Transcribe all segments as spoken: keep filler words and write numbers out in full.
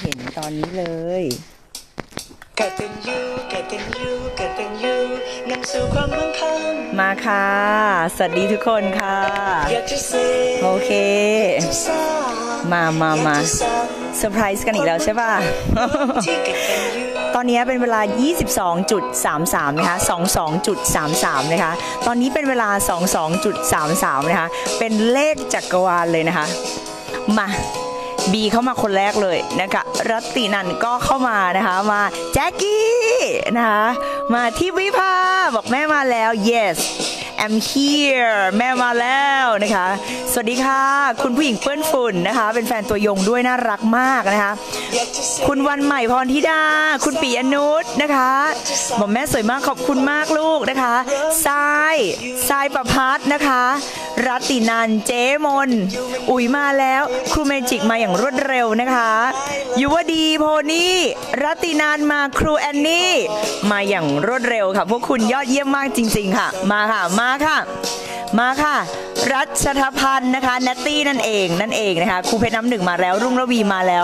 เห็นตอนนี้เลยกตัญญูกตัญญูกตัญญูนำสู่ความมั่งคั่งมาค่ะสวัสดีทุกคนค่ะโอเคมามามาเซอร์ไพรส์กันอีกแล้วใช่ป่ะ ตอนนี้เป็นเวลา ยี่สิบสองจุดสามสาม นะคะ ยี่สิบสองจุดสามสาม นะคะตอนนี้เป็นเวลา ยี่สิบสองจุดสามสาม นะคะเป็นเลขจักรวาลเลยนะคะมาบีเข้ามาคนแรกเลยนะคะรัตตินันก็เข้ามานะคะมาแจ็คกี้นะคะมาที่วิภาบอกแม่มาแล้ว yes I'm here แม่มาแล้วนะคะสวัสดีค่ะคุณผู้หญิงเปื้อนฝุ่นนะคะเป็นแฟนตัวยงด้วยน่ารักมากนะคะคุณวันใหม่พรธิดาคุณปิยนุชนะคะบอกแม่สวยมากขอบคุณมากลูกนะคะทรายทรายประพัฒนะคะรัตตินันเจมนอุ๋ยมาแล้วครูเมจิกมาอย่างรวดเร็วนะคะยุวดีโพนี่รัตตินันมาครูแอนนี่มาอย่างรวดเร็วค่ะพวกคุณยอดเยี่ยมมากจริงๆค่ะมาค่ะมาค่ะมาค่ะรัชธพันธ์นะคะนัตตี้นั่นเองนั่นเองนะคะครูเพชรน้ำหนึ่งมาแล้วรุ่งระวีมาแล้ว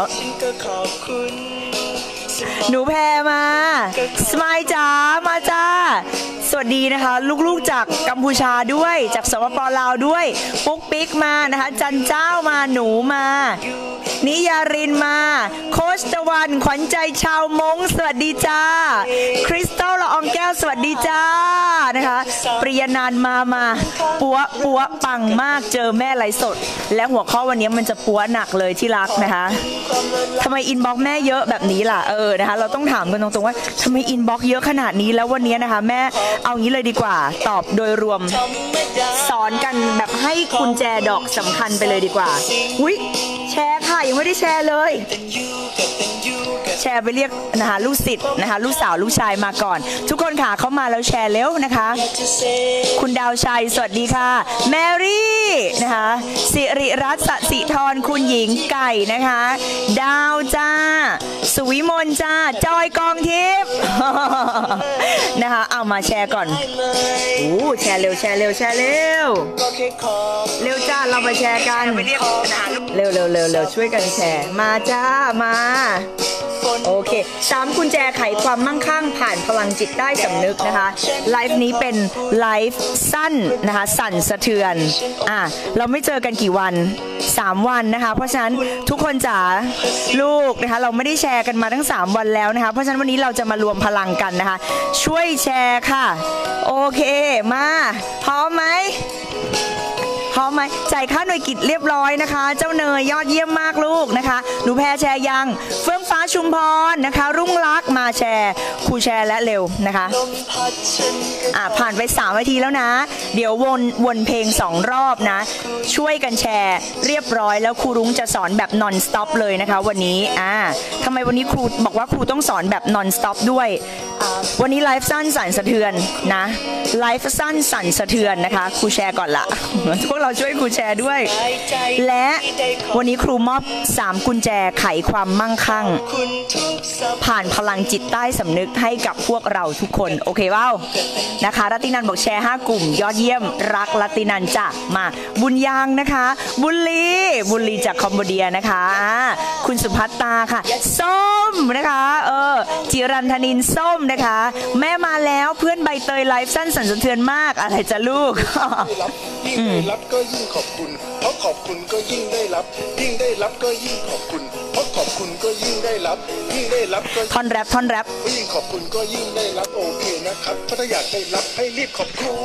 หนูแพรมาสมายจ๋ามาจ้าสวัสดีนะคะลูกๆจากกัมพูชาด้วยจากสปป.ลาวด้วยปุ๊กปิ๊กมานะคะจันเจ้ามาหนูมานิยารินมาโคชตะวันขวัญใจชาวมงสวัสดีจ้าคริสตัลละอองแก้วสวัสดีจ้านะคะปริยนันมามาปัวปัวปังมากเจอแม่ไลฟ์สดและหัวข้อวันนี้มันจะปัวหนักเลยที่รักนะคะทำไมอินบ็อกซ์แม่เยอะแบบนี้ล่ะเออนะคะเราต้องถามกันตรงๆว่าทำไมอินบ็อกซ์เยอะขนาดนี้แล้ววันนี้นะคะแม่เอางี้เลยดีกว่าตอบโดยรวมสอนกันแบบให้กุญแจดอกสำคัญไปเลยดีกว่าอุ๊ยแชร์ค่ะยังไม่ได้แชร์เลยแชร์ไปเรียกนะคะลูกศิษย์นะคะลูกสาวลูกชายมาก่อนทุกคนค่ะเข้ามาแล้วแชร์เร็วนะคะคุณดาวชัยสวัสดีค่ะแมรี่นะคะสิริรัตน์สศิธรคุณหญิงไก่นะคะดาวจ้าสุวิมลจ้าจอยกองทิพย์นะคะเอามาแชร์ก่อนโอ้แชร์เร็วแชร์เร็วแชร์เร็วเร็วจ้าเรามาแชร์กันเร็วเร็วเร็วเร็วช่วยกันแชร์มาจ้ามาโอเคสามกุญแจไขความมั่งคั่งผ่านพลังจิตใต้สำนึกนะคะไลฟ์นี้เป็นไลฟ์สั้นนะคะสั่นสะเทือนอ่ะเราไม่เจอกันกี่วันสามวันนะคะเพราะฉะนั้นทุกคนจ๋าลูกนะคะเราไม่ได้แชร์กันมาทั้งสามวันแล้วนะคะเพราะฉะนั้นวันนี้เราจะมารวมพลังกันนะคะช่วยแชร์ค่ะโอเคมาพร้อมไหมพร้อมไหมจ่ายค่าหน่วยกิจเรียบร้อยนะคะเจ้าเนยยอดเยี่ยมมากลูกนะคะหนูแพรแชร์ยังเฟื่องฟ้าชุมพรนะคะรุ่งรักมาแชร์ครูแชร์และเร็วนะคะอ่ะผ่านไปสามนาทีแล้วนะเดี๋ยววนวนเพลงสองรอบนะช่วยกันแชร์เรียบร้อยแล้วครูรุ้งจะสอนแบบ non stop เลยนะคะวันนี้อ่าทำไมวันนี้ครูบอกว่าครูต้องสอนแบบ non stop ด้วยวันนี้ไลฟ์สั้นสั่นสะเทือนนะไลฟ์สั้นสั่นสะเทือนนะคะครูแชร์ก่อนละพวกเราช่วยครูแชร์ด้วยและวันนี้ครูมอบสามกุญแจไขความมั่งคั่งผ่านพลังจิตใต้สำนึกให้กับพวกเราทุกคนโอเคเปล่านะคะรัตตินันบอกแชร์ห้ากลุ่มยอดเยี่ยมรักรัตตินันจ้ะมาบุญยังนะคะบุญลีบุญลีจากคอมโบเดียนะคะคุณสุภัตตาค่ะส้มนะคะเออจิรันธนินส้มนะคะแม่มาแล้วเพื่อนใบเตยไลฟ์สั้นสั่นสะเทือนมากอะไรจะลูกยิ่งได้รับก็ยิ่งขอบคุณเพราะขอบคุณก็ยิ่งได้รับยิ่งได้รับก็ยิ่งขอบคุณเพราะขอบคุณก็ยิ่งได้รับยิ่งได้รับก็ท่อนแรปท่อนแรปยิ่งขอบคุณก็ยิ่งได้รับโอเคนะครับถ้าอยากได้รับให้รีบขอบคุณ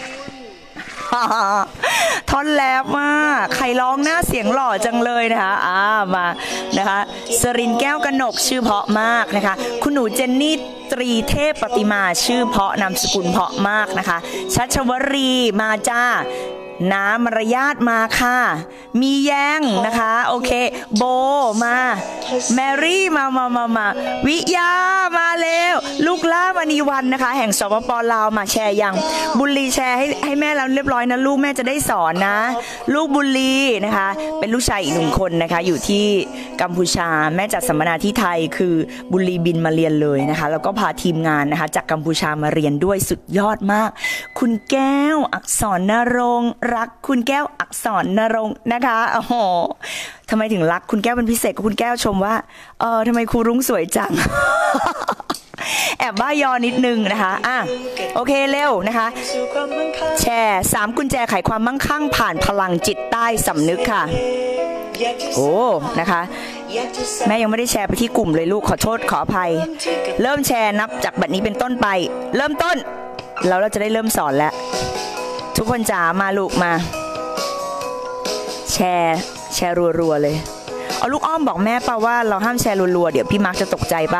ท่อนแรปมากใครร้องหน้าเสียงหล่อจังเลยนะคะอ่ามานะคะสรินแก้วกนกชื่อเพราะมากนะคะคุณหนูเจนนี่ตรีเทพปฏิมาชื่อเพราะนามสกุลเพราะมากนะคะชัชวรีมาจ้าน้ำมารยาทมาค่ะมีแย้งนะคะโอเคโบมาแมรี่มามามามาวิยามาเร็วลูกล่ามณีวันนะคะแห่งสปป.ลาวมาแชร์ยังบุญลีแชร์ให้ให้แม่แล้วเรียบร้อยนะลูกแม่จะได้สอนนะลูกบุญลีนะคะเป็นลูกชายอีกหนึ่งคนนะคะอยู่ที่กัมพูชาแม่จัดสัมมนาที่ไทยคือบุญลีบินมาเรียนเลยนะคะแล้วก็พาทีมงานนะคะจากกัมพูชามาเรียนด้วยสุดยอดมากคุณแก้วอักษรนรงค์รักคุณแก้วอักษรนรงค์นะคะโอ้โหทำไมถึงรักคุณแก้วเป็นพิเศษก็คุณแก้วชมว่าเออทำไมครูรุ้งสวยจัง แอบบ้ายอนิดนึงนะคะอ่ะโอเคเร็วนะคะแชร์สามกุญแจไขความมั่งคั่งผ่านพลังจิตใต้สำนึกค่ะโอ้นะคะแม่ยังไม่ได้แชร์ไปที่กลุ่มเลยลูกขอโทษขออภัยเริ่มแชร์นับจากบัดนี้เป็นต้นไปเริ่มต้นแล้วเราจะได้เริ่มสอนแล้วทุกคนจ๋ามาลูกมาแชร์แชร์รัวๆเลยเอาลูกอ้อมบอกแม่ป่ะว่าเราห้ามแชร์รัวๆเดี๋ยวพี่มาร์คจะตกใจป่ะ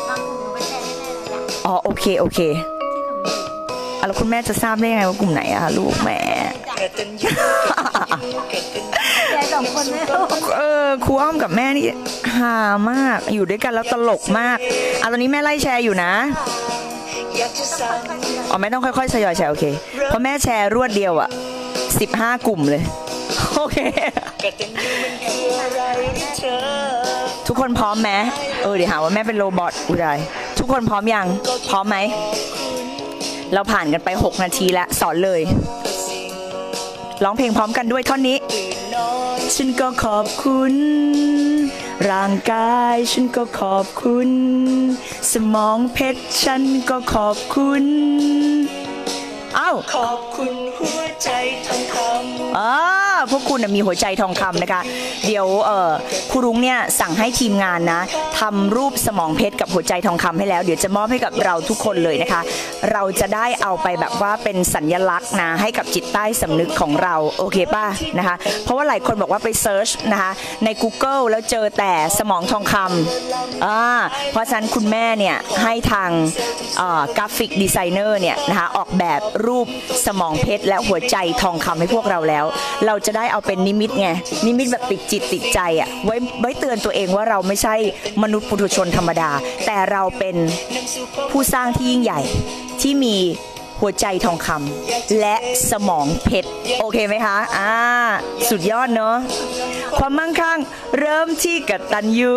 อ๋อโอเคโอเคแล้วคุณแม่จะทราบได้ยังไงว่ากลุ่มไหนอะลูกแม่แกสองคนแม่เออครูอ้อมกับแม่นี่ฮามากอยู่ด้วยกันแล้วตลกมากอ่ะตอนนี้แม่ไล่แชร์อยู่นะอ๋อแม่ต้องค่อยๆทยอยแชร์โอเคเพราะแม่แชร์รวดเดียวอะสิบห้ากลุ่มเลยโอเคทุกคนพร้อมไหมเออเดี๋ยวหาว่าแม่เป็นโรบอทอุไรทุกคนพร้อมยังพร้อมไหมเราผ่านกันไปหกนาทีแล้วสอนเลยร้องเพลงพร้อมกันด้วยท่อนนี้ฉันก็ขอบคุณร่างกายฉันก็ขอบคุณสมองเพชรฉันก็ขอบคุณเอ้าขอบคุณหัวใจทองคำอ่าพวกคุณมีหัวใจทองคำนะคะเดี๋ยวเอ่อครูรุ้งเนี่ยสั่งให้ทีมงานนะทำรูปสมองเพชรกับหัวใจทองคำให้แล้วเดี๋ยวจะมอบให้กับเราทุกคนเลยนะคะเราจะได้เอาไปแบบว่าเป็นสัญลักษณ์นะให้กับจิตใต้สำนึกของเราโอเคป่ะนะคะเพราะว่าหลายคนบอกว่าไปเซิร์ชนะคะใน Google แล้วเจอแต่สมองทองคำอ่าเพราะฉะนั้นคุณแม่เนี่ยให้ทางกราฟิกดีไซเนอร์เนี่ยนะคะออกแบบรูปสมองเพชรและหัวใจทองคำให้พวกเราแล้วเราจะได้เอาเป็นนิมิตไงนิมิตแบบติดจิตติดใจอ่ะไว้ไว้เตือนตัวเองว่าเราไม่ใช่มนุษย์ปุถุชนธรรมดาแต่เราเป็นผู้สร้างที่ยิ่งใหญ่ที่มีหัวใจทองคำและสมองเพชรโอเคไหมคะอ่าสุดยอดเนาะความมั่งคั่งเริ่มที่กตัญญู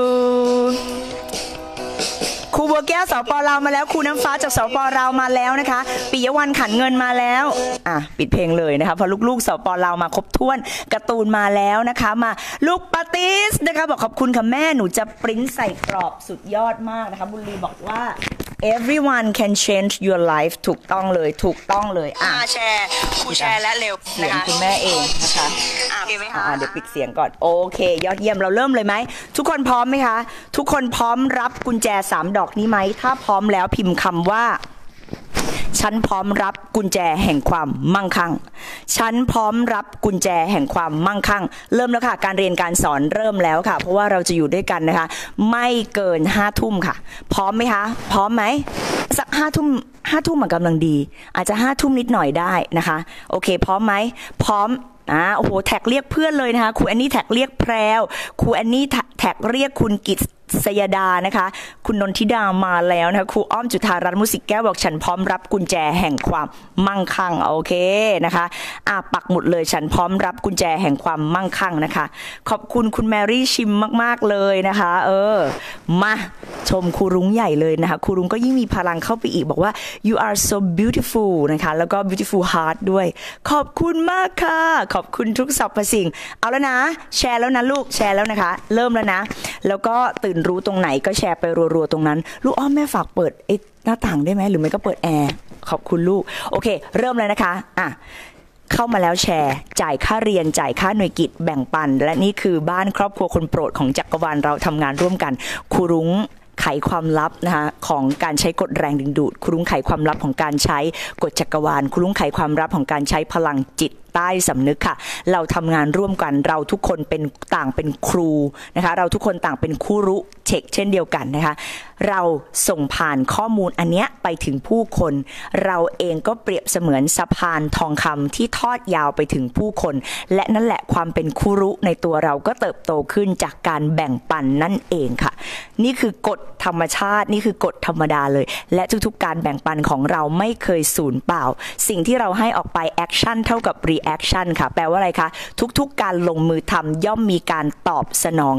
ครูบัวแก้วสปลาวมาแล้วครูน้ำฟ้าจากสปลาวมาแล้วนะคะปิยวันขันเงินมาแล้วอ่ะปิดเพลงเลยนะคะเพราะลูกๆสปลาวมาครบถ้วนการ์ตูนมาแล้วนะคะมาลูกปาติสนะคะบอกขอบคุณค่ะแม่หนูจะปริ้นใส่กรอบสุดยอดมากนะคะบุรีบอกว่า everyone can change your life ถูกต้องเลยถูกต้องเลยอ่ะแชร์ครูแชร์และเร็วเสียงคุณแม่เองนะคะอ่ะไหมคะเดี๋ยวปิดเสียงก่อนโอเคยอดเยี่ยมเราเริ่มเลยไหมทุกคนพร้อมไหมคะทุกคนพร้อมรับกุญแจสามดอกนี้ไหมถ้าพร้อมแล้วพิมพ์คำว่าฉันพร้อมรับกุญแจแห่งความมั่งคั่งฉันพร้อมรับกุญแจแห่งความมั่งคั่งเริ่มแล้วค่ะการเรียนการสอนเริ่มแล้วค่ะเพราะว่าเราจะอยู่ด้วยกันนะคะไม่เกินห้าทุ่มค่ะพร้อมไหมคะพร้อมไหมสักห้าทุ่มห้าทุ่มกำลังดีอาจจะห้าทุ่มนิดหน่อยได้นะคะโอเคพร้อมไหมพร้อมอ่าโอ้โหแท็กเรียกเพื่อนเลยนะคะครูแอนนี่แท็กเรียกแพรวครูแอนนี่แท็กเรียกคุณกิตสยดานะคะคุณนนทิดามาแล้วนะคะครูอ้อมจุฑารัตน์มุสิกแก้วบอกฉันพร้อมรับกุญแจแห่งความมั่งคั่งโอเคนะคะอ่ะปักหมุดเลยฉันพร้อมรับกุญแจแห่งความมั่งคั่งนะคะขอบคุณคุณแมรี่ชิมมากๆเลยนะคะเออมาชมครูรุ้งใหญ่เลยนะคะครูรุ้งก็ยิ่งมีพลังเข้าไปอีกบอกว่า you are so beautiful นะคะแล้วก็ beautiful heart ด้วยขอบคุณมากค่ะขอบคุณทุกสรรพสิ่งเอาแล้วนะแชร์แล้วนะลูกแชร์แล้วนะคะเริ่มแล้วนะแล้วก็ตื่นรู้ตรงไหนก็แชร์ไปรัวๆตรงนั้นลูกอ้อมแม่ฝากเปิดไอ้หน้าต่างได้ไหมหรือไม่ก็เปิดแอร์ขอบคุณลูกโอเคเริ่มเลยนะคะอ่ะเข้ามาแล้วแชร์จ่ายค่าเรียนจ่ายค่าหน่วยกิจแบ่งปันและนี่คือบ้านครอบครัวคนโปรดของจักรวาลเราทำงานร่วมกันครูรุ้งไขความลับนะคะของการใช้กฎแรงดึงดูดครูรุ้งไขความลับของการใช้กฎจักรวาลครูรุ้งไขความลับของการใช้พลังจิตใต้สำนึกค่ะเราทำงานร่วมกันเราทุกคนเป็นต่างเป็นครูนะคะเราทุกคนต่างเป็นครูรุเช็คเช่นเดียวกันนะคะเราส่งผ่านข้อมูลอันเนี้ยไปถึงผู้คนเราเองก็เปรียบเสมือนสะพานทองคำที่ทอดยาวไปถึงผู้คนและนั่นแหละความเป็นครูรุในตัวเราก็เติบโตขึ้นจากการแบ่งปันนั่นเองค่ะนี่คือกฎธรรมชาตินี่คือกฎธรรมดาเลยและทุกๆการแบ่งปันของเราไม่เคยสูญเปล่าสิ่งที่เราให้ออกไปแอคชั่นเท่ากับรีแอคชั่นค่ะแปลว่าอะไรคะทุกๆการลงมือทำย่อมมีการตอบสนอง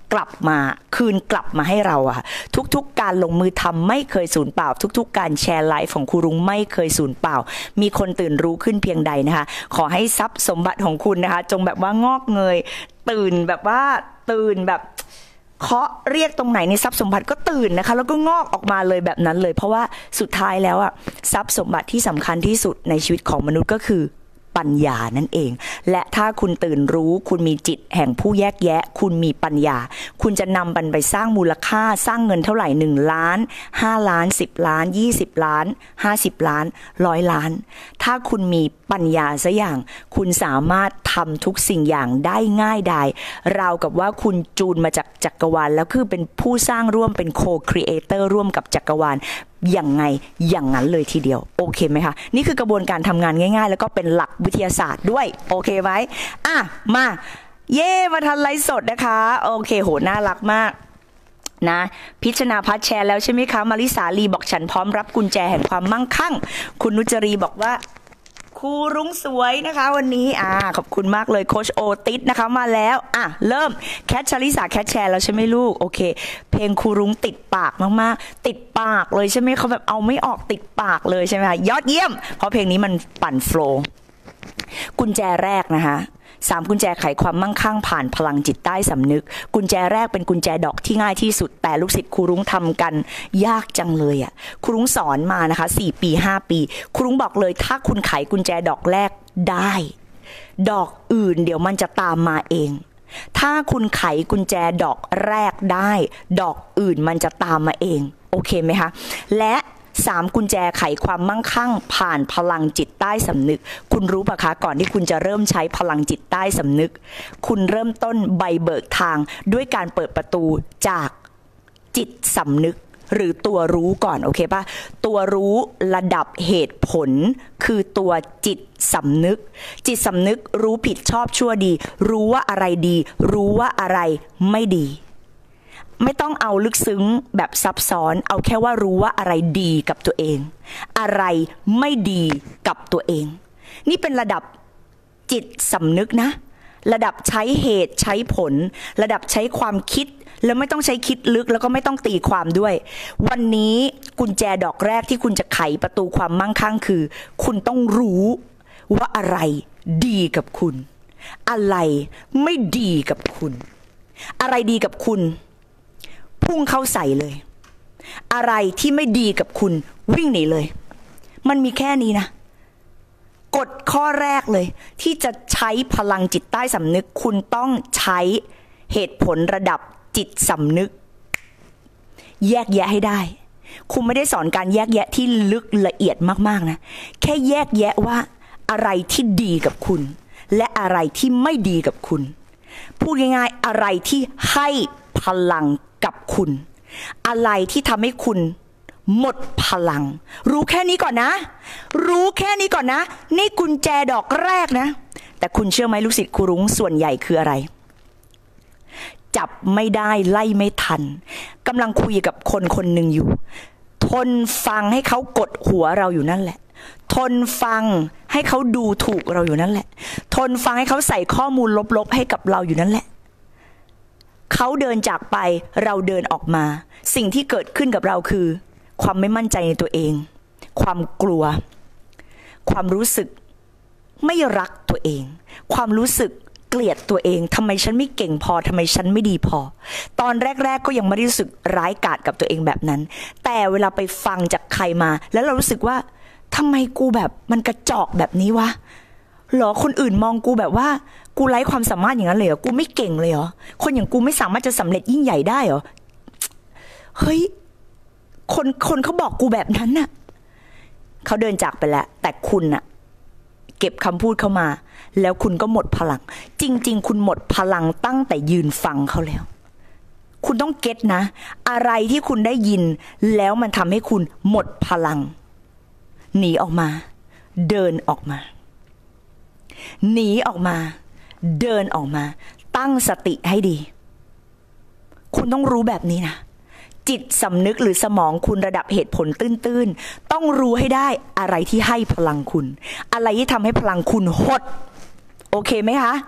กลับมาคืนกลับมาให้เราอะทุกๆการลงมือทำไม่เคยสูญเปล่าทุกๆการแชร์ไลฟ์ของครูรุ้งไม่เคยสูญเปล่ามีคนตื่นรู้ขึ้นเพียงใดนะคะขอให้ทรัพย์สมบัติของคุณนะคะจงแบบว่างอกเงยตื่นแบบว่าตื่นแบบเคาะเรียกตรงไหนในทรัพย์สมบัติก็ตื่นนะคะแล้วก็งอกออกมาเลยแบบนั้นเลยเพราะว่าสุดท้ายแล้วอะทรัพย์สมบัติที่สำคัญที่สุดในชีวิตของมนุษย์ก็คือปัญญานั่นเองและถ้าคุณตื่นรู้คุณมีจิตแห่งผู้แยกแยะคุณมีปัญญาคุณจะนำมันไปสร้างมูลค่าสร้างเงินเท่าไหร่หนึ่งล้านห้าล้านสิบล้านยี่สิบล้านห้าสิบล้านร้อยล้านถ้าคุณมีปัญญาสักอย่างคุณสามารถทำทุกสิ่งอย่างได้ง่ายดายราวกับว่าคุณจูนมาจากจักรวาลแล้วคือเป็นผู้สร้างร่วมเป็นโคครีเอเตอร์ร่วมกับจักรวาลอย่างไงอย่างนั้นเลยทีเดียวโอเคไหมคะนี่คือกระบวนการทำงานง่ายๆแล้วก็เป็นหลักวิทยาศาสตร์ด้วยโอเคไหมอ่ะมาเย่มาทันไลฟ์สดนะคะโอเคโหน่ารักมากนะพิชนาพัฒแชร์แล้วใช่ไหมคะมาริสาลีบอกฉันพร้อมรับกุญแจแห่งความมั่งคั่งคุณนุจรีบอกว่าครูรุ้งสวยนะคะวันนี้อ่าขอบคุณมากเลยโคชโอติสนะคะมาแล้วอ่ะเริ่มแคทชาลิสาแคทแชร์แล้วใช่ไหมลูกโอเคเพลงครูรุ้งติดปากมากๆติดปากเลยใช่ไหมเขาแบบเอาไม่ออกติดปากเลยใช่ไหมคะยอดเยี่ยมเพราะเพลงนี้มันปั่นโฟลว์กุญแจแรกนะคะสามกุญแจไขความมั่งคั่งผ่านพลังจิตใต้สำนึกกุญแจแรกเป็นกุญแจดอกที่ง่ายที่สุดแต่ลูกศิษย์ครูรุ้งทำกันยากจังเลยอ่ะครูรุ้งสอนมานะคะสี่ปีห้าปีครูรุ้งบอกเลยถ้าคุณไขกุญแจดอกแรกได้ดอกอื่นเดี๋ยวมันจะตามมาเองถ้าคุณไขกุญแจดอกแรกได้ดอกอื่นมันจะตามมาเองโอเคไหมคะและสามกุญแจไขความมั่งคั่งผ่านพลังจิตใต้สำนึกคุณรู้ปะคะก่อนที่คุณจะเริ่มใช้พลังจิตใต้สำนึกคุณเริ่มต้นใบเบิกทางด้วยการเปิดประตูจากจิตสำนึกหรือตัวรู้ก่อนโอเคปะตัวรู้ระดับเหตุผลคือตัวจิตสำนึกจิตสำนึกรู้ผิดชอบชั่วดีรู้ว่าอะไรดีรู้ว่าอะไรไม่ดีไม่ต้องเอาลึกซึ้งแบบซับซ้อนเอาแค่ว่ารู้ว่าอะไรดีกับตัวเองอะไรไม่ดีกับตัวเองนี่เป็นระดับจิตสำนึกนะระดับใช้เหตุใช้ผลระดับใช้ความคิดแล้วไม่ต้องใช้คิดลึกแล้วก็ไม่ต้องตีความด้วยวันนี้กุญแจดอกแรกที่คุณจะไขประตูความมั่งคั่งคือคุณต้องรู้ว่าอะไรดีกับคุณอะไรไม่ดีกับคุณอะไรดีกับคุณพุ่งเข้าใส่เลยอะไรที่ไม่ดีกับคุณวิ่งหนีเลยมันมีแค่นี้นะกฎข้อแรกเลยที่จะใช้พลังจิตใต้สำนึกคุณต้องใช้เหตุผลระดับจิตสำนึกแยกแยะให้ได้คุณไม่ได้สอนการแยกแยะที่ลึกละเอียดมากๆนะแค่แยกแยะว่าอะไรที่ดีกับคุณและอะไรที่ไม่ดีกับคุณพูดง่ายๆอะไรที่ให้พลังกับคุณอะไรที่ทำให้คุณหมดพลังรู้แค่นี้ก่อนนะรู้แค่นี้ก่อนนะนี่กุญแจดอกแรกนะแต่คุณเชื่อไหมลูกศิษย์ครูรุ้งส่วนใหญ่คืออะไรจับไม่ได้ไล่ไม่ทันกำลังคุยกับคนคนหนึ่งอยู่ทนฟังให้เขากดหัวเราอยู่นั่นแหละทนฟังให้เขาดูถูกเราอยู่นั่นแหละทนฟังให้เขาใส่ข้อมูลลบๆให้กับเราอยู่นั่นแหละเขาเดินจากไปเราเดินออกมาสิ่งที่เกิดขึ้นกับเราคือความไม่มั่นใจในตัวเองความกลัวความรู้สึกไม่รักตัวเองความรู้สึกเกลียดตัวเองทำไมฉันไม่เก่งพอทำไมฉันไม่ดีพอตอนแรกๆก็ยังไม่ได้รู้สึกร้ายกาจกับตัวเองแบบนั้นแต่เวลาไปฟังจากใครมาแล้วเรารู้สึกว่าทำไมกูแบบมันกระจอกแบบนี้วะหรอคนอื่นมองกูแบบว่ากูไร้ความสามารถอย่างนั้นเลยเหรอกูไม่เก่งเลยเหรอคนอย่างกูไม่สามารถจะสำเร็จยิ่งใหญ่ได้เหรอเฮ้ยคนคนเขาบอกกูแบบนั้นน่ะเขาเดินจากไปแล้วแต่คุณน่ะเก็บคำพูดเข้ามาแล้วคุณก็หมดพลังจริงๆคุณหมดพลังตั้งแต่ยืนฟังเขาแล้วคุณต้องเก็ตนะอะไรที่คุณได้ยินแล้วมันทำให้คุณหมดพลังหนีออกมาเดินออกมาหนีออกมาเดินออกมาตั้งสติให้ดีคุณต้องรู้แบบนี้นะจิตสำนึกหรือสมองคุณระดับเหตุผลตื้นๆต้องรู้ให้ได้อะไรที่ให้พลังคุณอะไรที่ทำให้พลังคุณหดโอเคไหมคะ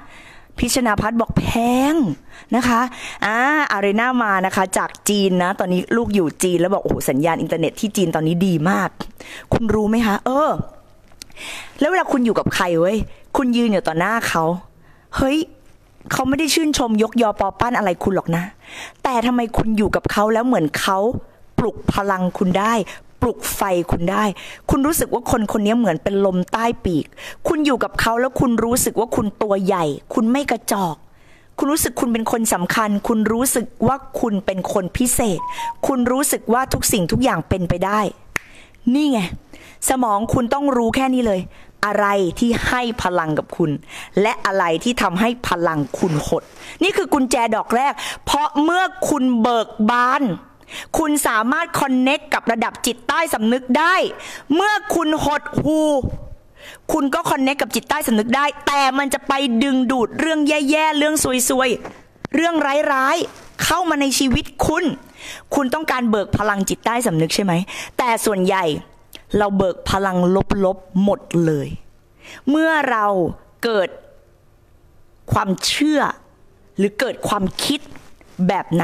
พิชนาพัฒน์บอกแพงนะคะอ่าอารีนามานะคะจากจีนนะตอนนี้ลูกอยู่จีนแล้วบอกโอ้โหสัญญาณอินเทอร์เน็ตที่จีนตอนนี้ดีมากคุณรู้ไหมคะเออแล้วเวลาคุณอยู่กับใครเว้ยคุณยืนอยู่ต่อหน้าเขาเฮ้ยเขาไม่ได้ชื่นชมยกยอปอปั้นอะไรคุณหรอกนะแต่ทำไมคุณอยู่กับเขาแล้วเหมือนเขาปลุกพลังคุณได้ปลุกไฟคุณได้คุณรู้สึกว่าคนคนนี้เหมือนเป็นลมใต้ปีกคุณอยู่กับเขาแล้วคุณรู้สึกว่าคุณตัวใหญ่คุณไม่กระจอกคุณรู้สึกคุณเป็นคนสำคัญคุณรู้สึกว่าคุณเป็นคนพิเศษคุณรู้สึกว่าทุกสิ่งทุกอย่างเป็นไปได้นี่ไงสมองคุณต้องรู้แค่นี้เลยอะไรที่ให้พลังกับคุณและอะไรที่ทำให้พลังคุณหดนี่คือกุญแจดอกแรกเพราะเมื่อคุณเบิกบานคุณสามารถคอนเนคกับระดับจิตใต้สำนึกได้เมื่อคุณหดหูคุณก็คอนเนคกับจิตใต้สำนึกได้แต่มันจะไปดึงดูดเรื่องแย่ๆเรื่องซวยๆเรื่องร้ายๆเข้ามาในชีวิตคุณคุณต้องการเบิกพลังจิตใต้สำนึกใช่ไหมแต่ส่วนใหญ่เราเบิกพลังลบๆหมดเลยเมื่อเราเกิดความเชื่อหรือเกิดความคิดแบบไหน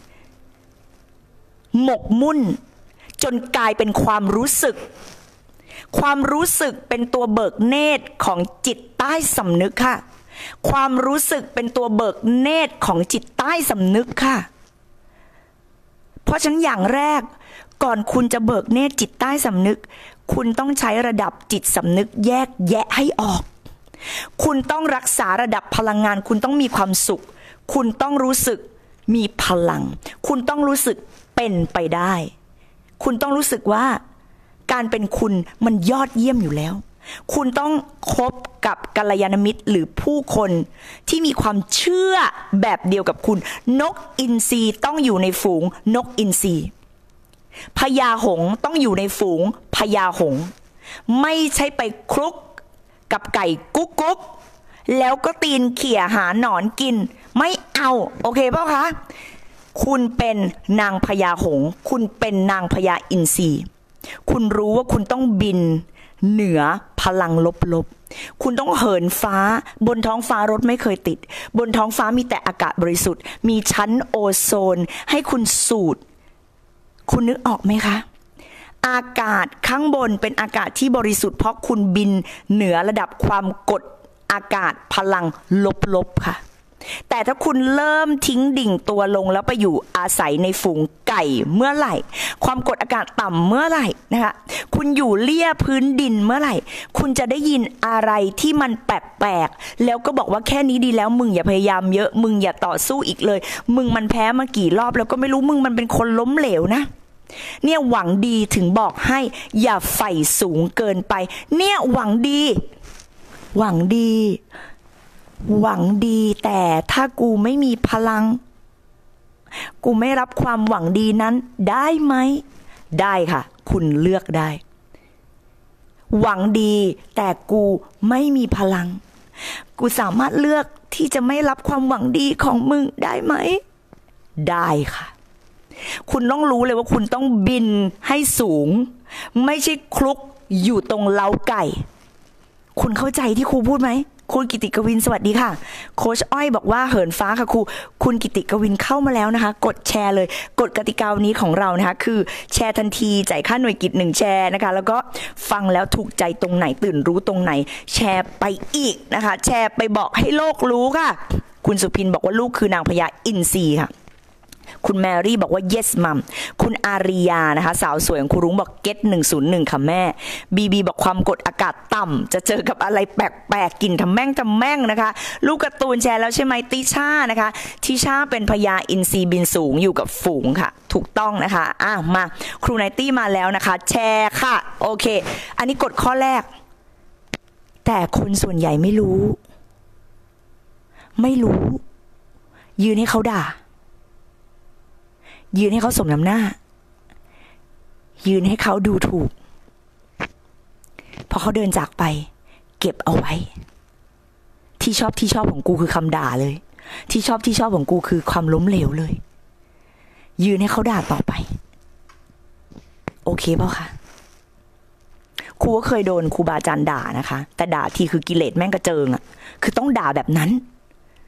หมกมุ่นจนกลายเป็นความรู้สึกความรู้สึกเป็นตัวเบิกเนตรของจิตใต้สำนึกค่ะความรู้สึกเป็นตัวเบิกเนตรของจิตใต้สำนึกค่ะเพราะฉะนั้นอย่างแรกก่อนคุณจะเบิกเนตรจิตใต้สำนึกคุณต้องใช้ระดับจิตสำนึกแยกแยะให้ออกคุณต้องรักษาระดับพลังงานคุณต้องมีความสุขคุณต้องรู้สึกมีพลังคุณต้องรู้สึกเป็นไปได้คุณต้องรู้สึกว่าการเป็นคุณมันยอดเยี่ยมอยู่แล้วคุณต้องคบกับกัลยาณมิตรหรือผู้คนที่มีความเชื่อแบบเดียวกับคุณนกอินทรีต้องอยู่ในฝูงนกอินทรีพญาหงส์ต้องอยู่ในฝูงพญาหงส์ไม่ใช่ไปคลุกกับไก่กุ๊กกุ๊กแล้วก็ตีนเขี่ยหาหนอนกินไม่เอาโอเคเปล่าคะคุณเป็นนางพญาหงส์คุณเป็นนางพญาอินทรีคุณรู้ว่าคุณต้องบินเหนือพลังลบๆคุณต้องเหินฟ้าบนท้องฟ้ารถไม่เคยติดบนท้องฟ้ามีแต่อากาศบริสุทธิ์มีชั้นโอโซนให้คุณสูดคุณนึกออกไหมคะอากาศข้างบนเป็นอากาศที่บริสุทธิ์เพราะคุณบินเหนือระดับความกดอากาศพลังลบๆค่ะแต่ถ้าคุณเริ่มทิ้งดิ่งตัวลงแล้วไปอยู่อาศัยในฝูงไก่เมื่อไหร่ความกดอากาศต่ำเมื่อไหร่นะคะคุณอยู่เลี่ยพื้นดินเมื่อไหร่คุณจะได้ยินอะไรที่มันแปลกๆแล้วก็บอกว่าแค่นี้ดีแล้วมึงอย่าพยายามเยอะมึงอย่าต่อสู้อีกเลยมึงมันแพ้มากี่รอบแล้วก็ไม่รู้มึงมันเป็นคนล้มเหลวนะเนี่ยหวังดีถึงบอกให้อย่าใฝ่สูงเกินไปเนี่ยหวังดีหวังดีหวังดีแต่ถ้ากูไม่มีพลังกูไม่รับความหวังดีนั้นได้ไหมได้ค่ะคุณเลือกได้หวังดีแต่กูไม่มีพลังกูสามารถเลือกที่จะไม่รับความหวังดีของมึงได้ไหมได้ค่ะคุณต้องรู้เลยว่าคุณต้องบินให้สูงไม่ใช่คลุกอยู่ตรงเล้าไก่คุณเข้าใจที่ครูพูดไหมคุณกิติกวินสวัสดีค่ะโค้ชอ้อยบอกว่าเหินฟ้าค่ะครูคุณกิติกวินเข้ามาแล้วนะคะกดแชร์เลยกฎกติกาวันนี้ของเรานะคะคือแชร์ทันทีจ่ายค่าหน่วยกิจหนึ่งแชร์นะคะแล้วก็ฟังแล้วถูกใจตรงไหนตื่นรู้ตรงไหนแชร์ไปอีกนะคะแชร์ไปบอกให้โลกรู้ค่ะคุณสุพินบอกว่าลูกคือนางพญาอินทรีค่ะคุณแมรี่บอกว่า yes mom คุณอาริยานะคะสาวสวยของครูรุ้งบอก get หนึ่งศูนย์หนึ่งค่ะแม่บีบีบอกความกดอากาศต่ำจะเจอกับอะไรแปลกๆกลิ่นทำแม่งทำแม่งนะคะลูกการ์ตูนแชร์แล้วใช่ไหมติช่านะคะติช่าเป็นพญาอินทรีบินสูงอยู่กับฝูงค่ะถูกต้องนะคะอ่ะมาครูไนตี้มาแล้วนะคะแชร์ค่ะโอเคอันนี้กฎข้อแรกแต่คนส่วนใหญ่ไม่รู้ไม่รู้ยืนให้เขาด่ายืนให้เขาสมน้ำหน้ายืนให้เขาดูถูกพอเขาเดินจากไปเก็บเอาไว้ที่ชอบที่ชอบของกูคือคำด่าเลยที่ชอบที่ชอบของกูคือความล้มเหลวเลยยืนให้เขาด่าต่อไปโอเคเปล่าคะครูก็เคยโดนครูบาอาจารย์ด่านะคะแต่ด่าทีคือกิเลสแม่งกระเจิงอ่ะคือต้องด่าแบบนั้น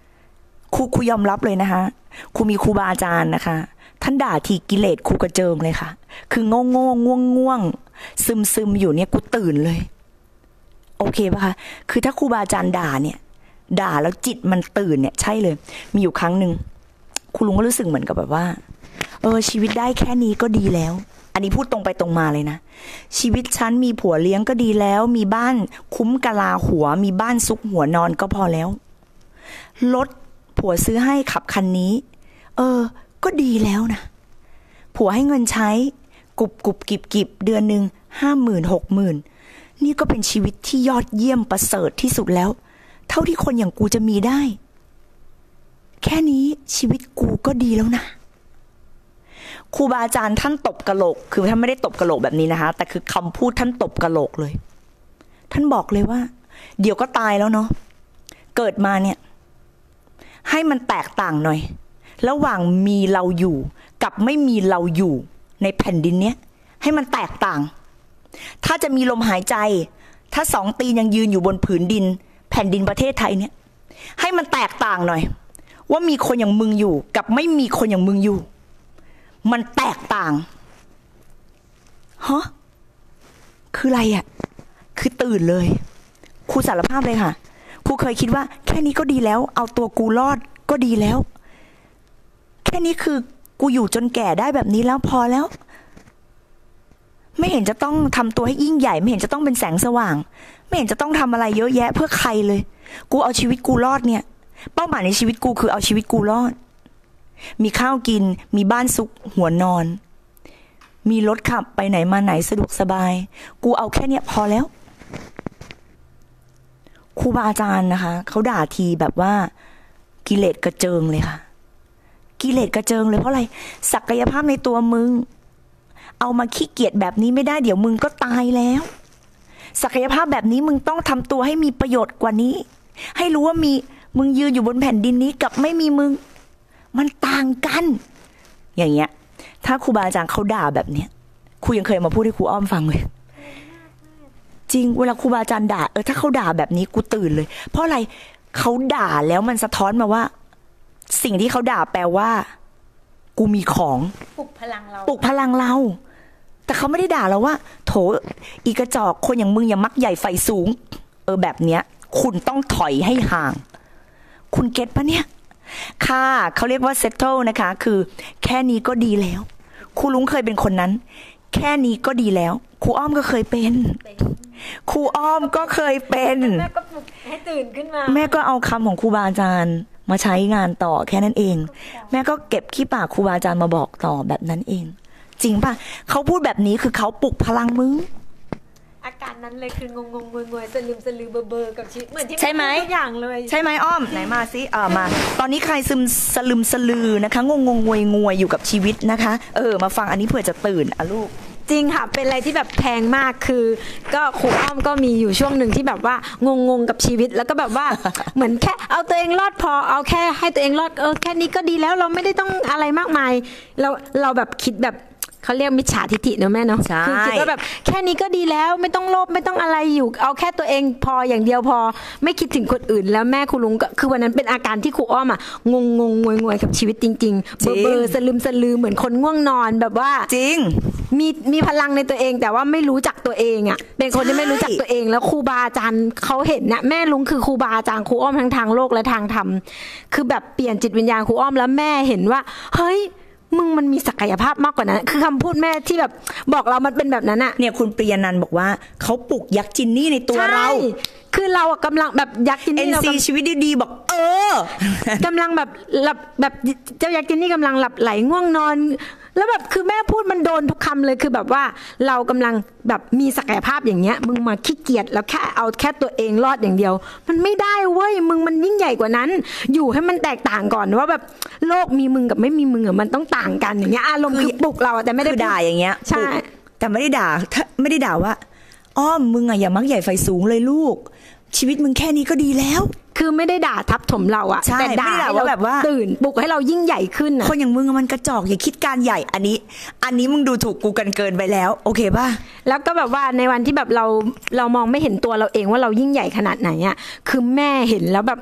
ครูครูยอมรับเลยนะคะครูมีครูบาอาจารย์นะคะท่านด่าทีกิเลสครูกระเจิงเลยค่ะคือโง่โง่ง่วงง่วงซึมซึมอยู่เนี่ยกูตื่นเลยโอเคปะคะคือถ้าครูบาอาจารย์ด่าเนี่ยด่าแล้วจิตมันตื่นเนี่ยใช่เลยมีอยู่ครั้งหนึ่งครูลุงก็รู้สึกเหมือนกับแบบว่าเออชีวิตได้แค่นี้ก็ดีแล้วอันนี้พูดตรงไปตรงมาเลยนะชีวิตฉันมีผัวเลี้ยงก็ดีแล้วมีบ้านคุ้มกะลาหัวมีบ้านซุกหัวนอนก็พอแล้วรถผัวซื้อให้ขับคันนี้เออก็ดีแล้วนะผัวให้เงินใช้กุบกุบกิบกิบเดือนหนึ่งห้าหมื่นหกหมื่นนี่ก็เป็นชีวิตที่ยอดเยี่ยมประเสริฐที่สุดแล้วเท่าที่คนอย่างกูจะมีได้แค่นี้ชีวิตกูก็ดีแล้วนะครูบาอาจารย์ท่านตบกะโหลกคือท่านไม่ได้ตบกะโหลกแบบนี้นะคะแต่คือคำพูดท่านตบกะโหลกเลยท่านบอกเลยว่าเดี๋ยวก็ตายแล้วเนาะเกิดมาเนี่ยให้มันแตกต่างหน่อยระหว่างมีเราอยู่กับไม่มีเราอยู่ในแผ่นดินเนี้ยให้มันแตกต่างถ้าจะมีลมหายใจถ้าสองตีนยังยืนอยู่บนผืนดินแผ่นดินประเทศไทยเนี่ยให้มันแตกต่างหน่อยว่ามีคนอย่างมึงอยู่กับไม่มีคนอย่างมึงอยู่มันแตกต่างฮะคืออะไรอ่ะคือตื่นเลยครูสารภาพเลยค่ะครูเคยคิดว่าแค่นี้ก็ดีแล้วเอาตัวกูรอดก็ดีแล้วแค่นี้คือกูอยู่จนแก่ได้แบบนี้แล้วพอแล้วไม่เห็นจะต้องทำตัวให้ยิ่งใหญ่ไม่เห็นจะต้องเป็นแสงสว่างไม่เห็นจะต้องทำอะไรเยอะแยะเพื่อใครเลยกูเอาชีวิตกูรอดเนี่ยเป้าหมายในชีวิตกูคือเอาชีวิตกูรอดมีข้าวกินมีบ้านซุกหัวนอนมีรถขับไปไหนมาไหนสะดวกสบายกูเอาแค่เนี้ยพอแล้วครูบาอาจารย์นะคะเขาด่าทีแบบว่ากิเลสกระเจิงเลยค่ะกิเลสกระเจิงเลยเพราะอะไรศักยภาพในตัวมึงเอามาขี้เกียจแบบนี้ไม่ได้เดี๋ยวมึงก็ตายแล้วศักยภาพแบบนี้มึงต้องทำตัวให้มีประโยชน์กว่านี้ให้รู้ว่ามีมึงยืนอยู่บนแผ่นดินนี้กับไม่มีมึงมันต่างกันอย่างเงี้ยถ้าครูบาอาจารย์เขาด่าแบบเนี้ยครูยังเคยมาพูดให้ครูอ้อมฟังเลยจริงเวลาครูบาอาจารย์ด่าเออถ้าเขาด่าแบบนี้กูตื่นเลยเพราะอะไรเขาด่าแล้วมันสะท้อนมาว่าสิ่งที่เขาด่าแปลว่ากูมีของปลุกพลังเราปลุกพลังเราแต่เขาไม่ได้ด่าเราว่าโถอีกระจอกคนอย่างมึงอย่ามักใหญ่ไฟสูงเออแบบเนี้ยคุณต้องถอยให้ห่างคุณเก็ตปะเนี่ยค่ะเขาเรียกว่า settle นะคะคือแค่นี้ก็ดีแล้วครูลุงเคยเป็นคนนั้นแค่นี้ก็ดีแล้วครูอ้อมก็เคยเป็นครูอ้อมก็เคยเป็นแม่ก็ปลุกให้ตื่นขึ้นมาแม่ก็เอาคำของครูบาอาจารย์มาใช้งานต่อแค่นั้นเองแม่ก็เก็บขี้ปากครูบาอาจารย์มาบอกต่อแบบนั้นเองจริงป่ะเขาพูดแบบนี้คือเขาปลุกพลังมึงอาการนั้นเลยคืองงงงวยๆสลืมสลือเบอร์เบอร์กับชีวิตเหมือนที่ใช่ไหมทุกอย่างเลยใช่ไหมอ้อมไหนมาซิเออมาตอนนี้ใครซึมสลืมสลือนะคะงงงงวยงวยอยู่กับชีวิตนะคะเออมาฟังอันนี้เผื่อจะตื่นอ่ะลูกจริงค่ะเป็นอะไรที่แบบแพงมากคือก็ครูอ้อมก็มีอยู่ช่วงหนึ่งที่แบบว่างงงกับชีวิตแล้วก็แบบว่า เหมือนแค่เอาตัวเองรอดพอเอาแค่ให้ตัวเองรอดเออแค่นี้ก็ดีแล้วเราไม่ได้ต้องอะไรมากมายเราเราแบบคิดแบบเขาเรียกมิจฉาทิฐิเนอะแม่เนาะคือคิดว่าแบบแค่นี้ก็ดีแล้วไม่ต้องโลภไม่ต้องอะไรอยู่เอาแค่ตัวเองพออย่างเดียวพอไม่คิดถึงคนอื่นแล้วแม่ครูลุงก็คือวันนั้นเป็นอาการที่ครูอ้อมอ่ะงงงงงวยงวยกับชีวิตจริงๆเบอร์เบอร์สลืมสลือเหมือนคนง่วงนอนแบบว่าจริงมีมีพลังในตัวเองแต่ว่าไม่รู้จักตัวเองอ่ะเป็นคนที่ไม่รู้จักตัวเองแล้วครูบาอาจารย์เขาเห็นนะแม่ลุงคือครูบาอาจารย์ครูอ้อมทั้งทางโลกและทางธรรมคือแบบเปลี่ยนจิตวิญญาณครูอ้อมแล้วแม่เห็นว่าเฮ้ยมึงมันมีศักยภาพมากกว่านั้นคือคำพูดแม่ที่แบบบอกเรามันเป็นแบบนั้นอะเนี่ยคุณปริยนันท์บอกว่าเขาปลุกยักษ์จินนี่ในตัวเราคือเรากำลังแบบยักษ์จินนี่เราชีวิตดีๆบอกเออกำลังแบบหลับแบบเจ้ายักษ์จินนี่กำลังหลับไหลง่วงนอนแล้วแบบคือแม่พูดมันโดนทุกคำเลยคือแบบว่าเรากำลังแบบมีศักยภาพอย่างเงี้ยมึงมาขี้เกียจแล้วแค่เอาแค่ตัวเองรอดอย่างเดียวมันไม่ได้เว้ยมึงมันยิ่งใหญ่กว่านั้นอยู่ให้มันแตกต่างก่อนว่าแบบโลกมีมึงกับไม่มีมึงอะมันต้องต่างกันอย่างเงี้ยอารมณ์คือปลุกเราแต่ไม่ได้ด่าอย่างเงี้ยใช่แต่ไม่ได้ด่าไม่ได้ด่าว่าอ้อมมึงอะอย่ามักใหญ่ไฟสูงเลยลูกชีวิตมึงแค่นี้ก็ดีแล้วคือไม่ได้ด่าทับถมเราอะแต่ด่าว่าแบบว่าตื่นปลุกให้เรายิ่งใหญ่ขึ้นอะคนอย่างมึงมันกระจอกอย่าคิดการใหญ่อันนี้อันนี้มึงดูถูกกูกันเกินไปแล้วโอเคป่ะแล้วก็แบบว่าในวันที่แบบเราเรามองไม่เห็นตัวเราเองว่าเรายิ่งใหญ่ขนาดไหนอะคือแม่เห็นแล้วแบบ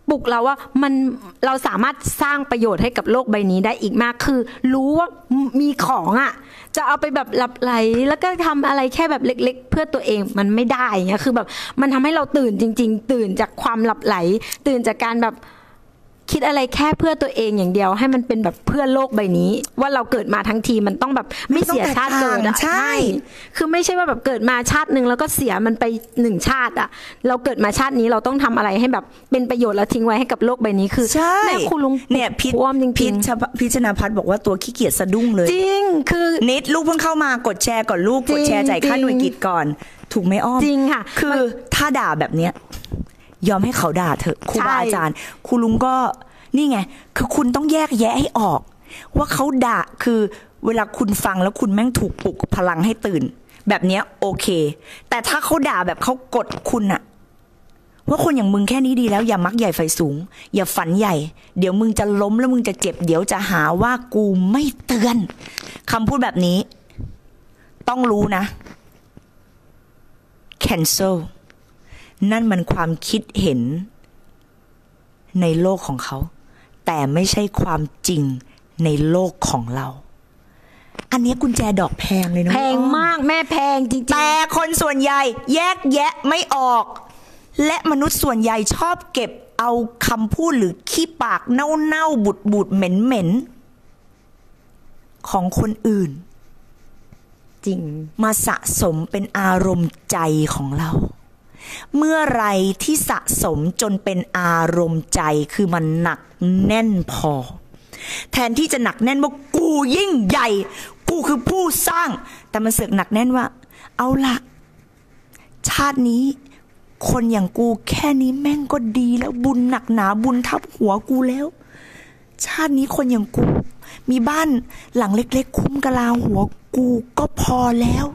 ปลุกเราว่ามันเราสามารถสร้างประโยชน์ให้กับโลกใบนี้ได้อีกมากคือรู้ว่ามีของอ่ะจะเอาไปแบบหลับไหลแล้วก็ทำอะไรแค่แบบเล็กๆเพื่อตัวเองมันไม่ได้เงี้ยคือแบบมันทำให้เราตื่นจริงๆตื่นจากความหลับไหลตื่นจากการแบบคิดอะไรแค่เพื่อตัวเองอย่างเดียวให้มันเป็นแบบเพื่อโลกใบนี้ว่าเราเกิดมาทั้งทีมันต้องแบบไม่เสียชาติเกิดอะใช่คือไม่ใช่ว่าแบบเกิดมาชาตินึงแล้วก็เสียมันไปหนึ่งชาติอะเราเกิดมาชาตินี้เราต้องทำอะไรให้แบบเป็นประโยชน์แล้วทิ้งไว้ให้กับโลกใบนี้คือแม่ครูลุงเนี่ยพิอ้อมจริงๆพิชพิชนาพัฒน์บอกว่าตัวขี้เกียจสะดุ้งเลยจริงคือนิดลูกเพิ่งเข้ามากดแชร์ก่อนลูกกดแชร์จ่ายค่าหน่วยกิจก่อนถูกไหมอ้อมจริงค่ะคือถ้าด่าแบบเนี้ยยอมให้เขาด่าเถอะครูบาอาจารย์ครูลุงก็นี่ไงคือคุณต้องแยกแยะให้ออกว่าเขาด่าคือเวลาคุณฟังแล้วคุณแม่งถูกปลุกพลังให้ตื่นแบบเนี้ยโอเคแต่ถ้าเขาด่าแบบเขากดคุณอะว่าคนอย่างมึงแค่นี้ดีแล้วอย่ามักใหญ่ไฟสูงอย่าฝันใหญ่เดี๋ยวมึงจะล้มแล้วมึงจะเจ็บเดี๋ยวจะหาว่ากูไม่เตือนคำพูดแบบนี้ต้องรู้นะ cancel นั่นมันความคิดเห็นในโลกของเขาแต่ไม่ใช่ความจริงในโลกของเราอันนี้กุญแจดอกแพงเลยนะแพงมากแม่แพงจริงๆแต่คนส่วนใหญ่แยกแยะไม่ออกและมนุษย์ส่วนใหญ่ชอบเก็บเอาคำพูดหรือขี้ปากเน่าๆบุดๆเหม็นๆของคนอื่นจริงมาสะสมเป็นอารมณ์ใจของเราเมื่อไรที่สะสมจนเป็นอารมณ์ใจคือมันหนักแน่นพอแทนที่จะหนักแน่นว่ากูยิ่งใหญ่กูคือผู้สร้างแต่มันเสือกหนักแน่นว่าเอาละชาตินี้คนอย่างกูแค่นี้แม่งก็ดีแล้วบุญหนักหนาบุญทับหัวกูแล้วชาตินี้คนอย่างกูมีบ้านหลังเล็กๆคุ้มกะลาหัวกูก็พอแล้ว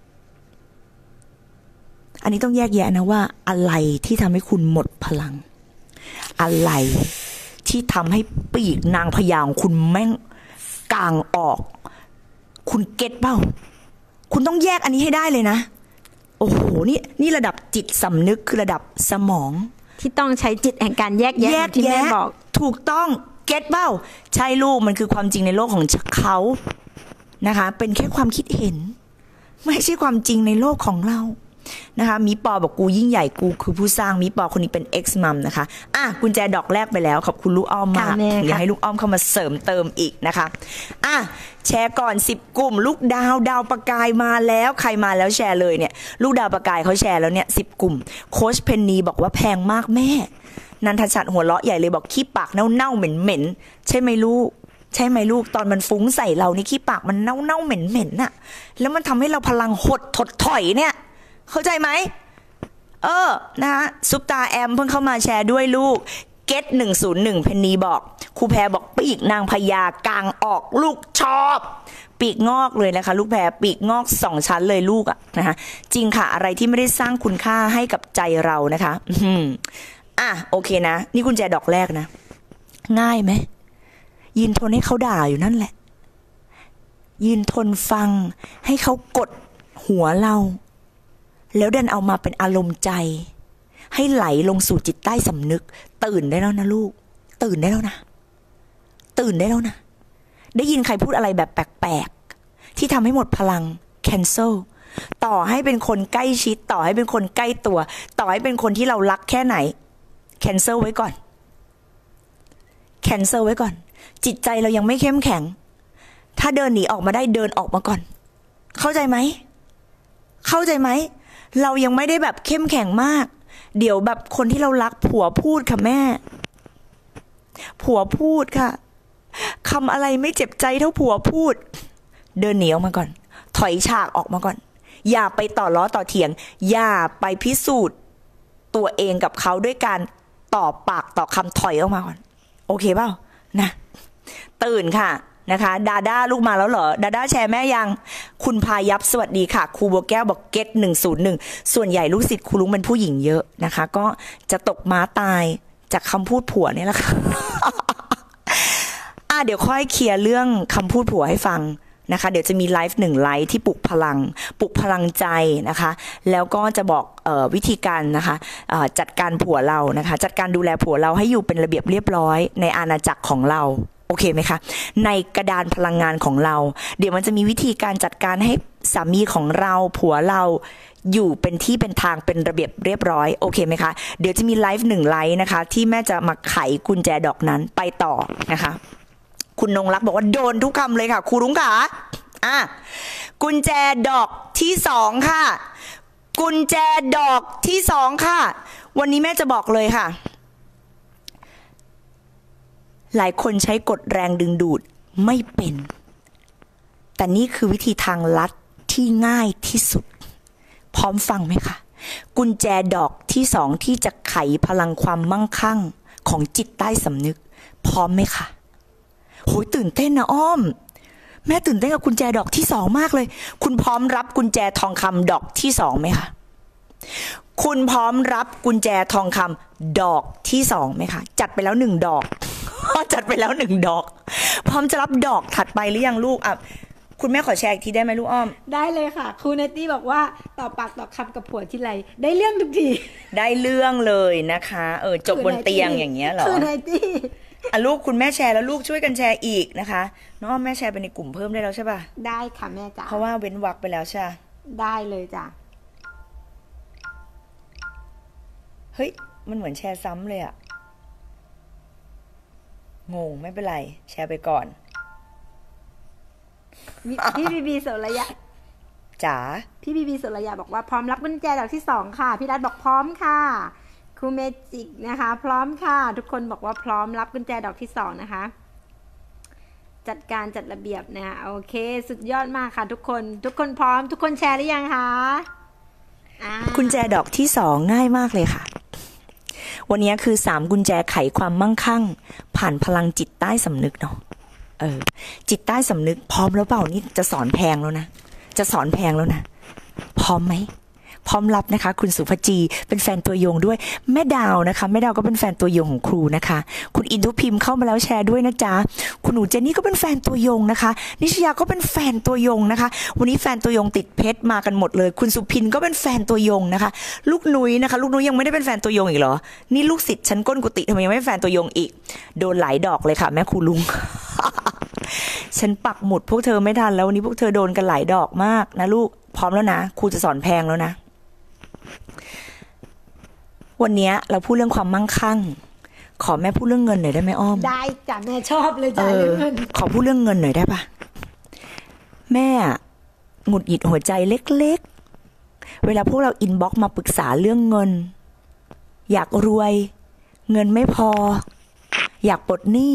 อันนี้ต้องแยกแยะนะว่าอะไรที่ทำให้คุณหมดพลังอะไรที่ทำให้ปีกนางพญาของคุณแม่งกางออกคุณเก็ตเปล่าคุณต้องแยกอันนี้ให้ได้เลยนะโอ้โหนี่นี่ระดับจิตสำนึกคือระดับสมองที่ต้องใช้จิตแห่งการแยกแยะที่แม่บอกถูกต้องเก็ตเปล่าใช่ลูกมันคือความจริงในโลกของเขานะคะเป็นแค่ความคิดเห็นไม่ใช่ความจริงในโลกของเรานะคะมีปอบอกกูยิ่งใหญ่กูคือผู้สร้างมีปอคนนี้เป็น X มัมนะคะอ่ะกุญแจดอกแรกไปแล้วขอบคุณลูกอ้อมมากอยากให้ลูกอ้อมเข้ามาเสริมเติมอีกนะคะอ่ะแชร์ก่อนสิบกลุ่มลูกดาวดาวประกายมาแล้วใครมาแล้วแชร์เลยเนี่ยลูกดาวประกายเขาแชร์แล้วเนี่ยสิบกลุ่มโค้ชเพนนีบอกว่าแพงมากแม่นันทชัดหัวเราะใหญ่เลยบอกขี้ปากเน่าๆเหม็นๆใช่ไหมลูกใช่ไหมลูกตอนมันฟุ้งใส่เรานี่ขี้ปากมันเน่าๆเหม็นๆน่ะแล้วมันทำให้เราพลังหดถดถอยเนี่ยเข้าใจไหมเออนะคะซุปตาแอมเพิ่งเข้ามาแชร์ด้วยลูกเก็ตหนึ่งศูนย์หนึ่งเพนนีบอกครูแพรบอกปีกนางพญากางออกลูกชอบปีกงอกเลยนะคะลูกแพรปีกงอกสองชั้นเลยลูกอะนะคะจริงค่ะอะไรที่ไม่ได้สร้างคุณค่าให้กับใจเรานะคะอืมอ่ะโอเคนะนี่กุญแจดอกแรกนะง่ายไหมยืนทนให้เขาด่าอยู่นั่นแหละยืนทนฟังให้เขากดหัวเราแล้วดันเอามาเป็นอารมณ์ใจให้ไหลลงสู่จิตใต้สำนึกตื่นได้แล้วนะลูกตื่นได้แล้วนะตื่นได้แล้วนะได้ยินใครพูดอะไรแบบแปลกๆที่ทำให้หมดพลัง cancel ต่อให้เป็นคนใกล้ชิดต่อให้เป็นคนใกล้ตัวต่อให้เป็นคนที่เรารักแค่ไหน cancel ไว้ก่อน cancel ไว้ก่อนจิตใจเรายังไม่เข้มแข็งถ้าเดินหนีออกมาได้เดินออกมาก่อนเข้าใจไหมเข้าใจไหมเรายังไม่ได้แบบเข้มแข็งมากเดี๋ยวแบบคนที่เรารักผัวพูดค่ะแม่ผัวพูดค่ะคำอะไรไม่เจ็บใจเท่าผัวพูดเดินหนีออกมาก่อนถอยฉากออกมาก่อนอย่าไปต่อล้อต่อเถียงอย่าไปพิสูจน์ตัวเองกับเขาด้วยการต่อปากต่อคำถอยออกมาก่อนโอเคเปล่านะตื่นค่ะนะคะดาด้าลูกมาแล้วเหรอดาด้าแชร์แม่ยังคุณพายับสวัสดีค่ะครูบัวแก้วบอกเก็ตหนึ่งศูนย์หนึ่งส่วนใหญ่ลูกศิษย์ครูลุงเป็นผู้หญิงเยอะนะคะก็จะตกม้าตายจากคำพูดผัวนี่แหละค่ะ อ่ะเดี๋ยวค่อยเคลียร์เรื่องคำพูดผัวให้ฟังนะคะเดี๋ยวจะมีไลฟ์หนึ่งไลฟ์ที่ปลุกพลังปลุกพลังใจนะคะแล้วก็จะบอกเอ่อวิธีการนะคะเอ่อจัดการผัวเรานะคะจัดการดูแลผัวเราให้อยู่เป็นระเบียบเรียบร้อยในอาณาจักรของเราโอเคไหมคะในกระดานพลังงานของเราเดี๋ยวมันจะมีวิธีการจัดการให้สามีของเราผัวเราอยู่เป็นที่เป็นทางเป็นระเบียบเรียบร้อยโอเคไหมคะเดี๋ยวจะมีไลฟ์หนึ่งไลฟ์นะคะที่แม่จะมาไขกุญแจดอกนั้นไปต่อนะคะคุณนงรักบอกว่าโดนทุกคำเลยค่ะครูรุ้งค่ะอ่ะกุญแจดอกที่สองค่ะกุญแจดอกที่สองค่ะวันนี้แม่จะบอกเลยค่ะหลายคนใช้กฎแรงดึงดูดไม่เป็นแต่นี่คือวิธีทางลัดที่ง่ายที่สุดพร้อมฟังไหมคะกุญแจดอกที่สองที่จะไขพลังความมั่งคั่งของจิตใต้สำนึกพร้อมไหมคะโหยตื่นเต้นนะอ้อมแม่ตื่นเต้นกับกุญแจดอกที่สองมากเลยคุณพร้อมรับกุญแจทองคำดอกที่สองไหมคะคุณพร้อมรับกุญแจทองคำดอกที่สองไหมคะจัดไปแล้วหนึ่งดอกจัดไปแล้วหนึ่งดอกพร้อมจะรับดอกถัดไปหรือยังลูกอ่ะคุณแม่ขอแชร์อีกทีได้ไหมลูกอ้อมได้เลยค่ะครูเนตตี้บอกว่าต่อปากต่อคำกับผัวที่ไรได้เรื่องทุกทีได้เรื่องเลยนะคะเออจบบนเตียงอย่างเงี้ยเหรอครูเนตตี้อ่ะลูกคุณแม่แชร์แล้วลูกช่วยกันแชร์อีกนะคะน้องอ้อมแม่แชร์ไปในกลุ่มเพิ่มได้แล้วใช่ป่ะได้ค่ะแม่จ๋าเพราะว่าเว้นวรรคไปแล้วใช่ได้เลยจ้ะเฮ้ยมันเหมือนแชร์ซ้ำเลยอะงงไม่เป็นไรแชร์ไปก่อนพี่บีบีสุรยะจ๋าพี่บีบีสุรยะบอกว่าพร้อมรับกุญแจดอกที่สองค่ะพี่รัฐบอกพร้อมค่ะครูเมจิกนะคะพร้อมค่ะทุกคนบอกว่าพร้อมรับกุญแจดอกที่สองนะคะจัดการจัดระเบียบนะคะโอเคสุดยอดมากค่ะทุกคนทุกคนพร้อมทุกคนแชร์หรือยังคะกุญแจดอกที่สองง่ายมากเลยค่ะวันนี้คือสามกุญแจไขความมั่งคั่งผ่านพลังจิตใต้สำนึกเนาะเออจิตใต้สำนึกพร้อมแล้วเปล่านี่จะสอนแพงแล้วนะจะสอนแพงแล้วนะพร้อมไหมพร้อมรับนะคะคุณสุภจีเป็นแฟนตัวยงด้วยแม่ดาวนะคะแม่ดาวก็เป็นแฟนตัวยงของครูนะคะคุณอินทุพิมพ์เข้ามาแล้วแชร์ด้วยนะจ๊ะคุณหนูเจนนี่ก็เป็นแฟนตัวยงนะคะนิชยาก็เป็นแฟนตัวยงนะคะวันนี้แฟนตัวยงติดเพชรมากันหมดเลยคุณสุพินก็เป็นแฟนตัวยงนะคะลูกนุ้ยนะคะลูกนุ้ยยังไม่ได้เป็นแฟนตัวยงอีกเหรอนี่ลูกศิษย์ชั้นก้นกุฏิทำไมยังไม่เป็นแฟนตัวยงอีกโดนหลายดอกเลยค่ะแม่ครูลุง ฉันปักหมุดพวกเธอไม่ทันแล้ววันนี้พวกเธอโดนกันหลายดอกมากนะลูกพร้อมแล้วนะครูจะสอนแพงแล้วนะวันนี้เราพูดเรื่องความมั่งคั่งขอแม่พูดเรื่องเงินหน่อยได้ไหมอ้อมได้จ้ะแม่ชอบเลยจ้ะเรื่องเงินขอพูดเรื่องเงินหน่อยได้ปะแม่หงุดหงิดหัวใจเล็กๆเวลาพวกเราอินบ็อกซ์มาปรึกษาเรื่องเงินอยากรวยเงินไม่พออยากปลดหนี้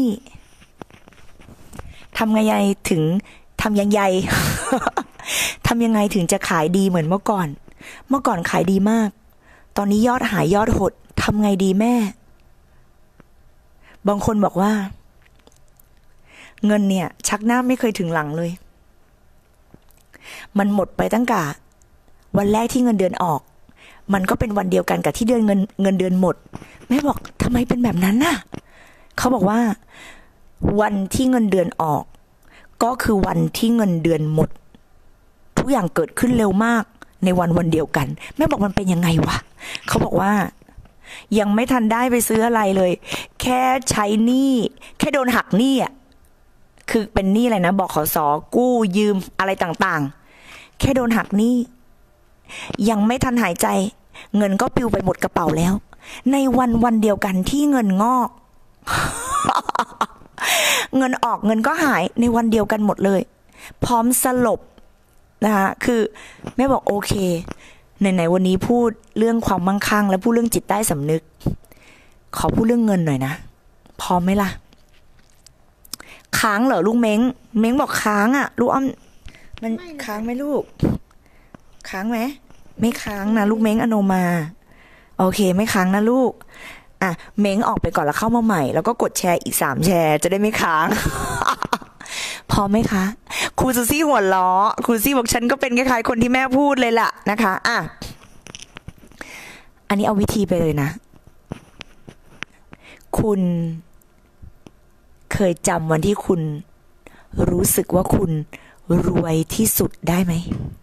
ทำยังไงถึงทำยังไง ทำยังไงถึงจะขายดีเหมือนเมื่อก่อนเมื่อก่อนขายดีมากตอนนี้ยอดหายยอดหดทำไงดีแม่บางคนบอกว่าเงินเนี่ยชักหน้าไม่เคยถึงหลังเลยมันหมดไปตั้งแต่วันแรกที่เงินเดือนออกมันก็เป็นวันเดียวกันกับที่เดือนเงินเงินเดือนหมดแม่บอกทำไมเป็นแบบนั้นน่ะเขาบอกว่าวันที่เงินเดือนออกก็คือวันที่เงินเดือนหมดทุกอย่างเกิดขึ้นเร็วมากในวันวันเดียวกันแม่บอกมันเป็นยังไงวะเขาบอกว่ายังไม่ทันได้ไปซื้ออะไรเลยแค่ใช้หนี้แค่โดนหักหนี้อ่ะคือเป็นหนี้อะไรนะบขส.กู้ยืมอะไรต่างๆแค่โดนหักหนี้ยังไม่ทันหายใจเงินก็ปลิวไปหมดกระเป๋าแล้วในวันวันเดียวกันที่เงินงอก เงินออกเงินก็หายในวันเดียวกันหมดเลยพร้อมสลบนะคะคือแม่บอกโอเคไหนๆวันนี้พูดเรื่องความมั่งคั่งและพูดเรื่องจิตใต้สำนึกขอพูดเรื่องเงินหน่อยนะพร้อมไหมล่ะค้างเหรอลูกเม้งเม้งบอกค้างอ่ะลูกอ้อมมันค้างไหมลูกค้างไหมไม่ค้างนะลูกเม้งอโนมาโอเคไม่ค้างนะลูกอ่ะเม้งออกไปก่อนแล้วเข้ามาใหม่แล้วก็กดแชร์อีกสามแชร์จะได้ไม่ค้าง พอไหมคะครูซูซี่หัวล้อครูซี่บอกฉันก็เป็นคล้ายๆคนที่แม่พูดเลยล่ะนะคะอ่ะอันนี้เอาวิธีไปเลยนะคุณเคยจำวันที่คุณรู้สึกว่าคุณรวยที่สุดได้ไหม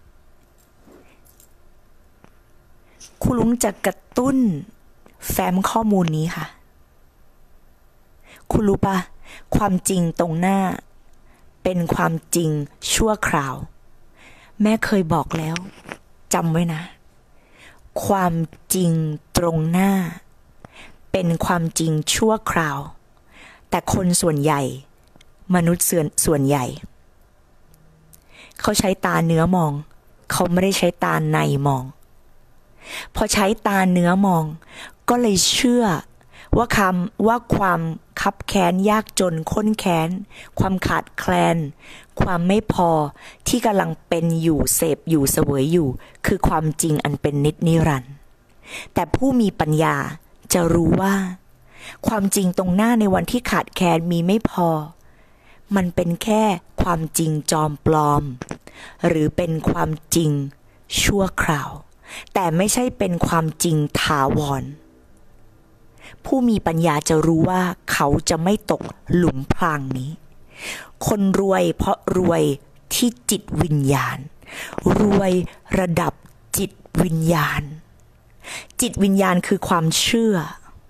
ครูลุงจะกระตุ้นแฟ้มข้อมูลนี้ค่ะคุณรู้ปะความจริงตรงหน้าเป็นความจริงชั่วคราวแม่เคยบอกแล้วจำไว้นะความจริงตรงหน้าเป็นความจริงชั่วคราวแต่คนส่วนใหญ่มนุษย์ส่วนส่วนใหญ่เขาใช้ตาเนื้อมองเขาไม่ได้ใช้ตาในมองพอใช้ตาเนื้อมองก็เลยเชื่อว่าคำว่าความคับแค้นยากจนข้นแค้นความขาดแคลนความไม่พอที่กำลังเป็นอยู่เสพอยู่เสวยอยู่คือความจริงอันเป็นนิจนิรันดร์แต่ผู้มีปัญญาจะรู้ว่าความจริงตรงหน้าในวันที่ขาดแคลนมีไม่พอมันเป็นแค่ความจริงจอมปลอมหรือเป็นความจริงชั่วคราวแต่ไม่ใช่เป็นความจริงถาวรผู้มีปัญญาจะรู้ว่าเขาจะไม่ตกหลุมพรางนี้คนรวยเพราะรวยที่จิตวิญญาณรวยระดับจิตวิญญาณจิตวิญญาณคือความเชื่อ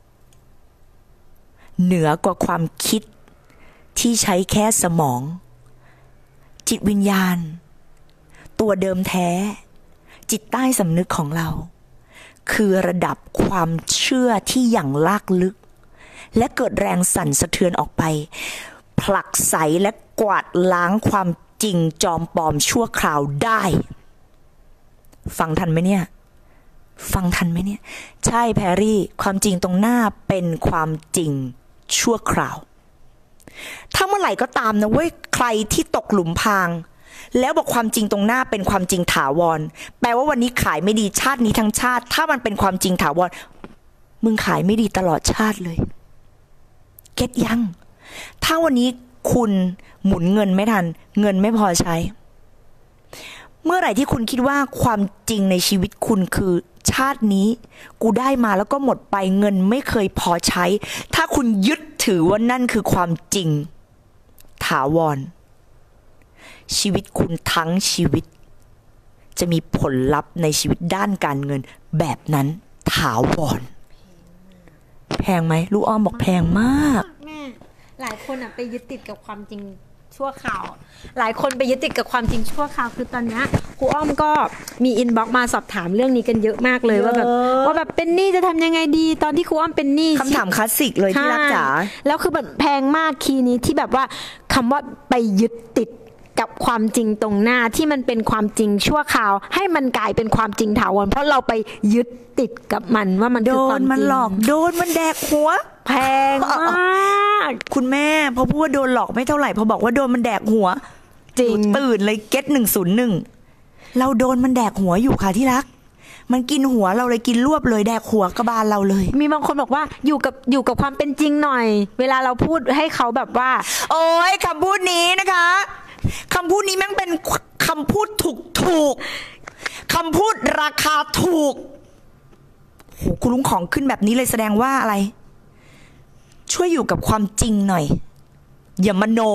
เหนือกว่าความคิดที่ใช้แค่สมองจิตวิญญาณตัวเดิมแท้จิตใต้สำนึกของเราคือระดับความเชื่อที่อย่างลากลึกและเกิดแรงสั่นสะเทือนออกไปผลักไสและกวาดล้างความจริงจอมปลอมชั่วคราวได้ฟังทันไหมเนี่ยฟังทันไหมเนี่ยใช่แพรรี่ความจริงตรงหน้าเป็นความจริงชั่วคราวถ้าเมื่อไหร่ก็ตามนะเว้ยใครที่ตกหลุมพรางแล้วบอกความจริงตรงหน้าเป็นความจริงถาวรแปลว่าวันนี้ขายไม่ดีชาตินี้ทั้งชาติถ้ามันเป็นความจริงถาวรมึงขายไม่ดีตลอดชาติเลยเก็ตยังถ้าวันนี้คุณหมุนเงินไม่ทันเงินไม่พอใช้เมื่อไหร่ที่คุณคิดว่าความจริงในชีวิตคุณคือชาตินี้กูได้มาแล้วก็หมดไปเงินไม่เคยพอใช้ถ้าคุณยึดถือว่านั่นคือความจริงถาวรชีวิตคุณทั้งชีวิตจะมีผลลัพธ์ในชีวิตด้านการเงินแบบนั้นถาวรแพงไหมลูกอ้อมบอกแพงมากแม่หลายคนอ่ะไปยึดติดกับความจริงชั่วคราวหลายคนไปยึดติดกับความจริงชั่วคราวคือตอนนี้ครูอ้อมก็มีอินบ็อกซ์มาสอบถามเรื่องนี้กันเยอะมากเลยว่าแบบว่าแบบเป็นหนี้จะทำยังไงดีตอนที่ครูอ้อมเป็นหนี้คำถามคลาสสิกเลยที่รักจ๋าแล้วคือแบบแพงมากคีย์นี้ที่แบบว่าคำว่าไปยึดติดกับความจริงตรงหน้าที่มันเป็นความจริงชั่วคราวให้มันกลายเป็นความจริงถาวรเพราะเราไปยึดติดกับมันว่ามันคือความจริงโดนมันหลอกโดนมันแดกหัวแพงมากคุณแม่พอพูดว่าโดนหลอกไม่เท่าไหร่พอบอกว่าโดนมันแดกหัวจริงตื่นเลยเก็ตหนึ่งศูนย์หนึ่งเราโดนมันแดกหัวอยู่ค่ะที่รักมันกินหัวเราเลยกินรวบเลยแดกหัวกระบาลเราเลยมีบางคนบอกว่าอยู่กับอยู่กับความเป็นจริงหน่อยเวลาเราพูดให้เขาแบบว่าโอ้ยคำพูดนี้นะคะคำพูดนี้แม่งเป็นคำพูดถูกถูกคำพูดราคาถูกโหคุณลุงของขึ้นแบบนี้เลยแสดงว่าอะไรช่วยอยู่กับความจริงหน่อยอย่ามโน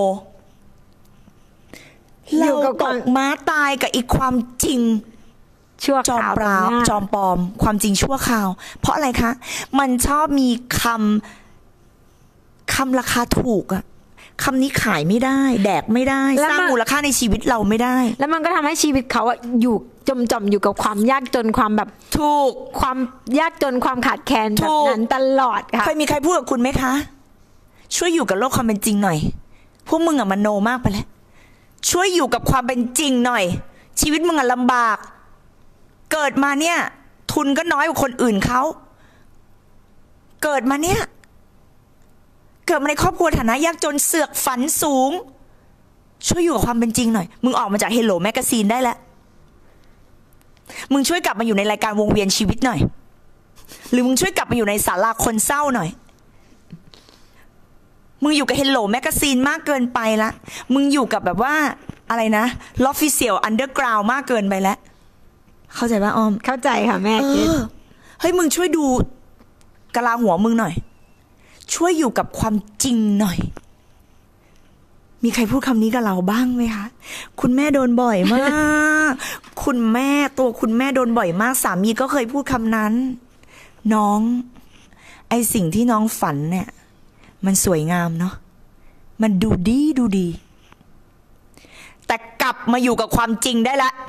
เราตกม้าตายกับอีกความจริงชั่วจอมปลาจอมปลอมความจริงชั่วคราวเพราะอะไรคะมันชอบมีคำคำราคาถูกอะคำนี้ขายไม่ได้แดกไม่ได้สร้างมูลค่าในชีวิตเราไม่ได้แล้วมันก็ทำให้ชีวิตเขาอะอยู่จมจมอยู่กับความยากจนความแบบถูกความยากจนความขาดแคลนแบบนั้นตลอดค่ะเคยมีใครพูดกับคุณไหมคะช่วยอยู่กับโลกความเป็นจริงหน่อยพวกมึงอะมโนมากไปแล้วช่วยอยู่กับความเป็นจริงหน่อยชีวิตมึงอะลำบากเกิดมาเนี่ยทุนก็น้อยกว่าคนอื่นเขาเกิดมาเนี่ยเกิดมาในครอบครัวฐานะยากจนเสือกฝันสูงช่วยอยู่กับความเป็นจริงหน่อยมึงออกมาจาก Hello Magazine ได้แล้วมึงช่วยกลับมาอยู่ในรายการวงเวียนชีวิตหน่อยหรือมึงช่วยกลับมาอยู่ในศาลาคนเศร้าหน่อยมึงอยู่กับ Hello Magazine มากเกินไปละมึงอยู่กับแบบว่าอะไรนะ L'Official Underground มากเกินไปแล้วเข้าใจป่ะอ้อมเข้าใจค่ะแม่คิดเฮ้ยมึงช่วยดูกะลาหัวมึงหน่อยช่วยอยู่กับความจริงหน่อยมีใครพูดคำนี้กับเราบ้างไหมคะคุณแม่โดนบ่อยมาก คุณแม่ตัวคุณแม่โดนบ่อยมากสามีก็เคยพูดคำนั้นน้องไอสิ่งที่น้องฝันเนี่ยมันสวยงามเนาะมันดูดีดูดีแต่กลับมาอยู่กับความจริงได้ละ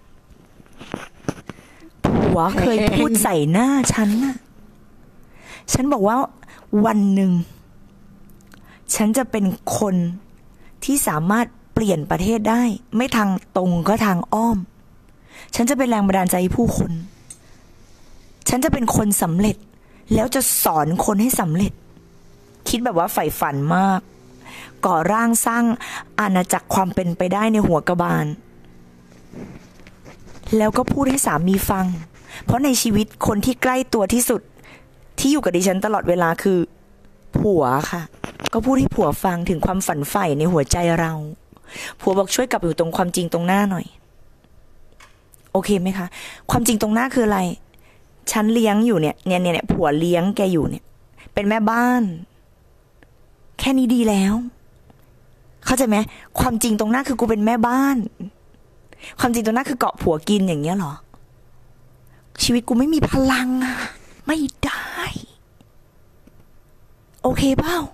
ผัวเคยพูดใส่หน้าฉันน่ะฉันบอกว่าวันหนึ่งฉันจะเป็นคนที่สามารถเปลี่ยนประเทศได้ไม่ทางตรงก็ทางอ้อมฉันจะเป็นแรงบันดาลใจให้ผู้คนฉันจะเป็นคนสำเร็จแล้วจะสอนคนให้สำเร็จคิดแบบว่าใฝ่ฝันมากก่อร่างสร้างอาณาจักรความเป็นไปได้ในหัวกระบาลแล้วก็พูดให้สามีฟังเพราะในชีวิตคนที่ใกล้ตัวที่สุดที่อยู่กับดิฉันตลอดเวลาคือผัวค่ะก็พูดให้ผัวฟังถึงความฝันใฝ่ในหัวใจเราผัวบอกช่วยกลับอยู่ตรงความจริงตรงหน้าหน่อยโอเคไหมคะความจริงตรงหน้าคืออะไรฉันเลี้ยงอยู่เนี่ยเนี่ยเนี่ยผัวเลี้ยงแกอยู่เนี่ยเป็นแม่บ้านแค่นี้ดีแล้วเข้าใจไหมความจริงตรงหน้าคือกูเป็นแม่บ้านความจริงตรงหน้าคือเกาะผัวกินอย่างเงี้ยเหรอชีวิตกูไม่มีพลังอะไม่ได้โอเคเปล่า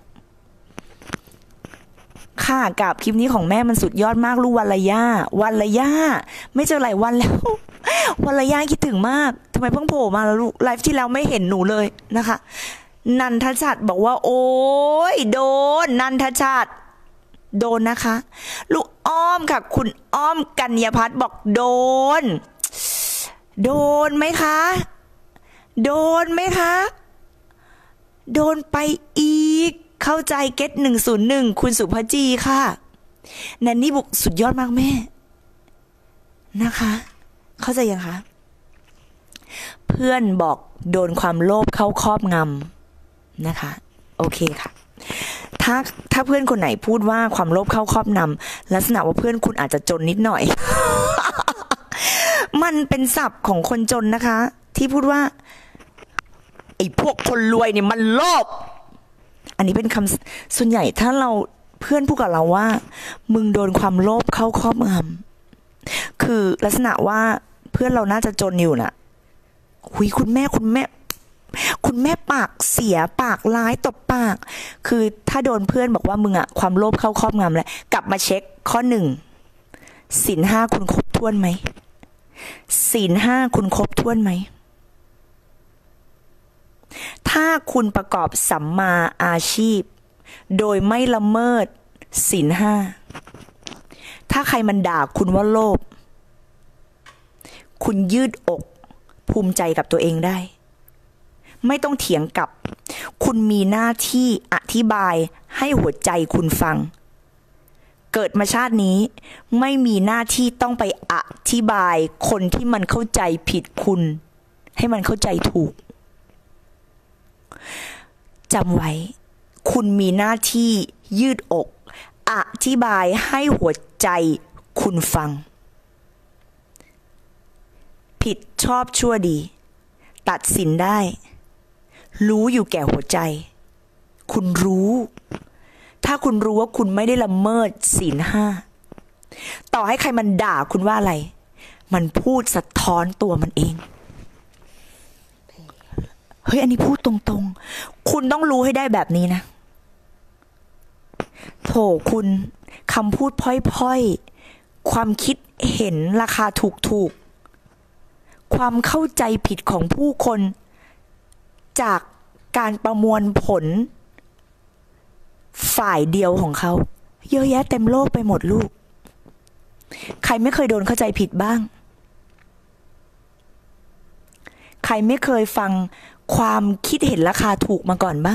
ค่ะกับคลิปนี้ของแม่มันสุดยอดมากลูกวันละย่าวันละย่าไม่เจอหลายวันแล้ววันละย่าคิดถึงมากทำไมเพิ่งโผล่มาแล้วลูกไลฟ์ที่แล้วไม่เห็นหนูเลยนะคะนันทชัดบอกว่าโอ้ยโดนนันทชัดโดนนะคะลูกอ้อมค่ะคุณอ้อมกัญญาพัฒน์บอกโดนโดนไหมคะโดนไหมคะโดนไปอีกเข้าใจเก็ตหนึ่งศูนย์หนึ่งคุณสุภจีค่ะแนนนี่บุกสุดยอดมากแม่นะคะเข้าใจยังคะเพื่อนบอกโดนความโลภเข้าครอบงำนะคะโอเคค่ะถ้าถ้าเพื่อนคนไหนพูดว่าความโลภเข้าครอบงำลักษณะว่าเพื่อนคุณอาจจะจนนิดหน่อย มันเป็นศัพท์ของคนจนนะคะที่พูดว่าไอ้พวกคนรวยเนี่ยมันโลภอันนี้เป็นคำส่วนใหญ่ถ้าเราเพื่อนพูดกับเราว่ามึงโดนความโลภเข้าครอบงำคือลักษณะว่าเพื่อนเราน่าจะจนอยู่น่ะหุยคุณแม่คุณแม่คุณแม่ปากเสียปากร้ายตบปากคือถ้าโดนเพื่อนบอกว่ามึงอะความโลภเข้าครอบงำแล้วกลับมาเช็คข้อหนึ่งศีลห้าคุณครบถ้วนไหมศีลห้าคุณครบถ้วนไหมถ้าคุณประกอบสัมมาอาชีพโดยไม่ละเมิดศีลห้าถ้าใครมันด่าคุณว่าโลภคุณยืดอกภูมิใจกับตัวเองได้ไม่ต้องเถียงกับคุณมีหน้าที่อธิบายให้หัวใจคุณฟังเกิดมาชาตินี้ไม่มีหน้าที่ต้องไปอธิบายคนที่มันเข้าใจผิดคุณให้มันเข้าใจถูกจำไว้คุณมีหน้าที่ยืดอกอธิบายให้หัวใจคุณฟังผิดชอบชั่วดีตัดสินได้รู้อยู่แก่หัวใจคุณรู้ถ้าคุณรู้ว่าคุณไม่ได้ละเมิดศีลห้าต่อให้ใครมันด่าคุณว่าอะไรมันพูดสะท้อนตัวมันเองเฮ้ยอันนี้พูดตรงๆคุณต้องรู้ให้ได้แบบนี้นะโถคุณคำพูดพ้อยๆความคิดเห็นราคาถูกๆความเข้าใจผิดของผู้คนจากการประมวลผลฝ่ายเดียวของเขาเยอะแยะเต็มโลกไปหมดลูกใครไม่เคยโดนเข้าใจผิดบ้างใครไม่เคยฟังความคิดเห็นราคาถูกมาก่อนบ้าง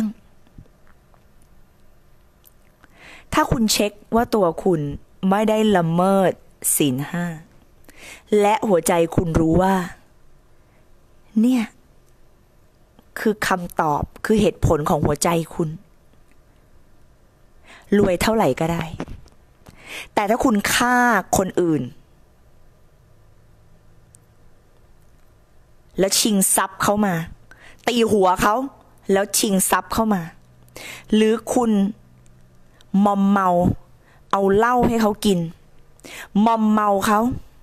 ถ้าคุณเช็คว่าตัวคุณไม่ได้ละเมิดศีลห้าและหัวใจคุณรู้ว่าเนี่ยคือคำตอบคือเหตุผลของหัวใจคุณรวยเท่าไหร่ก็ได้แต่ถ้าคุณฆ่าคนอื่นแล้วชิงทรัพย์เขามาตีหัวเขาแล้วชิงทรัพย์เข้ามาหรือคุณมอมเมาเอาเหล้าให้เขากินมอมเมาเขา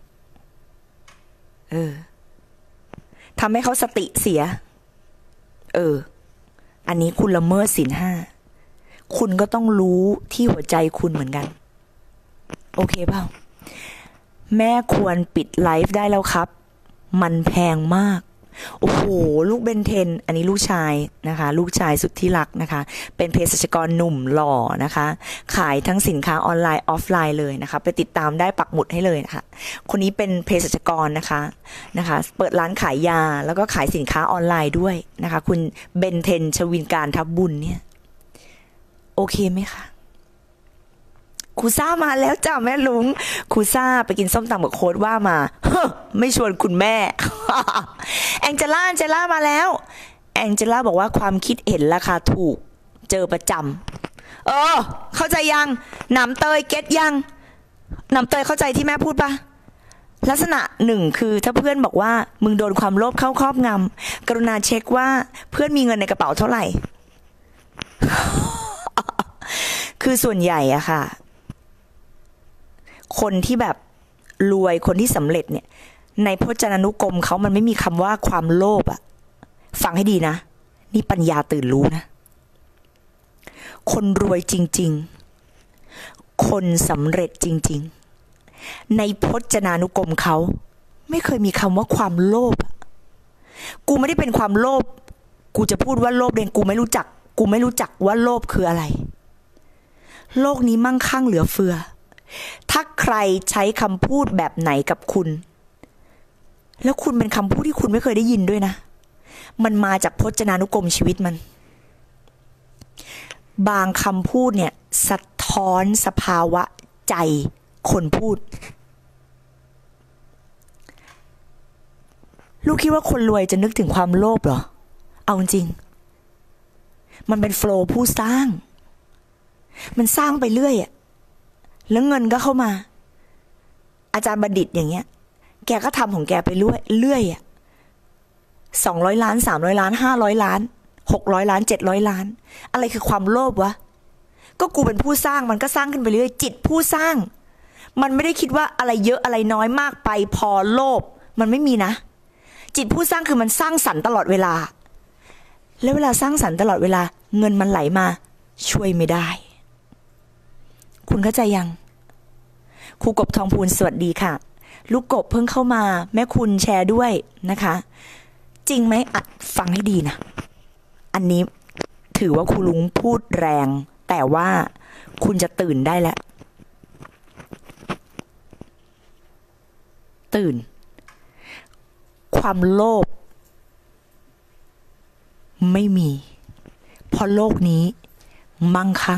เออทำให้เขาสติเสียเอออันนี้คุณละเมิดศีลห้าคุณก็ต้องรู้ที่หัวใจคุณเหมือนกันโอเคเปล่าแม่ควรปิดไลฟ์ได้แล้วครับมันแพงมากโอ้โหลูกเบนเทนอันนี้ลูกชายนะคะลูกชายสุดที่รักนะคะเป็นเภสัชกรหนุ่มหล่อนะคะขายทั้งสินค้าออนไลน์ออฟไลน์เลยนะคะไปติดตามได้ปักหมุดให้เลยนะคะคนนี้เป็นเภสัชกรนะคะนะคะเปิดร้านขายยาแล้วก็ขายสินค้าออนไลน์ด้วยนะคะคุณเบนเทนชวินการทับบุญเนี่ยโอเคไหมคะครูซ่ามาแล้วจ้าแม่ลุงครูซ่าไปกินส้มตำกับโค้ดว่ามาไม่ชวนคุณแม่ แองเจล่าแองเจล่ามาแล้วแองเจล่าบอกว่าความคิดเห็นราคาถูกเจอประจำเออเข้าใจยังหนำเตยเก็ตยังหนำเตยเข้าใจที่แม่พูดปะลักษณะหนึ่งคือถ้าเพื่อนบอกว่ามึงโดนความโลภเข้าครอบงำกรุณาเช็คว่าเพื่อนมีเงินในกระเป๋าเท่าไหร่ คือส่วนใหญ่อะค่ะคนที่แบบรวยคนที่สำเร็จเนี่ยในพจนานุกรมเขามันไม่มีคำว่าความโลภอะฟังให้ดีนะนี่ปัญญาตื่นรู้นะคนรวยจริงๆคนสำเร็จจริงๆในพจนานุกรมเขาไม่เคยมีคำว่าความโลภกูไม่ได้เป็นความโลภกูจะพูดว่าโลภเองกูไม่รู้จักกูไม่รู้จักว่าโลภคืออะไรโลกนี้มั่งคั่งเหลือเฟือถ้าใครใช้คำพูดแบบไหนกับคุณแล้วคุณเป็นคำพูดที่คุณไม่เคยได้ยินด้วยนะมันมาจากพจนานุกรมชีวิตมันบางคำพูดเนี่ยสะท้อนสภาวะใจคนพูดลูกคิดว่าคนรวยจะนึกถึงความโลภเหรอเอาจริงมันเป็นโฟลว์ผู้สร้างมันสร้างไปเรื่อยอะแล้วเงินก็เข้ามาอาจารย์บัณฑิตอย่างเงี้ยแกก็ทำของแกไปเรื่อยเรื่อยอ่ะสองร้อยล้านสามร้อยล้านห้าร้อยล้านหกร้อยล้านเจ็ดร้อยล้านอะไรคือความโลภวะก็กูเป็นผู้สร้างมันก็สร้างขึ้นไปเรื่อยจิตผู้สร้างมันไม่ได้คิดว่าอะไรเยอะอะไรน้อยมากไปพอโลภมันไม่มีนะจิตผู้สร้างคือมันสร้างสรรค์ตลอดเวลาแล้วเวลาสร้างสรรค์ตลอดเวลาเงินมันไหลมาช่วยไม่ได้คุณเข้าใจยังครูกบทองพูนสวัสดีค่ะลูกกบเพิ่งเข้ามาแม่คุณแชร์ด้วยนะคะจริงไหมอ่ะฟังให้ดีนะอันนี้ถือว่าครูลุงพูดแรงแต่ว่าคุณจะตื่นได้แล้วตื่นความโลภไม่มีเพราะโลกนี้มั่งคั่ง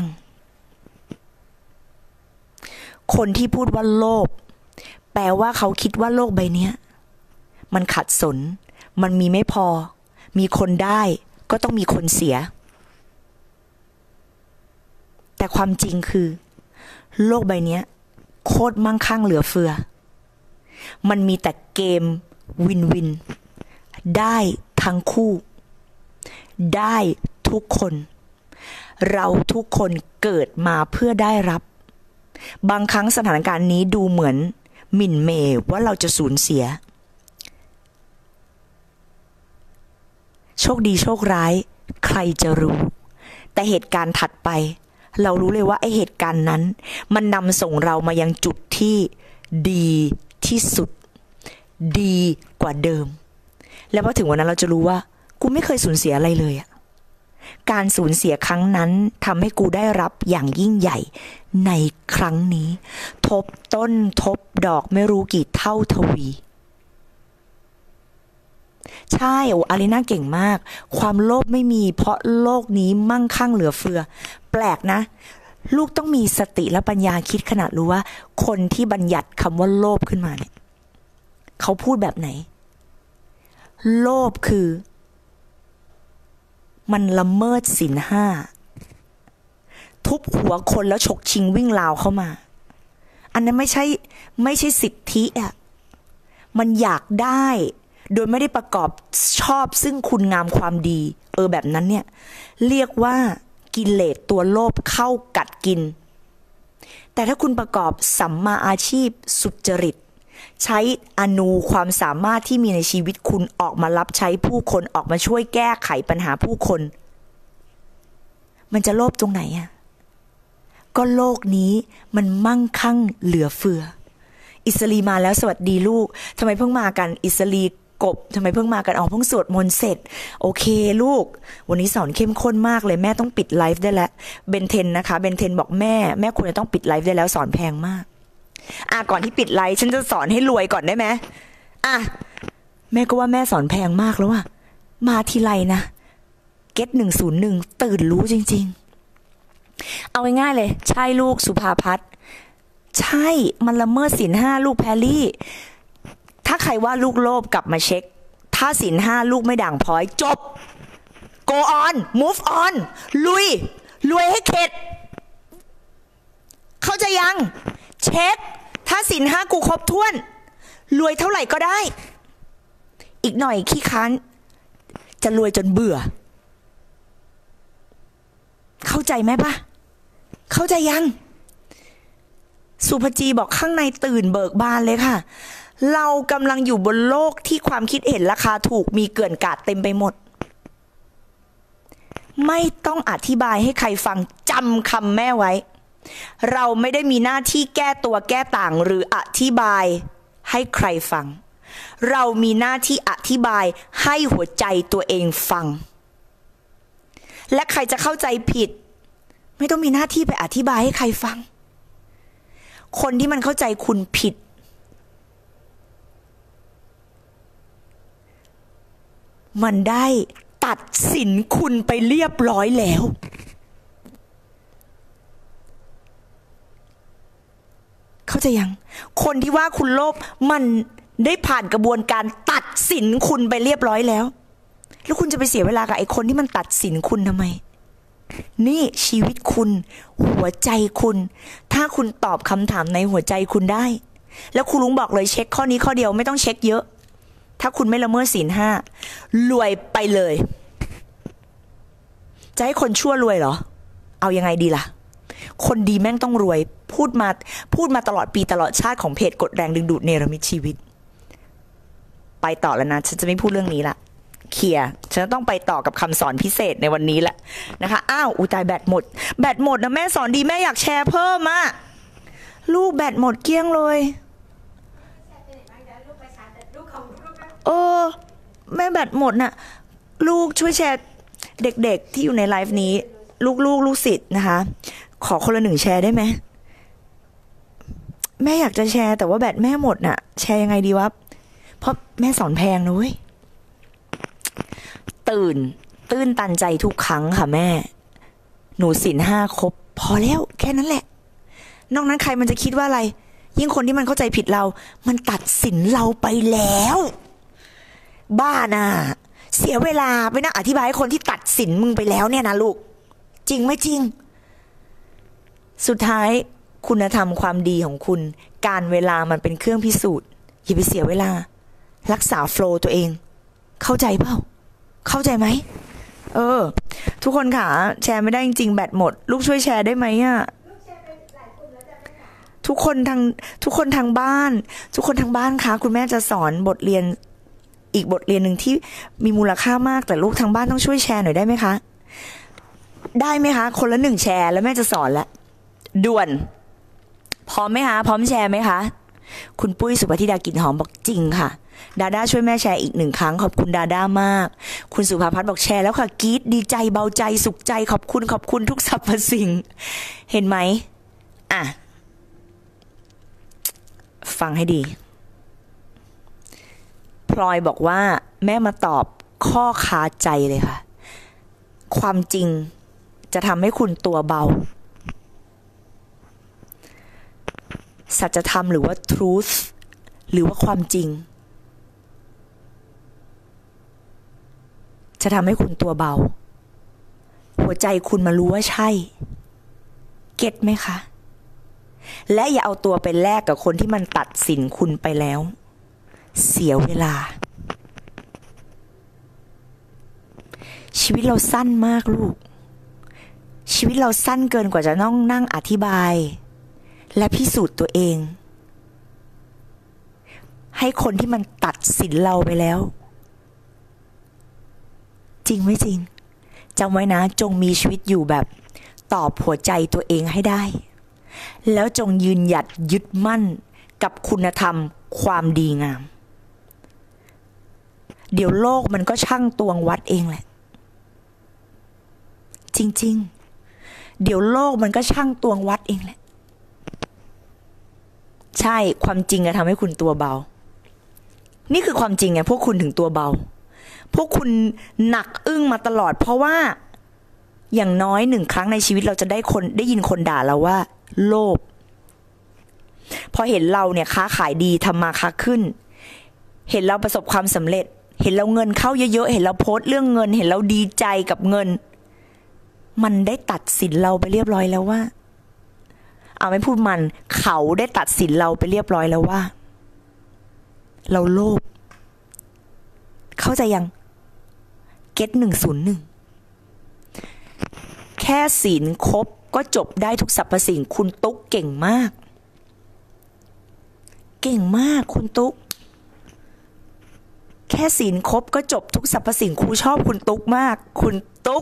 คนที่พูดว่าโลภแปลว่าเขาคิดว่าโลกใบนี้มันขัดสนมันมีไม่พอมีคนได้ก็ต้องมีคนเสียแต่ความจริงคือโลกใบนี้โคตรมั่งคั่งเหลือเฟือมันมีแต่เกมวินวินได้ทั้งคู่ได้ทุกคนเราทุกคนเกิดมาเพื่อได้รับบางครั้งสถานการณ์นี้ดูเหมือนหมิ่นเมย์ว่าเราจะสูญเสียโชคดีโชคร้ายใครจะรู้แต่เหตุการณ์ถัดไปเรารู้เลยว่าไอ้เหตุการณ์นั้นมันนำส่งเรามายังจุดที่ดีที่สุดดีกว่าเดิมแล้วพอถึงวันนั้นเราจะรู้ว่ากูไม่เคยสูญเสียอะไรเลยอะการสูญเสียครั้งนั้นทำให้กูได้รับอย่างยิ่งใหญ่ในครั้งนี้ทบต้นทบดอกไม่รู้กี่เท่าทวีใช่โอ้อารีนาเก่งมากความโลภไม่มีเพราะโลกนี้มั่งคั่งเหลือเฟือแปลกนะลูกต้องมีสติและปัญญาคิดขนาดรู้ว่าคนที่บัญญัติคำว่าโลภขึ้นมาเนี่ยเขาพูดแบบไหนโลภคือมันละเมิดศีลห้าทุบหัวคนแล้วฉกชิงวิ่งราวเข้ามาอันนั้นไม่ใช่ไม่ใช่สิทธิอ่ะมันอยากได้โดยไม่ได้ประกอบชอบซึ่งคุณงามความดีเออแบบนั้นเนี่ยเรียกว่ากิเลสตัวโลภเข้ากัดกินแต่ถ้าคุณประกอบสัมมาอาชีพสุจริตใช้อนูความสามารถที่มีในชีวิตคุณออกมารับใช้ผู้คนออกมาช่วยแก้ไขปัญหาผู้คนมันจะโลภตรงไหนอ่ะก็โลกนี้มันมั่งคั่งเหลือเฟืออิสรีมาแล้วสวัสดีลูกทำไมเพิ่งมากันอิสรีกบทำไมเพิ่งมากันอ๋อเพิ่งสวดมนต์เสร็จโอเคลูกวันนี้สอนเข้มข้นมากเลยแม่ต้องปิดไลฟ์ได้แล้วเบนเทนนะคะเบนเทนบอกแม่แม่ควรจะต้องปิดไลฟ์ได้แล้วสอนแพงมากอ่ะก่อนที่ปิดไลฟ์ฉันจะสอนให้รวยก่อนได้ไหมอ่ะแม่ก็ว่าแม่สอนแพงมากแล้วอะมาทีไรนะเก็ตหนึ่งศูนย์หนึ่งตื่นรู้จริงๆเอาง่ายๆเลยใช่ลูกสุภาพัฒน์ใช่มันละเมิดศีลห้าลูกแพรลี่ถ้าใครว่าลูกโลภกลับมาเช็คถ้าศีลห้าลูกไม่ด่างพร้อยจบ go on move on ลุยรวยให้เข็ดเข้าใจยังเช็คถ้าศีลห้ากูครบถ้วนรวยเท่าไหร่ก็ได้อีกหน่อยขี้ค้านจะรวยจนเบื่อเข้าใจไหมปะเข้าใจยังสุภจีบอกข้างในตื่นเบิกบานเลยค่ะเรากำลังอยู่บนโลกที่ความคิดเห็นราคาถูกมีเกลื่อนกาดเต็มไปหมดไม่ต้องอธิบายให้ใครฟังจำคำแม่ไว้เราไม่ได้มีหน้าที่แก้ตัวแก้ต่างหรืออธิบายให้ใครฟังเรามีหน้าที่อธิบายให้หัวใจตัวเองฟังและใครจะเข้าใจผิดไม่ต้องมีหน้าที่ไปอธิบายให้ใครฟังคนที่มันเข้าใจคุณผิดมันได้ตัดสินคุณไปเรียบร้อยแล้วเข้าใจยังคนที่ว่าคุณโลภมันได้ผ่านกระบวนการตัดสินคุณไปเรียบร้อยแล้วแล้วคุณจะไปเสียเวลากับไอ้คนที่มันตัดสินคุณทำไมนี่ชีวิตคุณหัวใจคุณถ้าคุณตอบคำถามในหัวใจคุณได้แล้วครูลุงบอกเลยเช็คข้อนี้ข้อเดียวไม่ต้องเช็คเยอะถ้าคุณไม่ละเมิดศีลห้ารวยไปเลยจะให้คนชั่วรวยเหรอเอายังไงดีล่ะคนดีแม่งต้องรวยพูดมาพูดมาตลอดปีตลอดชาติของเพจกดแรงดึงดูดเนรมิตชีวิตไปต่อแล้วนะฉันจะไม่พูดเรื่องนี้ละเคลียร์ฉันต้องไปต่อกับคำสอนพิเศษในวันนี้แหละนะคะอ้าวอุตายแบตหมดแบตหมดนะแม่สอนดีแม่อยากแชร์เพิ่มอ่ะลูกแบตหมดเกลี้ยงเลยเออแม่แบตหมดน่ะลูกช่วยแชร์เด็กๆที่อยู่ในไลฟ์นี้ลูกๆลูกศิษย์นะคะขอคนละหนึ่งแชร์ได้ไหมแม่อยากจะแชร์แต่ว่าแบตแม่หมดน่ะแชร์ยังไงดีวะเพราะแม่สอนแพงนะเว้ยตื่นตื้นตันใจทุกครั้งค่ะแม่หนูศีลห้าครบพอแล้วแค่นั้นแหละนอกนั้นใครมันจะคิดว่าอะไรยิ่งคนที่มันเข้าใจผิดเรามันตัดสินเราไปแล้วบ้าน่ะเสียเวลาไปนั่งอธิบายให้คนที่ตัดสินมึงไปแล้วเนี่ยนะลูกจริงไม่จริงสุดท้ายคุณธรรมความดีของคุณการเวลามันเป็นเครื่องพิสูจน์อย่าไปเสียเวลารักษาโฟลว์ตัวเองเข้าใจเปล่าเข้าใจไหมเออทุกคนค่ะแชร์ไม่ได้จริงๆแบตหมดลูกช่วยแชร์ได้ไหมอ่ะทุกคนทางทุกคนทางบ้านทุกคนทางบ้านคะคุณแม่จะสอนบทเรียนอีกบทเรียนหนึ่งที่มีมูลค่ามากแต่ลูกทางบ้านต้องช่วยแชร์หน่อยได้ไหมคะได้ไหมคะคนละหนึ่งแชร์แล้วแม่จะสอนละด่วนพร้อมไหมคะพร้อมแชร์ไหมคะคุณปุ้ยสุภธิดากลิ่นหอมบอกจริงค่ะดาด้าช่วยแม่แชร์อีกหนึ่งครั้งขอบคุณดาด้ามากคุณสุภาพัฒน์บอกแชร์แล้วค่ะกรี๊ดดีใจเบาใจสุขใจขอบคุณขอบคุณทุกสรรพสิ่งเห็นไหมอ่ะฟังให้ดีพลอยบอกว่าแม่มาตอบข้อคาใจเลยค่ะความจริงจะทำให้คุณตัวเบาสัจธรรมหรือว่า truth หรือว่าความจริงจะทำให้คุณตัวเบาหัวใจคุณมารู้ว่าใช่เก็ตไหมคะและอย่าเอาตัวไปแลกกับคนที่มันตัดสินคุณไปแล้วเสียเวลาชีวิตเราสั้นมากลูกชีวิตเราสั้นเกินกว่าจะต้องนั่งอธิบายและพิสูจน์ตัวเองให้คนที่มันตัดสินเราไปแล้วจริงไม่จริงจำไว้นะจงมีชีวิตอยู่แบบตอบหัวใจตัวเองให้ได้แล้วจงยืนหยัดยึดมั่นกับคุณธรรมความดีงามเดี๋ยวโลกมันก็ชั่งตวงวัดเองแหละจริงๆเดี๋ยวโลกมันก็ชั่งตวงวัดเองแหละใช่ความจริงจะทำให้คุณตัวเบานี่คือความจริงไงพวกคุณถึงตัวเบาพวกคุณหนักอึ้งมาตลอดเพราะว่าอย่างน้อยหนึ่งครั้งในชีวิตเราจะได้คนได้ยินคนด่าเราว่าโลภพอเห็นเราเนี่ยค้าขายดีทำมาค้าขึ้นเห็นเราประสบความสำเร็จเห็นเราเงินเข้าเยอะๆเห็นเราโพสต์เรื่องเงินเห็นเราดีใจกับเงินมันได้ตัดสินเราไปเรียบร้อยแล้วว่าเอาไม่พูดมันเขาได้ตัดสินเราไปเรียบร้อยแล้วว่าเราโลภเข้าใจยังเก็ตหนึ่งศูนย์หนึ่งแค่ศีลครบก็จบได้ทุกสรรพสิ่งคุณตุ๊กเก่งมากเก่งมากคุณตุ๊กแค่ศีลครบก็จบทุกสรรพสิ่งครูชอบคุณตุ๊กมากคุณตุ๊ก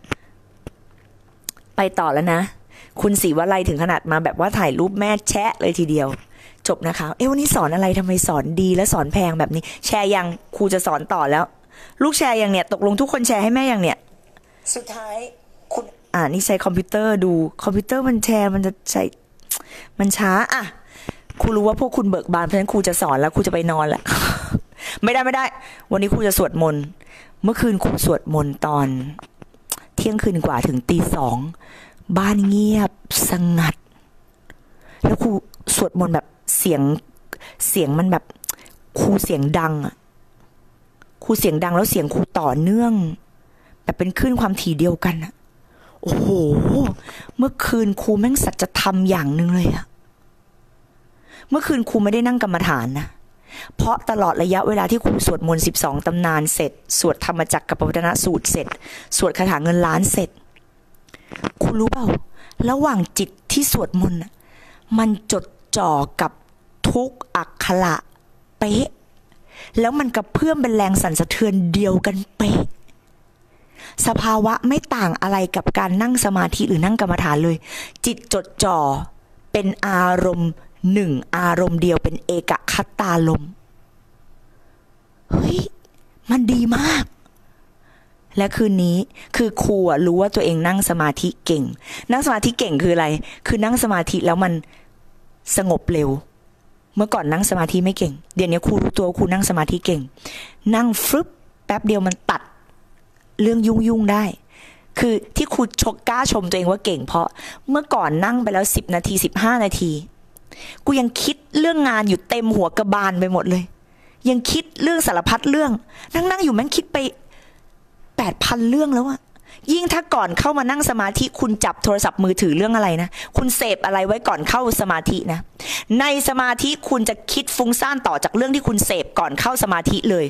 ไปต่อแล้วนะคุณศรีวลัยถึงขนาดมาแบบว่าถ่ายรูปแม่แชะเลยทีเดียวจบนะคะเอ๊ะวันนี้สอนอะไรทำไมสอนดีและสอนแพงแบบนี้แชร์ยังครูจะสอนต่อแล้วลูกแชร์ยังเนี่ยตกลงทุกคนแชร์ให้แม่ยังเนี่ยสุดท้ายคุณอ่านี่ใช้คอมพิวเตอร์ดูคอมพิวเตอร์มันแชร์มันจะใช้มันช้าอ่ะครูรู้ว่าพวกคุณเบิกบานเพราะฉะนั้นครูจะสอนแล้วครูจะไปนอนแหละ ไม่ได้ไม่ได้วันนี้ครูจะสวดมนต์เมื่อคืนครูสวดมนต์ตอนเที่ยงคืนกว่าถึงตีสองบ้านเงียบสงัดแล้วครูสวดมนต์แบบเสียงเสียงมันแบบครูเสียงดังอ่ะครูเสียงดังแล้วเสียงครูต่อเนื่องแบบเป็นคลื่นความถี่เดียวกันอ่ะโอ้โหเมื่อคืนครูแม่งสัจธรรมอย่างหนึ่งเลยอ่ะเมื่อคืนครูไม่ได้นั่งกรรมฐานนะเพราะตลอดระยะเวลาที่ครูสวดมนต์สิบสองตำนานเสร็จสวดธรรมจักรกับปวัตนสูตรเสร็จสวดคาถาเงินล้านเสร็จครูรู้เปล่าระหว่างจิตที่สวดมนต์มันจดจ่อกับทุกอักขระเป๊ะแล้วมันกระเพื่อมเป็นแรงสั่นสะเทือนเดียวกันเป๊ะสภาวะไม่ต่างอะไรกับการนั่งสมาธิหรือนั่งกรรมฐานเลยจิตจดจ่อเป็นอารมณ์หนึ่งอารมณ์เดียวเป็นเอกคตารมณ์เฮ้ยมันดีมากและคืนนี้คือครูรู้ว่าตัวเองนั่งสมาธิเก่งนั่งสมาธิเก่งคืออะไรคือนั่งสมาธิแล้วมันสงบเร็วเมื่อก่อนนั่งสมาธิไม่เก่งเดี๋ยวนี้ครูรู้ตัวครูนั่งสมาธิเก่งนั่งฟึบแป๊บเดียวมันตัดเรื่องยุ่งยุ่งได้คือที่ครูชกกล้าชมตัวเองว่าเก่งเพราะเมื่อก่อนนั่งไปแล้วสิบนาทีสิบห้านาทีกูยังคิดเรื่องงานอยู่เต็มหัวกระบาลไปหมดเลยยังคิดเรื่องสารพัดเรื่องนั่งนั่งอยู่แม่งคิดไปแปดพันเรื่องแล้วอะยิ่งถ้าก่อนเข้ามานั่งสมาธิคุณจับโทรศัพท์มือถือเรื่องอะไรนะคุณเสพอะไรไว้ก่อนเข้าสมาธินะในสมาธิคุณจะคิดฟุ้งซ่านต่อจากเรื่องที่คุณเสพก่อนเข้าสมาธิเลย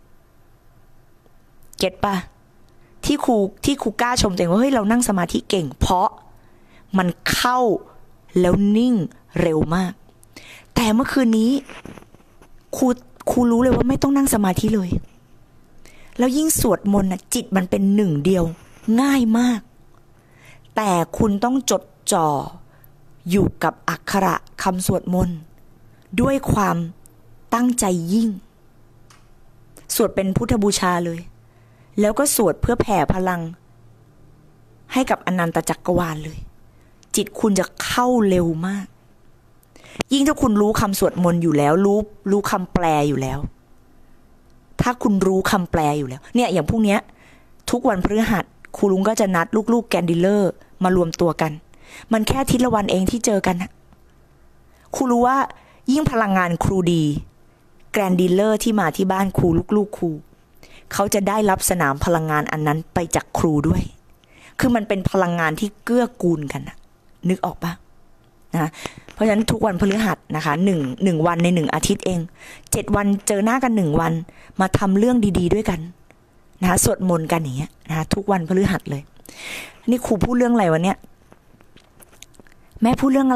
เก็ตป่ะที่ครูที่ครูกล้าชมตัวเองว่าเฮ้ยเรานั่งสมาธิเก่งเพราะมันเข้าแล้วนิ่งเร็วมากแต่เมื่อคืนนี้ครูครูรู้เลยว่าไม่ต้องนั่งสมาธิเลยแล้วยิ่งสวดมนต์นะจิตมันเป็นหนึ่งเดียวง่ายมากแต่คุณต้องจดจ่ออยู่กับอักขระคำสวดมนต์ด้วยความตั้งใจยิ่งสวดเป็นพุทธบูชาเลยแล้วก็สวดเพื่อแผ่พลังให้กับอนันตจักรวาลเลยจิตคุณจะเข้าเร็วมากยิ่งถ้าคุณรู้คำสวดมนต์อยู่แล้วรู้รู้คำแปลอยู่แล้วถ้าคุณรู้คำแปลอยู่แล้วเนี่ยอย่างพวกเนี้ยทุกวันพฤหัสครูลุงก็จะนัดลูกๆแกนดิลเลอร์มารวมตัวกันมันแค่อาทิตย์ละวันเองที่เจอกันนะครูรู้ว่ายิ่งพลังงานครูดีแกรนดิลเลอร์ที่มาที่บ้านครูลูกๆครูเขาจะได้รับสนามพลังงานอันนั้นไปจากครูด้วยคือมันเป็นพลังงานที่เกื้อกูลกันนะนึกออกปะนะเพราะฉะนั้นทุกวันพฤหัสนะคะหนึ่งหนึ่งวันในหนึ่งอาทิตย์เองเจ็ดวันเจอหน้ากันหนึ่งวันมาทำเรื่องดีๆด้วยกันนะคะสวดมนต์กันอย่างเงี้ยนะคะทุกวันพฤหัสเลยนี่ครูพูดเรื่องอะไรวันเนี้ยแม่พูดเรื่องอะไรอ่ะ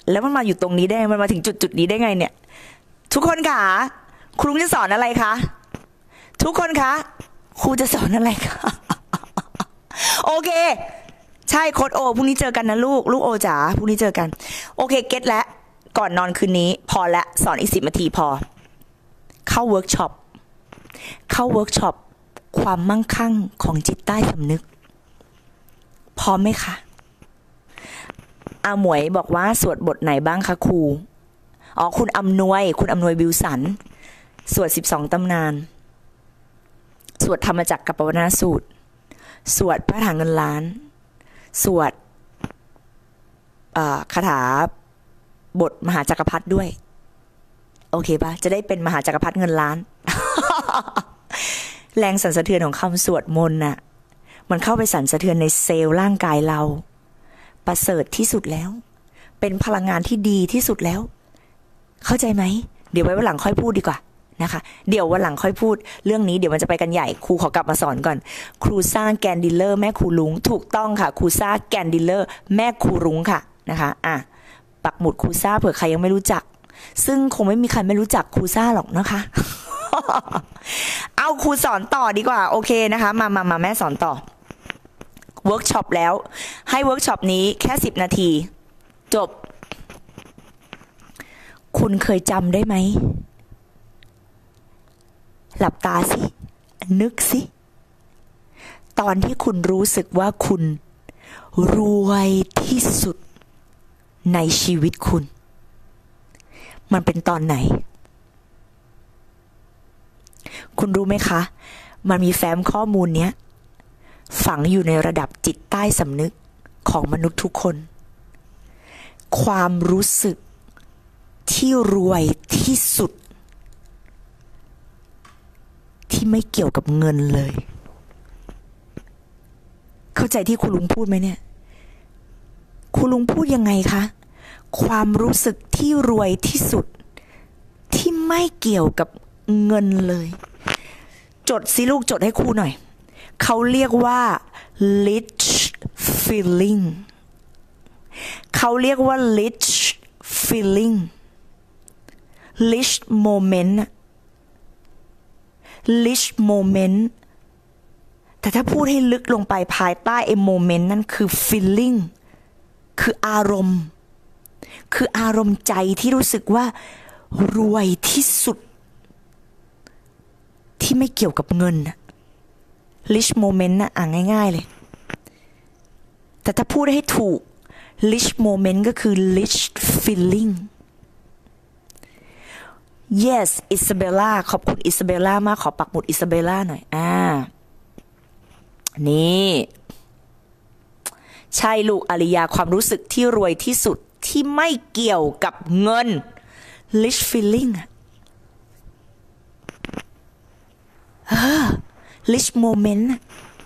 แล้วมันมาอยู่ตรงนี้ได้มันมาถึงจุดจุดนี้ได้ไงเนี่ยทุกคนค่ะครูจะสอนอะไรคะทุกคนคะครูจะสอนอะไรคะโอเคใช่โค้ดโอพรุ่งนี้เจอกันนะลูกลูกโอจ๋าพรุ่งนี้เจอกันโอเคเก็ตแล้วก่อนนอนคืนนี้พอละสอนอีกสิบนาทีพอเข้าเวิร์กช็อปเข้าเวิร์กช็อปความมั่งคั่งของจิตใต้สำนึกพร้อมไหมคะอาหมวยบอกว่าสวดบทไหนบ้างคะครูอ๋อคุณอำนวยคุณอำนวยบิวสันสวดสิบสองตำนานสวดธรรมจักรกับปวัณณสูตรสวดพระถังเงินล้านสวดคาถาบทมหาจักรพรรดิด้วยโอเคปะจะได้เป็นมหาจักรพรรดิเงินล้าน แรงสั่นสะเทือนของคำสวดมนต์น่ะมันเข้าไปสั่นสะเทือนในเซลล์ร่างกายเราประเสริฐที่สุดแล้วเป็นพลังงานที่ดีที่สุดแล้วเข้าใจไหมเดี๋ยวไว้วันหลังค่อยพูดดีกว่านะคะเดี๋ยววันหลังค่อยพูดเรื่องนี้เดี๋ยวมันจะไปกันใหญ่ครูขอกลับมาสอนก่อนครูซ่าแกนดิลเลอร์แม่ครูลุงถูกต้องค่ะครูซ่าแกนดิลเลอร์แม่ครูรุ้งค่ะนะคะอ่ะปักหมุดครูซ่าเผื่อใครยังไม่รู้จักซึ่งคงไม่มีใครไม่รู้จักครูซ่าหรอกนะคะ เอาครูสอนต่อดีกว่าโอเคนะคะมามามาแม่สอนต่อเวิร์กช็อปแล้วให้เวิร์กช็อปนี้แค่สิบนาทีจบคุณเคยจำได้ไหมหลับตาสินึกสิตอนที่คุณรู้สึกว่าคุณรวยที่สุดในชีวิตคุณมันเป็นตอนไหนคุณรู้ไหมคะมันมีแฟ้มข้อมูลเนี้ยฝังอยู่ในระดับจิตใต้สำนึกของมนุษย์ทุกคนความรู้สึกที่รวยที่สุดที่ไม่เกี่ยวกับเงินเลยเข้าใจที่คุณลุงพูดไหมเนี่ยคุณลุงพูดยังไงคะความรู้สึกที่รวยที่สุดที่ไม่เกี่ยวกับเงินเลยจดสิลูกจดให้ครูหน่อยเขาเรียกว่า rich feeling เขาเรียกว่า rich feeling rich moment rich moment แต่ถ้าพูดให้ลึกลงไปภายใต้ไอ้โมเมนต์นั่นคือ feeling คืออารมณ์คืออารมณ์ใจที่รู้สึกว่ารวยที่สุดที่ไม่เกี่ยวกับเงิน rich moment น่ะอ่ะง่ายๆเลยแต่ถ้าพูดให้ถูก rich moment ก็คือ rich feeling yes อิซาเบลล่าขอบคุณอิซาเบลล่ามากขอปักหมุดอิซาเบลล่าหน่อยอ่านี่ใช่ลูกอริยาความรู้สึกที่รวยที่สุดที่ไม่เกี่ยวกับเงิน rich feeling อะเออ rich moment อะ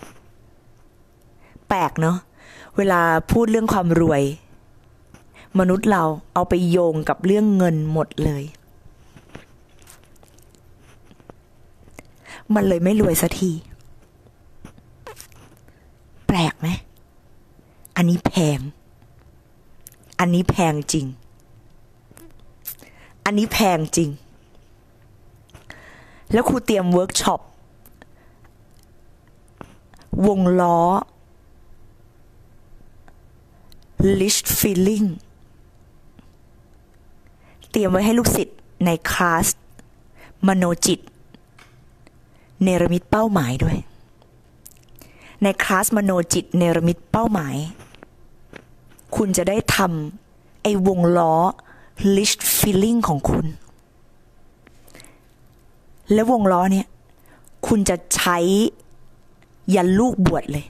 แปลกเนาะเวลาพูดเรื่องความรวยมนุษย์เราเอาไปโยงกับเรื่องเงินหมดเลยมันเลยไม่รวยสักทีแปลกไหมอันนี้แพงอันนี้แพงจริงอันนี้แพงจริงแล้วครูเตรียมเวิร์กช็อปวงล้อ rich feeling เตรียมไว้ให้ลูกศิษย์ในคลาสมโนจิตเนรมิตเป้าหมายด้วยในคลาสมโนจิตเนรมิตเป้าหมายคุณจะได้ทำไอ้วงล้อ rich feeling ของคุณและวงล้อเนี่ยคุณจะใช้ยันลูกบวชเลย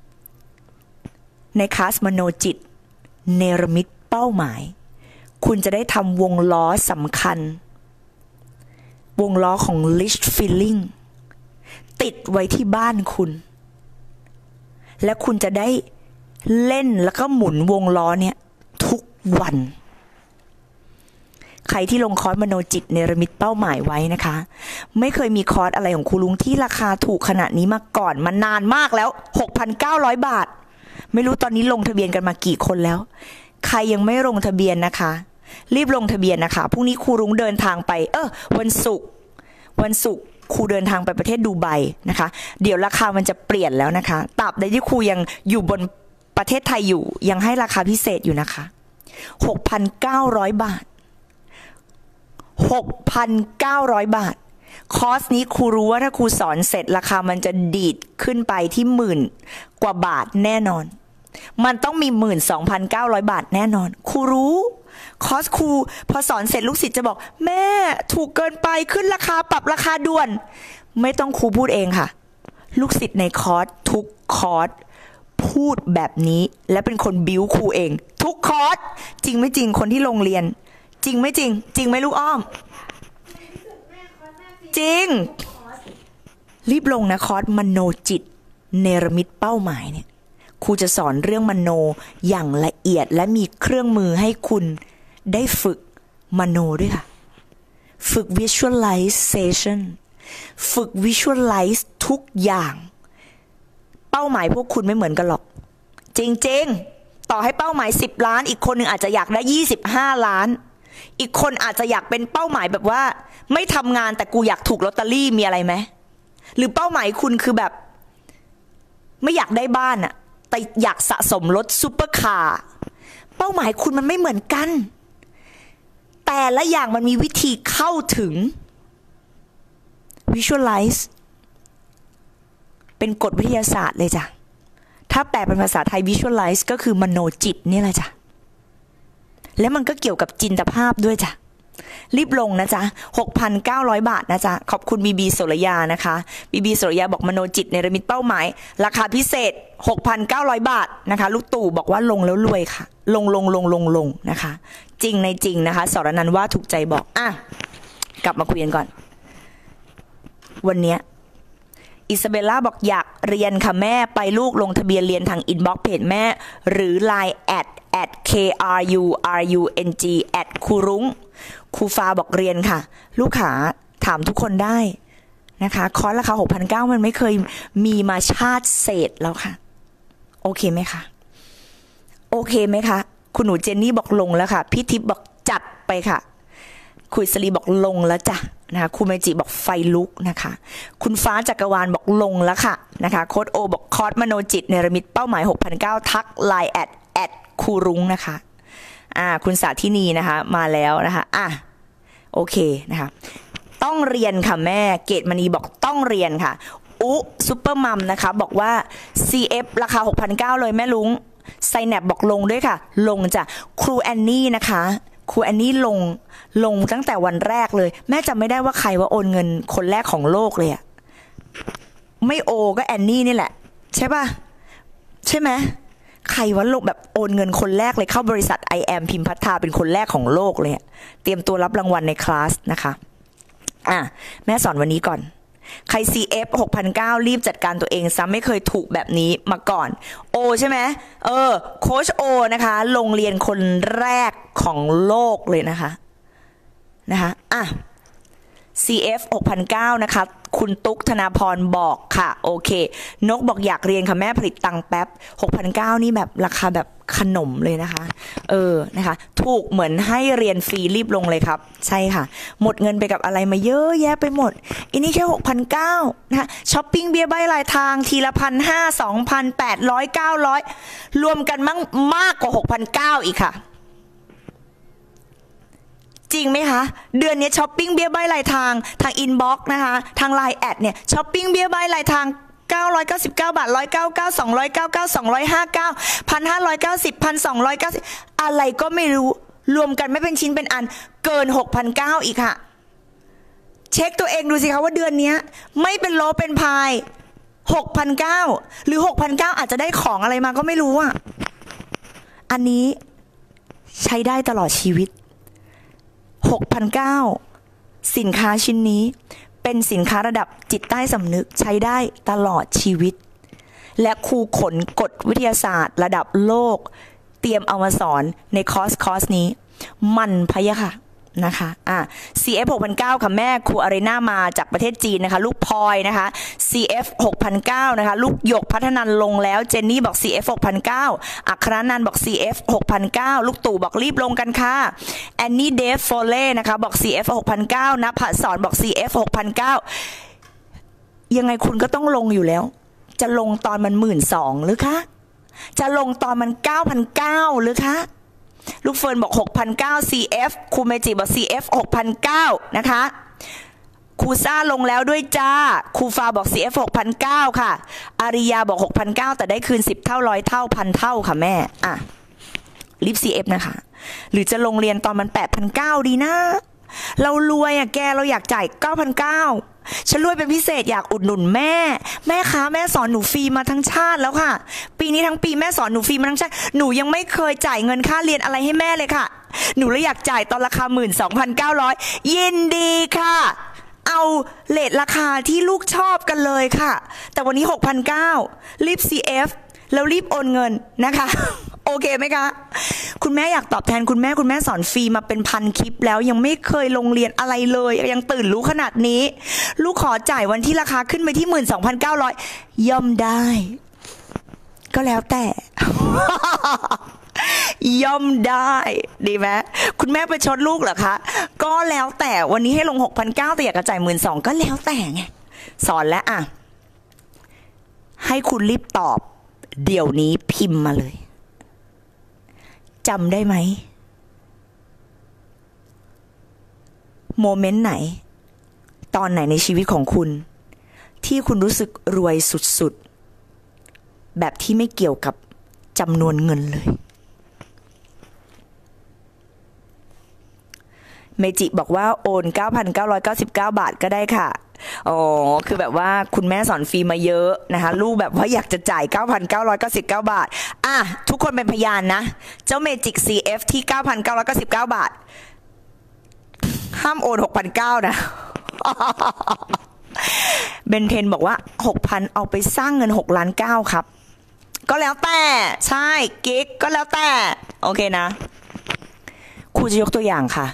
ในคลาสมโนจิตเนรมิตเป้าหมายคุณจะได้ทำวงล้อสำคัญวงล้อของ rich feeling ติดไว้ที่บ้านคุณและคุณจะได้เล่นแล้วก็หมุนวงล้อเนี่ยทุกวันใครที่ลงคอร์สมโนจิตเนรมิตเป้าหมายไว้นะคะไม่เคยมีคอร์สอะไรของครูลุงที่ราคาถูกขนาดนี้มาก่อนมานานมากแล้ว หกพันเก้าร้อย บาทไม่รู้ตอนนี้ลงทะเบียนกันมากี่คนแล้วใครยังไม่ลงทะเบียนนะคะรีบลงทะเบียนนะคะพรุ่งนี้ครูรุ้งเดินทางไปเออวันศุกร์วันศุกร์ครูเดินทางไปประเทศดูไบนะคะเดี๋ยวราคามันจะเปลี่ยนแล้วนะคะตราบใดที่ครูยังอยู่บนประเทศไทยอยู่ยังให้ราคาพิเศษอยู่นะคะ หกพันเก้าร้อย บาท หกพันเก้าร้อย บาทคอร์สนี้ครูรู้ว่าถ้าครูสอนเสร็จราคามันจะดีดขึ้นไปที่หมื่นกว่าบาทแน่นอนมันต้องมี หนึ่งหมื่นสองพันเก้าร้อย บาทแน่นอนครูรู้คอร์สครูพอสอนเสร็จลูกศิษย์จะบอกแม่ถูกเกินไปขึ้นราคาปรับราคาด่วนไม่ต้องครูพูดเองค่ะลูกศิษย์ในคอร์สทุกคอร์สพูดแบบนี้และเป็นคนบิ้วครูเองทุกคอร์สจริงไม่จริงคนที่โรงเรียนจริงไม่จริงจริงไหมลูกอ้อมจริงรีบลงนะคอร์สมโนจิตเนรมิตเป้าหมายเนี่ยครูจะสอนเรื่องมโนอย่างละเอียดและมีเครื่องมือให้คุณได้ฝึกมโนด้วยค่ะฝึก visualization ฝึก visualize ทุกอย่างเป้าหมายพวกคุณไม่เหมือนกันหรอกจริงๆต่อให้เป้าหมายสิบล้านอีกคนหนึ่งอาจจะอยากได้ยี่สิบห้าล้านอีกคนอาจจะอยากเป็นเป้าหมายแบบว่าไม่ทำงานแต่กูอยากถูกลอตเตอรี่มีอะไรไหมหรือเป้าหมายคุณคือแบบไม่อยากได้บ้านอะแต่อยากสะสมรถซุปเปอร์คาร์เป้าหมายคุณมันไม่เหมือนกันแต่ละอย่างมันมีวิธีเข้าถึง visualize เป็นกฎวิทยาศาสตร์เลยจ้ะถ้าแปลเป็นภาษาไทย visualize ก็คือมโนจิตนี่แหละจ้ะและมันก็เกี่ยวกับจินตภาพด้วยจ้ะรีบลงนะจ๊ะ หกพันเก้าร้อย บาทนะจ๊ะขอบคุณบีบีโสรยานะคะบีบีโสรยาบอกมโนจิตเนรมิตเป้าหมายราคาพิเศษ หกพันเก้าร้อย บาทนะคะลูกตู่บอกว่าลงแล้วรวยค่ะลงลงลงลงลงนะคะจริงในจริงนะคะสรนันท์ว่าถูกใจบอกอ่ะกลับมาคุยกันก่อนวันเนี้ยอิซาเบลล่าบอกอยากเรียนค่ะแม่ไปลูกลงทะเบียนเรียนทางอินบ็อกซ์เพจแม่หรือ ไลน์ แอด แอด เค อาร์ ยู อาร์ ยู เอ็น จี แอด ครูรุ้งครูฟ้าบอกเรียนค่ะลูกขาถามทุกคนได้นะคะคอร์สราคา หกพันเก้าร้อย มันไม่เคยมีมาชาติเศษแล้วค่ะโอเคไหมคะโอเคไหมคะคุณหนูเจนนี่บอกลงแล้วค่ะพี่ทิพย์บอกจัดไปค่ะคุยสลีบอกลงแล้วจ้ะนะคะคุณเมจิบอกไฟลุกนะคะคุณฟ้าจักรวาลบอกลงแล้วค่ะนะคะโค้ดโอบอกคอร์สมโนจิตเนรมิตเป้าหมาย หกพันเก้าร้อย ทัก ไลน์ แอด แอด ครูรุ้งนะคะอ่าคุณสาธินีนะคะมาแล้วนะคะอ่ะโอเคนะคะต้องเรียนค่ะแม่เกตมณีบอกต้องเรียนค่ะอุซุปเปอร์มัมนะคะบอกว่า ซี เอฟ ราคา หกพันเก้าร้อย เลยแม่ลุงไซแนปบอกลงด้วยค่ะลงจ้ะครูแอนนี่นะคะครูแอนนี่ลงลงตั้งแต่วันแรกเลยแม่จำไม่ได้ว่าใครว่าโอนเงินคนแรกของโลกเลยอะไม่โอก็แอนนี่นี่แหละใช่ป่ะใช่ไหมใครว่าลงแบบโอนเงินคนแรกเลยเข้าบริษัท ไอ แอม พิมพัฒนาเป็นคนแรกของโลกเลยเตรียมตัวรับรางวัลในคลาสนะคะอ่ะแม่สอนวันนี้ก่อนใคร ซี เอฟ หกพันเก้าร้อย รีบจัดการตัวเองซ้ำไม่เคยถูกแบบนี้มาก่อนโอใช่ไหมเออโค้ชโอนะคะโรงเรียนคนแรกของโลกเลยนะคะนะคะอ่ะ ซี เอฟ หกพันเก้าร้อย นะคะคุณตุ๊กธนาพรบอกค่ะโอเคนกบอกอยากเรียนค่ะแม่ผลิตตังค์แป๊บ หกพันเก้าร้อย นี่แบบราคาแบบขนมเลยนะคะเออนะคะถูกเหมือนให้เรียนฟรีรีบลงเลยครับใช่ค่ะหมดเงินไปกับอะไรมาเยอะแยะไปหมดอันนี้แค่ หกพันเก้าร้อย นะคะช้อปปิ้งเบี้ยใบรายทางทีละพันห้าสองพันแปดร้อยเก้าร้อยรวมกันมั่งมากกว่า หกพันเก้าร้อย อีกค่ะจริงไหมคะเดือนนี้ช้อปปิ้งเบี้ยใบรายทางทางอินบ็อกซ์นะคะทาง ไลน์ แอดเนี่ยช้อปปิ้งเบี้ยใบรายทางเก้าร้อยเก้าสิบเก้าบาทหนึ่งร้อยเก้าสิบเก้า สองร้อยเก้าสิบเก้า สองร้อยห้าสิบเก้า หนึ่งพันห้าร้อยเก้าสิบ หนึ่งพันสองร้อยเก้าสิบอะไรก็ไม่รู้รวมกันไม่เป็นชิ้นเป็นอันเกิน หกพันเก้าร้อย อีกค่ะเช็คตัวเองดูสิคะว่าเดือนนี้ไม่เป็นโลเป็นพาย หกพันเก้าร้อย หรือ หกพันเก้าร้อย อาจจะได้ของอะไรมาก็ไม่รู้อ่ะอันนี้ใช้ได้ตลอดชีวิตหกพันเก้าร้อย สินค้าชิ้นนี้เป็นสินค้าระดับจิตใต้สำนึกใช้ได้ตลอดชีวิตและครูขนกฎวิทยาศาสตร์ระดับโลกเตรียมเอามาสอนในคอร์สคอร์สนี้มันพะยะค่ะนะคะอ่ะ ซี เอฟ หกพันเก้า ค่ะแม่ครูอารีนามาจากประเทศจีนนะคะลูกพลอยนะคะ ซี เอฟ หกพันเก้า นะคะลูกหยกพัฒนันลงแล้วเจนนี่บอก ซี เอฟ หกพันเก้า อัครนันท์บอก ซี เอฟ หกพันเก้า ลูกตู่บอกรีบลงกันค่ะแอนนี่เดฟโฟเล่นะคะบอก ซี เอฟ หกพันเก้า ณภัสสรบอก ซี เอฟ หกพันเก้า ยังไงคุณก็ต้องลงอยู่แล้วจะลงตอนมัน หนึ่งหมื่นสองพัน หรือคะจะลงตอนมัน เก้าพันเก้าร้อย หรือคะลูกเฟิร์นบอก หกพันเก้าร้อย ซี เอฟ ครูเมจิบอก ซี เอฟ หกพันเก้าร้อย นะคะครูซ่าลงแล้วด้วยจ้าครูฟาบอก ซี เอฟ หกพันเก้าร้อย ค่ะอาริยาบอก หกพันเก้าร้อย แต่ได้คืนสิบเท่าร้อยเท่าพันเท่าค่ะแม่อ่ะรีบ ซี เอฟ นะคะหรือจะลงเรียนตอนมัน แปดพันเก้าร้อย ดีนะเรารวยอ่ะแกเราอยากจ่าย เก้าพันเก้าร้อย ฉันรวยเป็นพิเศษอยากอุดหนุนแม่แม่คะแม่สอนหนูฟรีมาทั้งชาติแล้วค่ะปีนี้ทั้งปีแม่สอนหนูฟรีมาทั้งชาติหนูยังไม่เคยจ่ายเงินค่าเรียนอะไรให้แม่เลยค่ะหนูเลยอยากจ่ายตอนราคา หนึ่งหมื่นสองพันเก้าร้อย ยินดีค่ะเอาเรทราคาที่ลูกชอบกันเลยค่ะแต่วันนี้ หกพันเก้าร้อย รีบ ซี เอฟ แล้วรีบโอนเงินนะคะโอเคไหมคะคุณแม่อยากตอบแทนคุณแม่คุณแม่สอนฟรีมาเป็นพันคลิปแล้วยังไม่เคยลงเรียนอะไรเลยยังตื่นรู้ขนาดนี้ลูกขอจ่ายวันที่ราคาขึ้นไปที่ หนึ่งหมื่นสองพันเก้าร้อย ย่อมได้ก็แล้วแต่ ย่อมได้ดีไหมคุณแม่ไปชดลูกเหรอคะก็แล้วแต่วันนี้ให้ลง หกพันเก้าร้อย แต่อยากจะจ่าย หนึ่งหมื่นสองพัน ก็แล้วแต่ไงสอนแล้วอ่ะให้คุณรีบตอบเดี๋ยวนี้พิมพ์มาเลยจำได้ไหมโมเมนต์ไหนตอนไหนในชีวิตของคุณที่คุณรู้สึกรวยสุดๆแบบที่ไม่เกี่ยวกับจำนวนเงินเลยเมจิบอกว่าโอน เก้าพันเก้าร้อยเก้าสิบเก้า บาทก็ได้ค่ะอ๋อคือแบบว่าคุณแม่สอนฟรีมาเยอะนะคะลูกแบบว่าอยากจะจ่าย เก้าพันเก้าร้อยเก้าสิบเก้า บาทอ่ะทุกคนเป็นพยานนะเจ้าเมจิก ซี เอฟ ที่ เก้าพันเก้าร้อยเก้าสิบเก้า บาทห้ามโอน หกพันเก้าร้อย นะ เบนเทนบอกว่า หกพัน เอาไปสร้างเงินหกล้านเก้าครับก็แล้วแต่ใช่กิ๊กก็แล้วแต่โอเคนะครูจะยกตัวอย่างค่ะ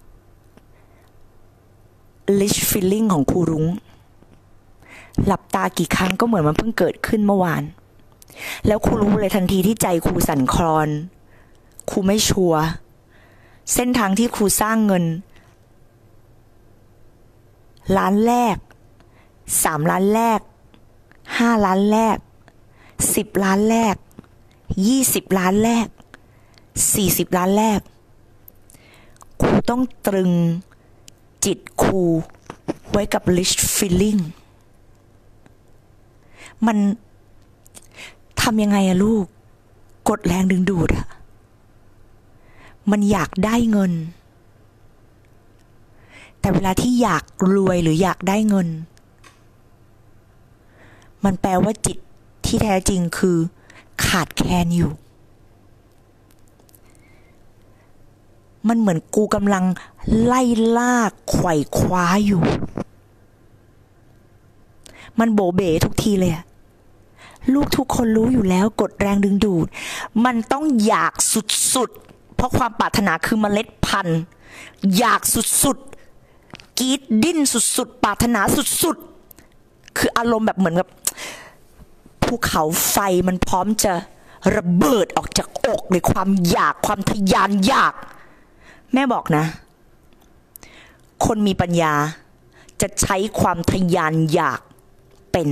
Rich feeling ของครูรุ้งหลับตากี่ครั้งก็เหมือนมันเพิ่งเกิดขึ้นเมื่อวานแล้วครูรู้เลยทันทีที่ใจครูสั่นคลอนครูไม่ชัวร์เส้นทางที่ครูสร้างเงินล้านแรกสามล้านแรกห้าล้านแรกสิบล้านแรกยี่สิบล้านแรกสี่สิบล้านแรกครูต้องตรึงจิตครูไว้กับ rich feeling มันทำยังไงอะลูกกดแรงดึงดูดอะมันอยากได้เงินแต่เวลาที่อยากรวยหรืออยากได้เงินมันแปลว่าจิตที่แท้จริงคือขาดแคลนอยู่มันเหมือนกูกำลังไล่ล่าไขว่คว้าอยู่มันโบเบ๋ทุกทีเลยอะลูกทุกคนรู้อยู่แล้วกดแรงดึงดูดมันต้องอยากสุดๆเพราะความปรารถนาคือเมล็ดพันธุ์อยากสุดๆกรีดดิ้นสุดๆปรารถนาสุดๆคืออารมณ์แบบเหมือนกับภูเขาไฟมันพร้อมจะระเบิดออกจากอกเลยความอยากความทะยานอยากแม่บอกนะคนมีปัญญาจะใช้ความทะยานอยากเป็น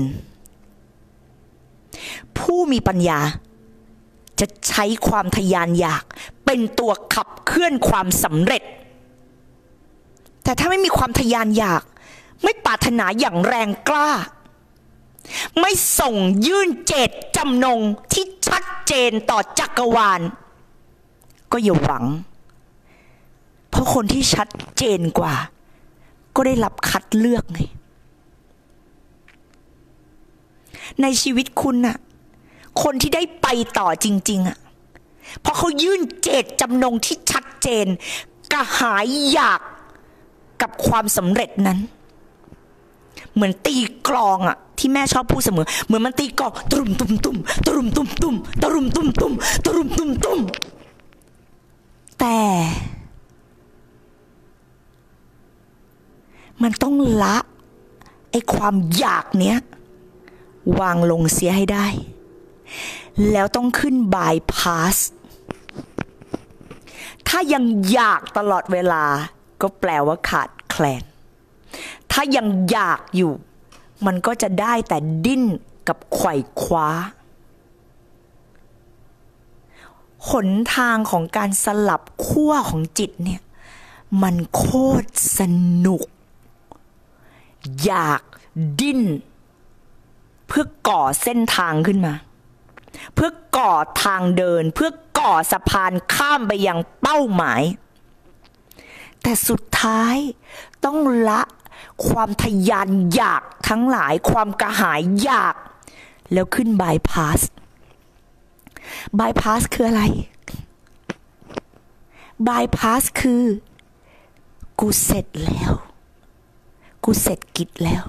ผู้มีปัญญาจะใช้ความทะยานอยากเป็นตัวขับเคลื่อนความสำเร็จแต่ถ้าไม่มีความทะยานอยากไม่ปรารถนาอย่างแรงกล้าไม่ส่งยื่นเจตจำนงที่ชัดเจนต่อจักรวาลก็อย่าหวังเพราะคนที่ชัดเจนกว่าก็ได้รับคัดเลือกไงในชีวิตคุณน่ะคนที่ได้ไปต่อจริงๆอ่ะเพราะเขายื่นเจตจำนงที่ชัดเจนกระหายอยากกับความสำเร็จนั้นเหมือนตีกลองอ่ะที่แม่ชอบพูดเสมอเหมือนมันตีกลองตรุมตุมตุมตรุมตุมตุมตรุมตุมตุมตรุมตุมตุมแต่มันต้องละไอ้ความอยากเนี้ยวางลงเสียให้ได้แล้วต้องขึ้นบายพาสถ้ายังอยากตลอดเวลาก็แปลว่าขาดแคลนถ้ายังอยากอยู่มันก็จะได้แต่ดิ้นกับไขว่คว้าหนทางของการสลับขั้วของจิตเนี่ยมันโคตรสนุกอยากดิ้นเพื่อก่อเส้นทางขึ้นมาเพื่อก่อทางเดินเพื่อก่อสะพานข้ามไปยังเป้าหมายแต่สุดท้ายต้องละความทะยานอยากทั้งหลายความกระหายอยากแล้วขึ้นบายพาสบายพาสคืออะไรบายพาสคือกูเสร็จแล้วกูเสร็จกิจแล้ว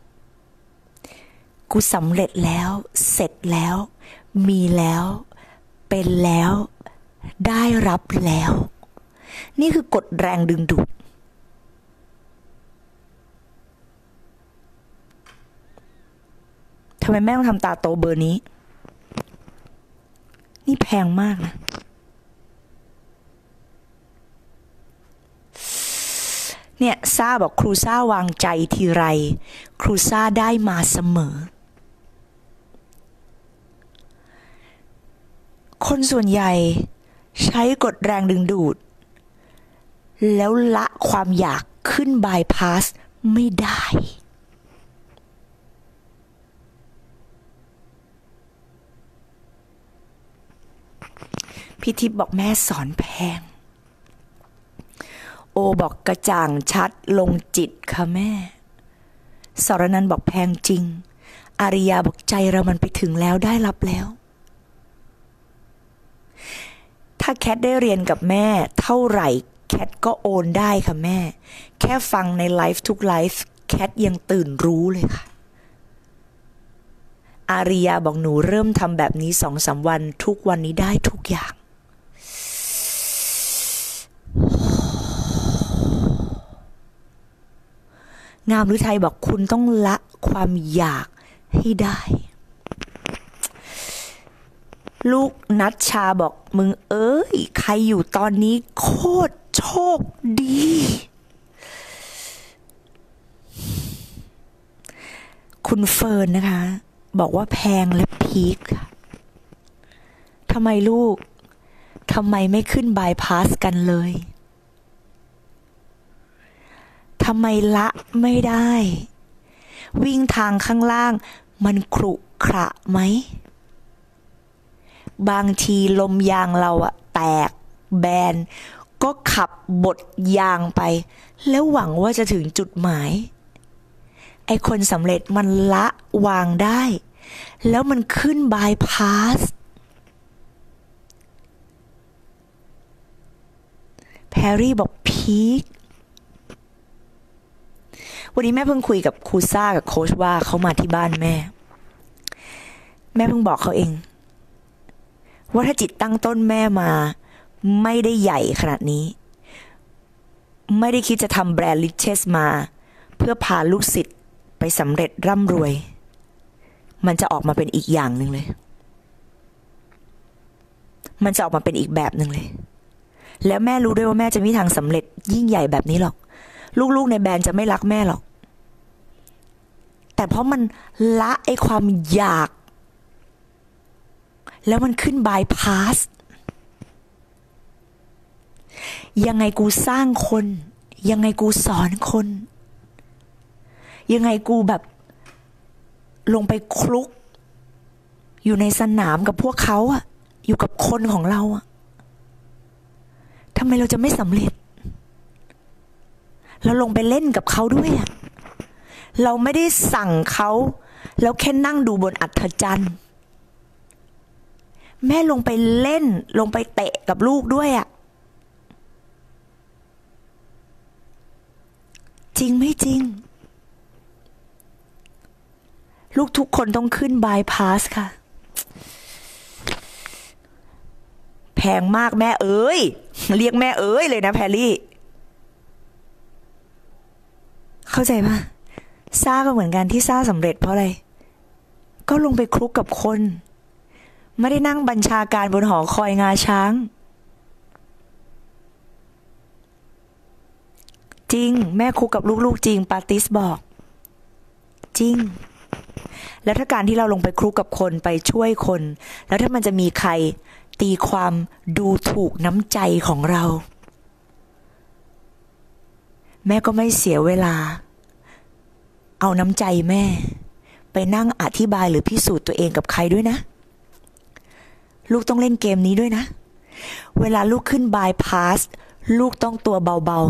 กูสำเร็จแล้วเสร็จแล้วมีแล้วเป็นแล้วได้รับแล้วนี่คือกฎแรงดึงดูดทำไมแม่ต้องทำตาโตเบอร์นี้นี่แพงมากนะเนี่ยซ่าบอกครูซ่าวางใจทีไรครูซ่าได้มาเสมอคนส่วนใหญ่ใช้กฎแรงดึงดูดแล้วละความอยากขึ้นบายพาสไม่ได้พี่ทิพย์บอกแม่สอนแพงโอบอกกระจ่างชัดลงจิตค่ะแม่สรนันท์บอกแพงจริงอาริยาบอกใจเรามันไปถึงแล้วได้รับแล้วถ้าแคทได้เรียนกับแม่เท่าไหร่แคทก็โอนได้ค่ะแม่แค่ฟังในไลฟ์ทุกไลฟ์แคทยังตื่นรู้เลยค่ะอาริยาบอกหนูเริ่มทำแบบนี้ สองสาม วันทุกวันนี้ได้ทุกอย่างงามฤทัยบอกคุณต้องละความอยากให้ได้ลูกนัชชาบอกมึงเอ้ยใครอยู่ตอนนี้โคตรโชคดีคุณเฟิร์นนะคะบอกว่าแพงและพีคค่ะทำไมลูกทำไมไม่ขึ้นบายพาสกันเลยทำไมละไม่ได้วิ่งทางข้างล่างมันขรุขระไหมบางทีลมยางเราอะแตกแบนก็ขับบดยางไปแล้วหวังว่าจะถึงจุดหมายไอ้คนสำเร็จมันละวางได้แล้วมันขึ้นบายพาสแพรรี่บอกพีควันนี้แม่เพิ่งคุยกับครูซ่ากับโค้ชว่าเขามาที่บ้านแม่แม่เพิ่งบอกเขาเองว่าถ้าจิตตั้งต้นแม่มาไม่ได้ใหญ่ขนาดนี้ไม่ได้คิดจะทำแบรนด์ลิเชสมาเพื่อพาลูกศิษย์ไปสำเร็จร่ำรวยมันจะออกมาเป็นอีกอย่างหนึ่งเลยมันจะออกมาเป็นอีกแบบหนึ่งเลยแล้วแม่รู้ด้วยว่าแม่จะไม่มีทางสำเร็จยิ่งใหญ่แบบนี้หรอกลูกๆในแบรนด์จะไม่รักแม่หรอกแต่เพราะมันละไอ้ความอยากแล้วมันขึ้นบายพาสยังไงกูสร้างคนยังไงกูสอนคนยังไงกูแบบลงไปคลุกอยู่ในสนามกับพวกเขาอะอยู่กับคนของเราอะทำไมเราจะไม่สำเร็จเราลงไปเล่นกับเขาด้วยอะเราไม่ได้สั่งเขาแล้วแค่นั่งดูบนอัฐจันทร์แม่ลงไปเล่นลงไปเตะกับลูกด้วยอะจริงไม่จริงลูกทุกคนต้องขึ้นบายพาสค่ะแพงมากแม่เอ้ยเรียกแม่เอ้ยเลยนะแพรรี่เข้าใจปะซ่าก็เหมือนกันที่ซ่าสำเร็จเพราะอะไรก็ลงไปคลุกกับคนไม่ได้นั่งบัญชาการบนหอคอยงาช้างจริงแม่คุกกับลูกๆจริงปาติสบอกจริงแล้วถ้าการที่เราลงไปคลุกกับคนไปช่วยคนแล้วถ้ามันจะมีใครตีความดูถูกน้ำใจของเราแม่ก็ไม่เสียเวลาเอาน้ำใจแม่ไปนั่งอธิบายหรือพิสูจน์ตัวเองกับใครด้วยนะลูกต้องเล่นเกมนี้ด้วยนะเวลาลูกขึ้นบายพาสลูกต้องตัวเบา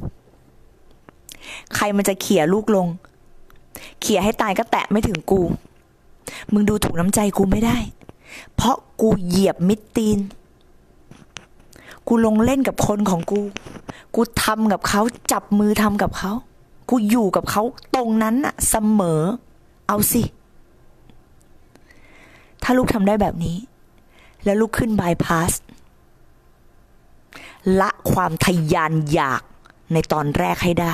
ๆใครมันจะเขี่ยลูกลงเขี่ยให้ตายก็แตะไม่ถึงกูมึงดูถูกน้ำใจกูไม่ได้เพราะกูเหยียบมิดตีนกูลงเล่นกับคนของกูกูทำกับเขาจับมือทำกับเขากูอยู่กับเขาตรงนั้นอะเสมอเอาสิถ้าลูกทำได้แบบนี้แล้วลูกขึ้นบายพาสละความทะยานอยากในตอนแรกให้ได้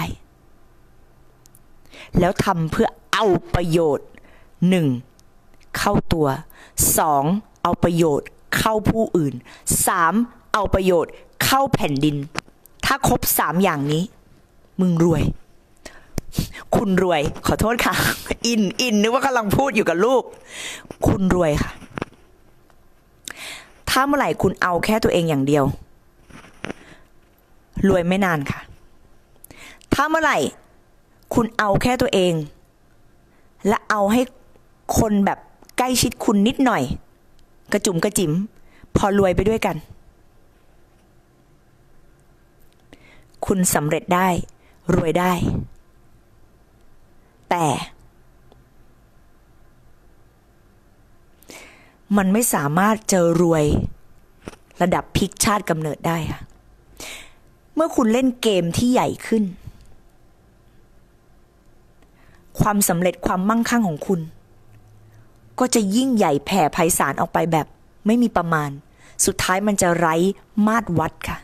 แล้วทำเพื่อเอาประโยชน์หนึ่งเข้าตัวสองเอาประโยชน์เข้าผู้อื่นสามเอาประโยชน์เข้าแผ่นดินถ้าครบสามอย่างนี้มึงรวยคุณรวยขอโทษค่ะอินอินนึกว่ากำลังพูดอยู่กับลูกคุณรวยค่ะถ้าเมื่อไหร่คุณเอาแค่ตัวเองอย่างเดียวรวยไม่นานค่ะถ้าเมื่อไหร่คุณเอาแค่ตัวเองและเอาให้คนแบบใกล้ชิดคุณนิดหน่อยกระจุ๋มกระจิ๋มพอรวยไปด้วยกันคุณสำเร็จได้รวยได้แต่มันไม่สามารถเจอรวยระดับพลิกชาติกำเนิดได้ค่ะเมื่อคุณเล่นเกมที่ใหญ่ขึ้นความสำเร็จความมั่งคั่งของคุณก็จะยิ่งใหญ่แผ่ไพศาลออกไปแบบไม่มีประมาณสุดท้ายมันจะไร้มาตรวัดค่ะ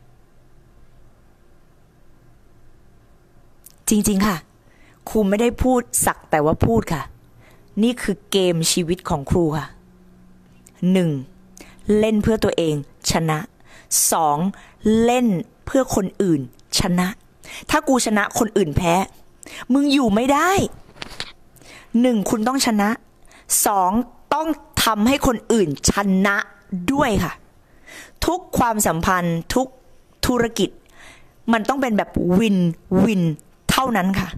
จริงๆค่ะครูไม่ได้พูดสักแต่ว่าพูดค่ะนี่คือเกมชีวิตของครูค่ะหนึ่งเล่นเพื่อตัวเองชนะสองเล่นเพื่อคนอื่นชนะถ้ากูชนะคนอื่นแพ้มึงอยู่ไม่ได้หนึ่งคุณต้องชนะสองต้องทำให้คนอื่นชนะด้วยค่ะทุกความสัมพันธ์ทุกธุรกิจมันต้องเป็นแบบวินวินเท่านั้นค่ะ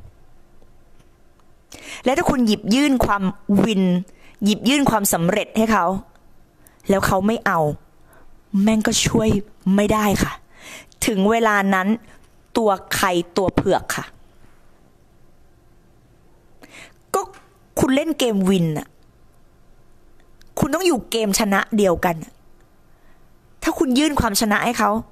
และถ้าคุณหยิบยื่นความวินหยิบยื่นความสำเร็จให้เขาแล้วเขาไม่เอาแม่งก็ช่วยไม่ได้ค่ะถึงเวลานั้นตัวใครตัวเผือกค่ะก็คุณเล่นเกมวินน่ะคุณต้องอยู่เกมชนะเดียวกันถ้าคุณยื่นความชนะให้เขา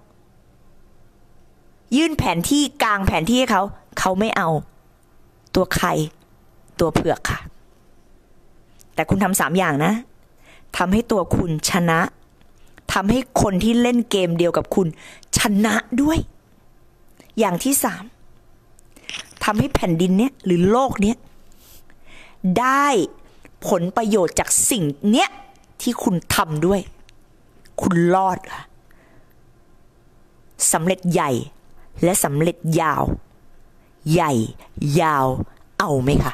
ยื่นแผนที่กลางแผนที่ให้เขาเขาไม่เอาตัวใครตัวเผือกค่ะแต่คุณทำสามอย่างนะทำให้ตัวคุณชนะทำให้คนที่เล่นเกมเดียวกับคุณชนะด้วยอย่างที่สามทำให้แผ่นดินเนี้ยหรือโลกเนี้ยได้ผลประโยชน์จากสิ่งเนี้ยที่คุณทำด้วยคุณรอดค่ะสำเร็จใหญ่และสำเร็จยาวใหญ่ยาวเอาไหมคะ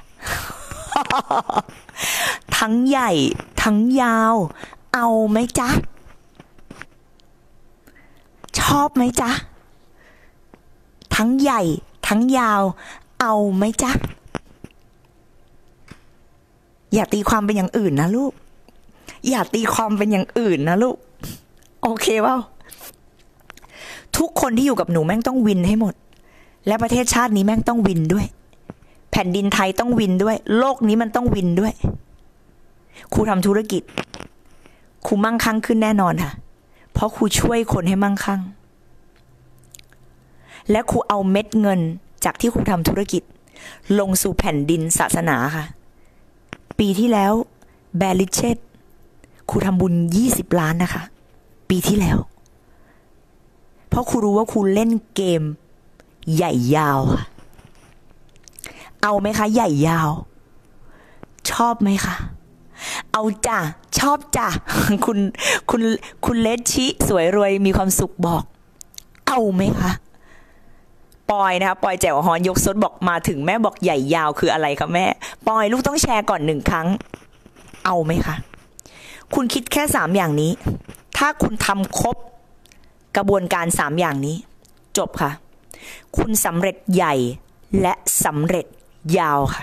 ทั้งใหญ่ทั้งยาวเอาไหมจ๊ะชอบไหมจ๊ะทั้งใหญ่ทั้งยาวเอาไหมจ๊ะอย่าตีความเป็นอย่างอื่นนะลูกอย่าตีความเป็นอย่างอื่นนะลูกโอเคเปล่าทุกคนที่อยู่กับหนูแม่งต้องวินให้หมดและประเทศชาตินี้แม่งต้องวินด้วยแผ่นดินไทยต้องวินด้วยโลกนี้มันต้องวินด้วยครูทำธุรกิจครูมั่งคั่งขึ้นแน่นอนค่ะเพราะครูช่วยคนให้มั่งคั่งและครูเอาเม็ดเงินจากที่ครูทำธุรกิจลงสู่แผ่นดินศาสนาค่ะปีที่แล้วแบริเชตครูทำบุญยี่สิบล้านนะคะปีที่แล้วเพราะครูรู้ว่าครูเล่นเกมใหญ่ยาวค่ะเอาไหมคะใหญ่ยาวชอบไหมคะเอาจ้ะชอบจ้ะ คุณคุณคุณเลชชิสวยรวยมีความสุขบอกเอาไหมคะปอยนะคะปอยแจ๋วฮอนยกซดบอกมาถึงแม่บอกใหญ่ยาวคืออะไรคะแม่ปอยลูกต้องแชร์ก่อนหนึ่งครั้งเอาไหมคะคุณคิดแค่สามอย่างนี้ถ้าคุณทำครบกระบวนการสามอย่างนี้จบค่ะคุณสำเร็จใหญ่และสำเร็จยาวค่ะ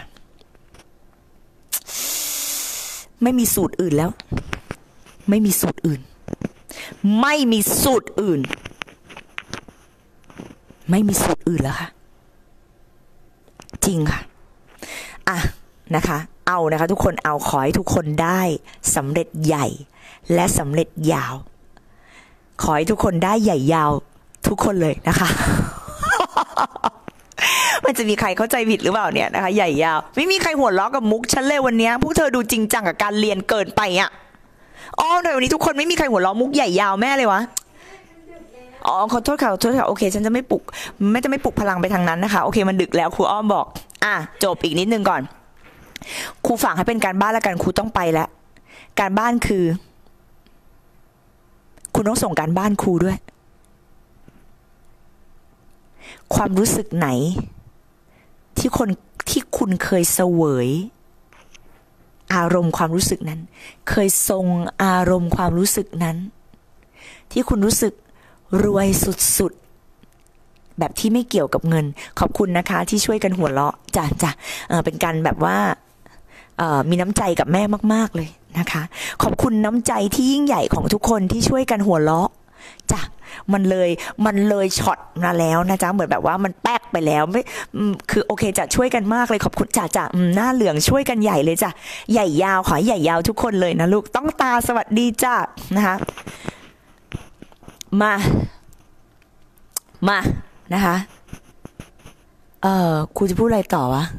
ไม่มีสูตรอื่นแล้วไม่มีสูตรอื่นไม่มีสูตรอื่นไม่มีสูตรอื่นแล้วค่ะจริงค่ะอ่ะนะคะเอานะคะทุกคนเอาขอให้ทุกคนได้สำเร็จใหญ่และสำเร็จยาวขอให้ทุกคนได้ใหญ่ยาวทุกคนเลยนะคะ มันจะมีใครเข้าใจผิดหรือเปล่าเนี่ยนะคะใหญ่ยาวไม่มีใครหัวเราะกับมุกฉันเลยวันนี้พวกเธอดูจริงจังกับการเรียนเกินไปอ่ะอ๋อแต่วันนี้ทุกคนไม่มีใครหัวเราะมุกใหญ่ยาวแม่เลยวะอ๋อขอโทษค่ะขอโทษค่ะโอเคฉันจะไม่ปลุกไม่จะไม่ปลุกพลังไปทางนั้นนะคะโอเคมันดึกแล้วครูอ้อมบอกอ่ะจบอีกนิดนึงก่อนครูฝากให้เป็นการบ้านแล้วกันครูต้องไปแล้วการบ้านคือคุณต้องส่งการบ้านครูด้วยความรู้สึกไหนที่คนที่คุณเคยเสวยอารมณ์ความรู้สึกนั้นเคยทรงอารมณ์ความรู้สึกนั้นที่คุณรู้สึกรวยสุดๆแบบที่ไม่เกี่ยวกับเงินขอบคุณนะคะที่ช่วยกันหัวเราะจ้ะจ้ะเออเป็นการแบบว่าเอ่อมีน้ำใจกับแม่มากๆเลยนะคะขอบคุณน้ำใจที่ยิ่งใหญ่ของทุกคนที่ช่วยกันหัวเราะจ้ะมันเลยมันเลยช็อตมาแล้วนะจ๊ะเหมือนแบบว่ามันแป๊กไปแล้วไม่คือโอเคจะช่วยกันมากเลยขอบคุณจ้ะจ้ะหน้าเหลืองช่วยกันใหญ่เลยจ้ะใหญ่ยาวขอใหญ่ยาวทุกคนเลยนะลูกต้องตาสวัสดีจ้ะนะคะมามานะคะเออครูจะพูดอะไรต่อวะ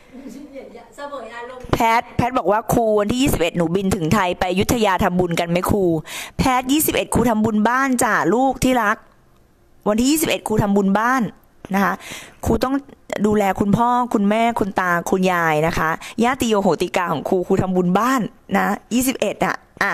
แพทแพทบอกว่าครูวันที่ยี่สิบเอ็ดหนูบินถึงไทยไปอยุธยาทำบุญกันไหมครูแพทยี่สิบเอ็ดครูทำบุญบ้านจ้ะลูกที่รักวันที่ยี่สิบเอ็ดครูทำบุญบ้านนะคะครูต้องดูแลคุณพ่อคุณแม่คุณตาคุณยายนะคะญาติโยโหติกาของครูครูทำบุญบ้านนะยี่สิบเอ็ดอ่ะอ่ะ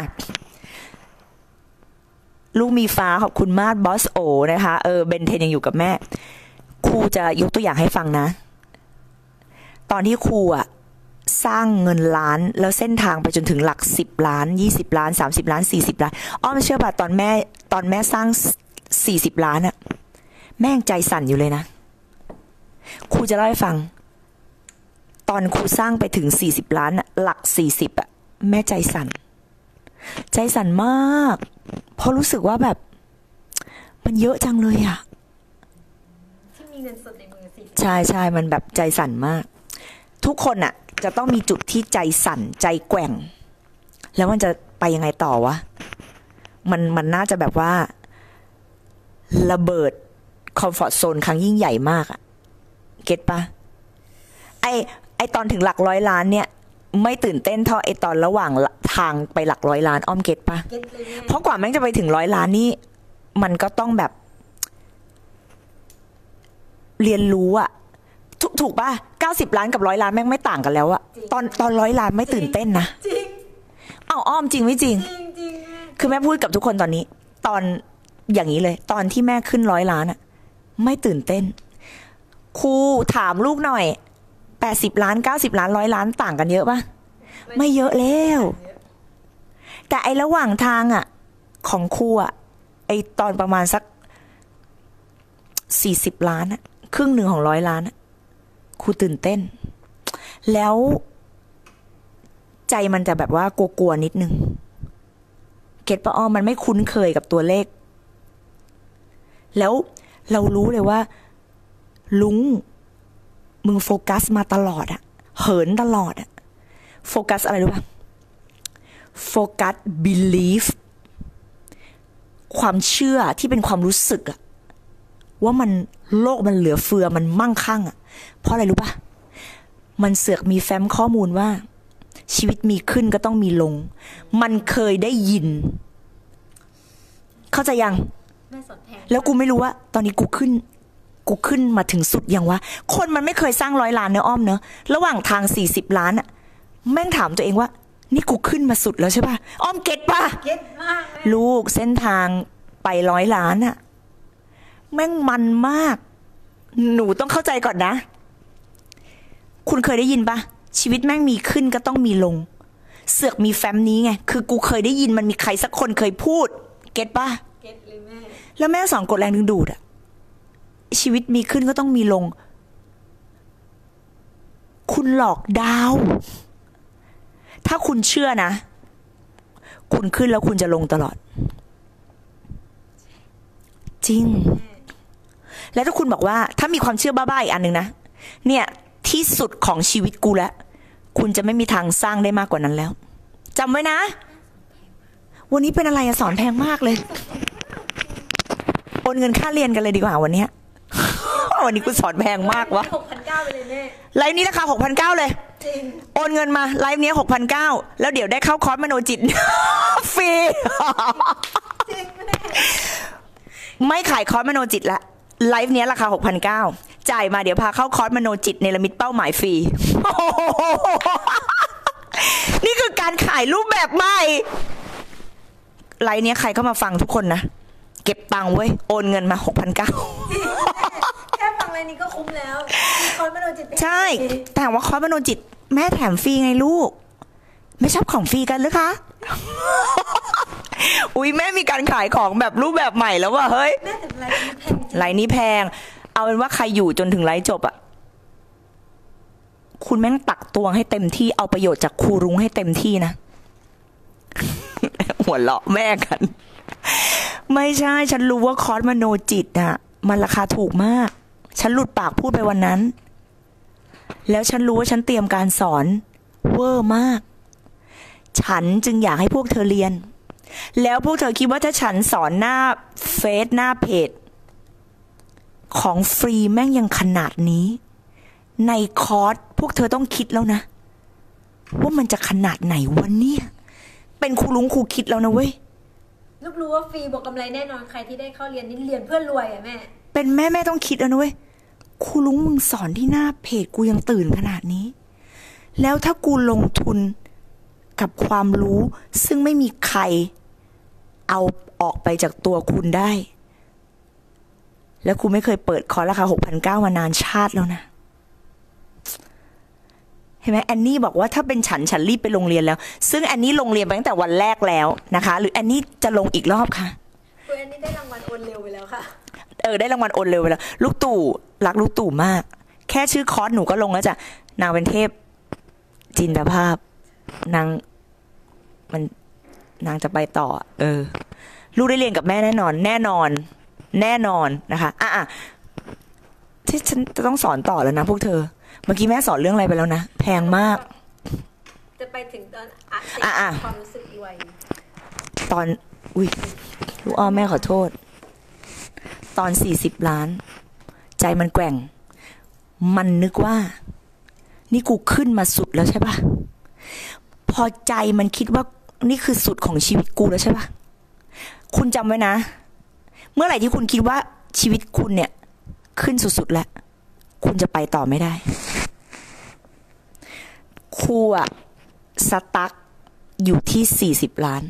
ลูกมีฟ้าขอบคุณมากบอสโอนะคะเออเบนเทนยังอยู่กับแม่ครูจะยกตัวอย่างให้ฟังนะตอนที่ครูอ่ะสร้างเงินล้านแล้วเส้นทางไปจนถึงหลักสิบล้านยี่สิบล้านสามสิบล้านสี่สิบล้านอ้อมเชื่อป่ะตอนแม่ตอนแม่สร้างสี่สิบล้านอ่ะแม่งใจสั่นอยู่เลยนะครูจะเล่าให้ฟังตอนครูสร้างไปถึงสี่สิบล้านอ่ะหลักสี่สิบอ่ะแม่ใจสั่นใจสั่นมากเพราะรู้สึกว่าแบบมันเยอะจังเลยอ่ะที่มีเงินสดในมือสิใช่ใช่มันแบบใจสั่นมากทุกคนอ่ะจะต้องมีจุดที่ใจสั่นใจแกว่งแล้วมันจะไปยังไงต่อวะมันมันน่าจะแบบว่าระเบิดคอมฟอร์ตโซนครั้งยิ่งใหญ่มากอ่ะเก็ตปะไอไอตอนถึงหลักร้อยล้านเนี่ยไม่ตื่นเต้นเท่าไอตอนระหว่างทางไปหลักร้อยล้านอ้อมเก็ตปะเพราะกว่าแม่งจะไปถึงร้อยล้านนี่มันก็ต้องแบบเรียนรู้อะถูกถูกป่ะเก้าสิบล้านกับร้อยล้านแม่งไม่ต่างกันแล้วอะตอนตอนร้อยล้านไม่ตื่นเต้นนะจริงอ้าวอ้อมจริงไม่จริงจริงคือแม่พูดกับทุกคนตอนนี้ตอนอย่างนี้เลยตอนที่แม่ขึ้นร้อยล้านอะไม่ตื่นเต้นครูถามลูกหน่อยแปดสิบล้านเก้าสิบล้านร้อยล้านต่างกันเยอะป่ะไม่เยอะแล้วแต่ไอระหว่างทางอะของครูอะไอตอนประมาณสักสี่สิบล้านอะครึ่งหนึ่งของร้อยล้านอะครูตื่นเต้นแล้วใจมันจะแบบว่ากลัวๆนิดนึงเก็ตปะอ้อมันไม่คุ้นเคยกับตัวเลขแล้วเรารู้เลยว่าลุงมึงโฟกัสมาตลอดอะเหินตลอดอะโฟกัสอะไรรู้ป่ะโฟกัส belief ความเชื่อที่เป็นความรู้สึกอะว่ามันโลกมันเหลือเฟือมันมั่งคั่งอะเพราะอะไรรู้ป่ะมันเสือกมีแฟ้มข้อมูลว่าชีวิตมีขึ้นก็ต้องมีลงมันเคยได้ยินเข้าใจยังแล้วกูไม่รู้ว่าตอนนี้กูขึ้นกูขึ้นมาถึงสุดยังวะคนมันไม่เคยสร้างร้อยล้านเนอะอ้อมเนอะระหว่างทางสี่สิบล้านอะแม่งถามตัวเองว่านี่กูขึ้นมาสุดแล้วใช่ป่ะอ้อมเก็ตป่ะเก็ตมากลูกเส้นทางไปร้อยล้านอะแม่งมันมากหนูต้องเข้าใจก่อนนะคุณเคยได้ยินป่ะชีวิตแม่งมีขึ้นก็ต้องมีลงเสือกมีแฟ้มนี้ไงคือกูเคยได้ยินมันมีใครสักคนเคยพูดเก็ตป่ะเก็ตเลยแม่แล้วแม่สอนกฎแรงดึงดูดอะชีวิตมีขึ้นก็ต้องมีลงคุณหลอกดาวถ้าคุณเชื่อนะคุณขึ้นแล้วคุณจะลงตลอดจริงแล้วถ้าคุณบอกว่าถ้ามีความเชื่อบ้าๆอีกอันหนึ่งนะเนี่ยที่สุดของชีวิตกูแล้วคุณจะไม่มีทางสร้างได้มากกว่านั้นแล้วจำไว้นะวันนี้เป็นอะไรอะสอนแพงมากเลยโอนเงินค่าเรียนกันเลยดีกว่าวันนี้วันนี้กูสอนแพงมากวะหกพันเก้า ไปเลยแม่ไลฟ์นี้ราคา หกพันเก้าร้อย เลยจริงโอนเงินมาไลฟ์นี้ หกพันเก้าร้อย แล้วเดี๋ยวได้เข้าคอร์สมโนจิต ฟรีจริงแม่ไม่ขายคอร์สมโนจิตละไลฟ์นี้ราคา หกพันเก้าร้อย จ่ายมาเดี๋ยวพาเข้าคอร์สมโนจิตเนรมิตเป้าหมายฟรี นี่คือการขายรูปแบบใหม่ไลฟ์นี้ใครเข้ามาฟังทุกคนนะเก็บตังค์เว้ยโอนเงินมา หกพันเก้าร้อยแค่ฟังอะไรนี้ก็คุ้มแล้วคอร์สมโนจิตใช่แต่ว่าคอร์สมโนจิตแม่แถมฟรีไงลูกไม่ชอบของฟรีกันหรือคะ อุ๊ยแม่มีการขายของแบบรูปแบบใหม่แล้วว่ะเฮ้ยแม่แต่ไลน์นี้แพงไลน์นี้แพงเอาเป็นว่าใครอยู่จนถึงไลฟ์จบอะคุณแม่งตักตวงให้เต็มที่เอาประโยชน์จากครูรุ้งให้เต็มที่นะ หัวเราะแม่กันไม่ใช่ฉันรู้ว่าคอร์สมโนจิตอะมันราคาถูกมากฉันหลุดปากพูดไปวันนั้นแล้วฉันรู้ว่าฉันเตรียมการสอนเวอร์มากฉันจึงอยากให้พวกเธอเรียนแล้วพวกเธอคิดว่าถ้าฉันสอนหน้าเฟซหน้าเพจของฟรีแม่งยังขนาดนี้ในคอร์สพวกเธอต้องคิดแล้วนะว่ามันจะขนาดไหนวันนี้เป็นครูลุงครูคิดแล้วนะเว้ยลูกรู้ว่าฟรีบวกกำไรแน่นอนใครที่ได้เข้าเรียนนี่เรียนเพื่อรวยอ่ะแม่เป็นแม่แม่ต้องคิดแล้วนะเว้ยครูลุงมึงสอนที่หน้าเพจกูยังตื่นขนาดนี้แล้วถ้ากูลงทุนกับความรู้ซึ่งไม่มีใครเอาออกไปจากตัวคุณได้แล้วคุณไม่เคยเปิดคอร์สราคา หกพันเก้าร้อย มานานชาติแล้วนะเห็นไหมแอนนี่บอกว่าถ้าเป็นฉันฉันรีบไปโรงเรียนแล้วซึ่งแอนนี่ลงเรียนไปตั้งแต่วันแรกแล้วนะคะหรือแอนนี่จะลงอีกรอบค่ะคุณแอนนี่ได้รางวัลโอนเร็วไปแล้วค่ะเออได้รางวัลโอนเร็วไปแล้วลูกตู่รักลูกตู่มากแค่ชื่อคอร์สหนูก็ลงแล้วจ้ะนางเป็นเทพจินตภาพนางมันนางจะไปต่อเออลูกได้เรียนกับแม่แน่นอนแน่นอนแน่นอนนะคะอ่ะอ่ะที่ฉันจะต้องสอนต่อแล้วนะพวกเธอเมื่อกี้แม่สอนเรื่องอะไรไปแล้วนะแพงมากจะไปถึงตอนอ่ะอ่ะความรู้สึกรวยตอนอุ้ยลูกอ้อแม่ขอโทษตอนสี่สิบล้านใจมันแกว่งมันนึกว่านี่กูขึ้นมาสุดแล้วใช่ปะพอใจมันคิดว่านี่คือสุดของชีวิตกูแล้วใช่ปะคุณจำไว้นะเมื่อไหร่ที่คุณคิดว่าชีวิตคุณเนี่ยขึ้นสุดๆแล้วคุณจะไปต่อไม่ได้ครูอะสตั๊กอยู่ที่สี่สิบล้าน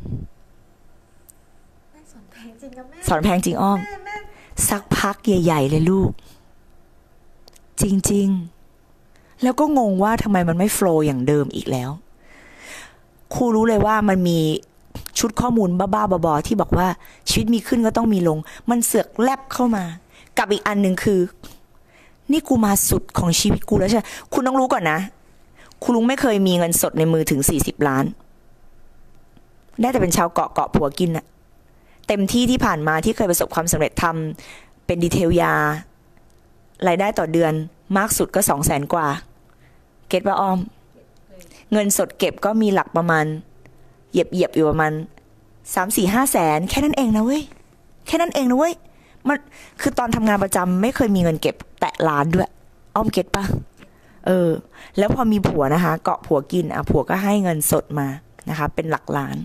สอนแพงจริงครับแม่สอนแพงจริงอ้อมสักพักใหญ่ๆเลยลูกจริงๆแล้วก็งงว่าทำไมมันไม่โฟลว์อย่างเดิมอีกแล้วครูรู้เลยว่ามันมีชุดข้อมูลบ้าๆบอๆที่บอกว่าชีวิตมีขึ้นก็ต้องมีลงมันเสือกแลบเข้ามากับอีกอันหนึ่งคือนี่กูมาสุดของชีวิตกูแล้วใช่คุณต้องรู้ก่อนนะคุณลุงไม่เคยมีเงินสดในมือถึงสี่สิบล้านได้แต่เป็นชาวเกาะเกาะผัวกินอะเต็มที่ที่ผ่านมาที่เคยประสบความสำเร็จทำเป็นดีเทลยารายได้ต่อเดือนมากสุดก็สองแสนกว่าเก็ตป่ะอ้อมเงินสดเก็บก็มีหลักประมาณเหยียบเหยียบอยู่ประมาณสามสี่ห้าแสนแค่นั้นเองนะเว้ยแค่นั้นเองนะเว้ยมันคือตอนทำงานประจำไม่เคยมีเงินเก็บแตะล้านด้วยอ้อมเก็ตป่ะเออแล้วพอมีผัวนะคะเกาะผัวกินอ่ะผัวก็ให้เงินสดมานะคะเป็นหลักล้าน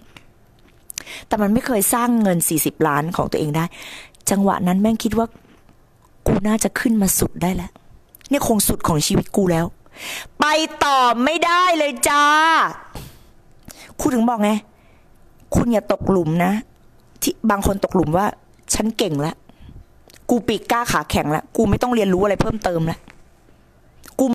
แต่มันไม่เคยสร้างเงินสี่สิบล้านของตัวเองได้จังหวะนั้นแม่งคิดว่ากูน่าจะขึ้นมาสุดได้แล้วเนี่ยคงสุดของชีวิตกูแล้ว ไปต่อไม่ได้เลยจ้าคุณถึงบอกไงคุณอย่าตกหลุมนะที่บางคนตกหลุมว่าฉันเก่งแล้วกูปีกกล้าขาแข็งแล้วกูไม่ต้องเรียนรู้อะไรเพิ่มเติมแล้ว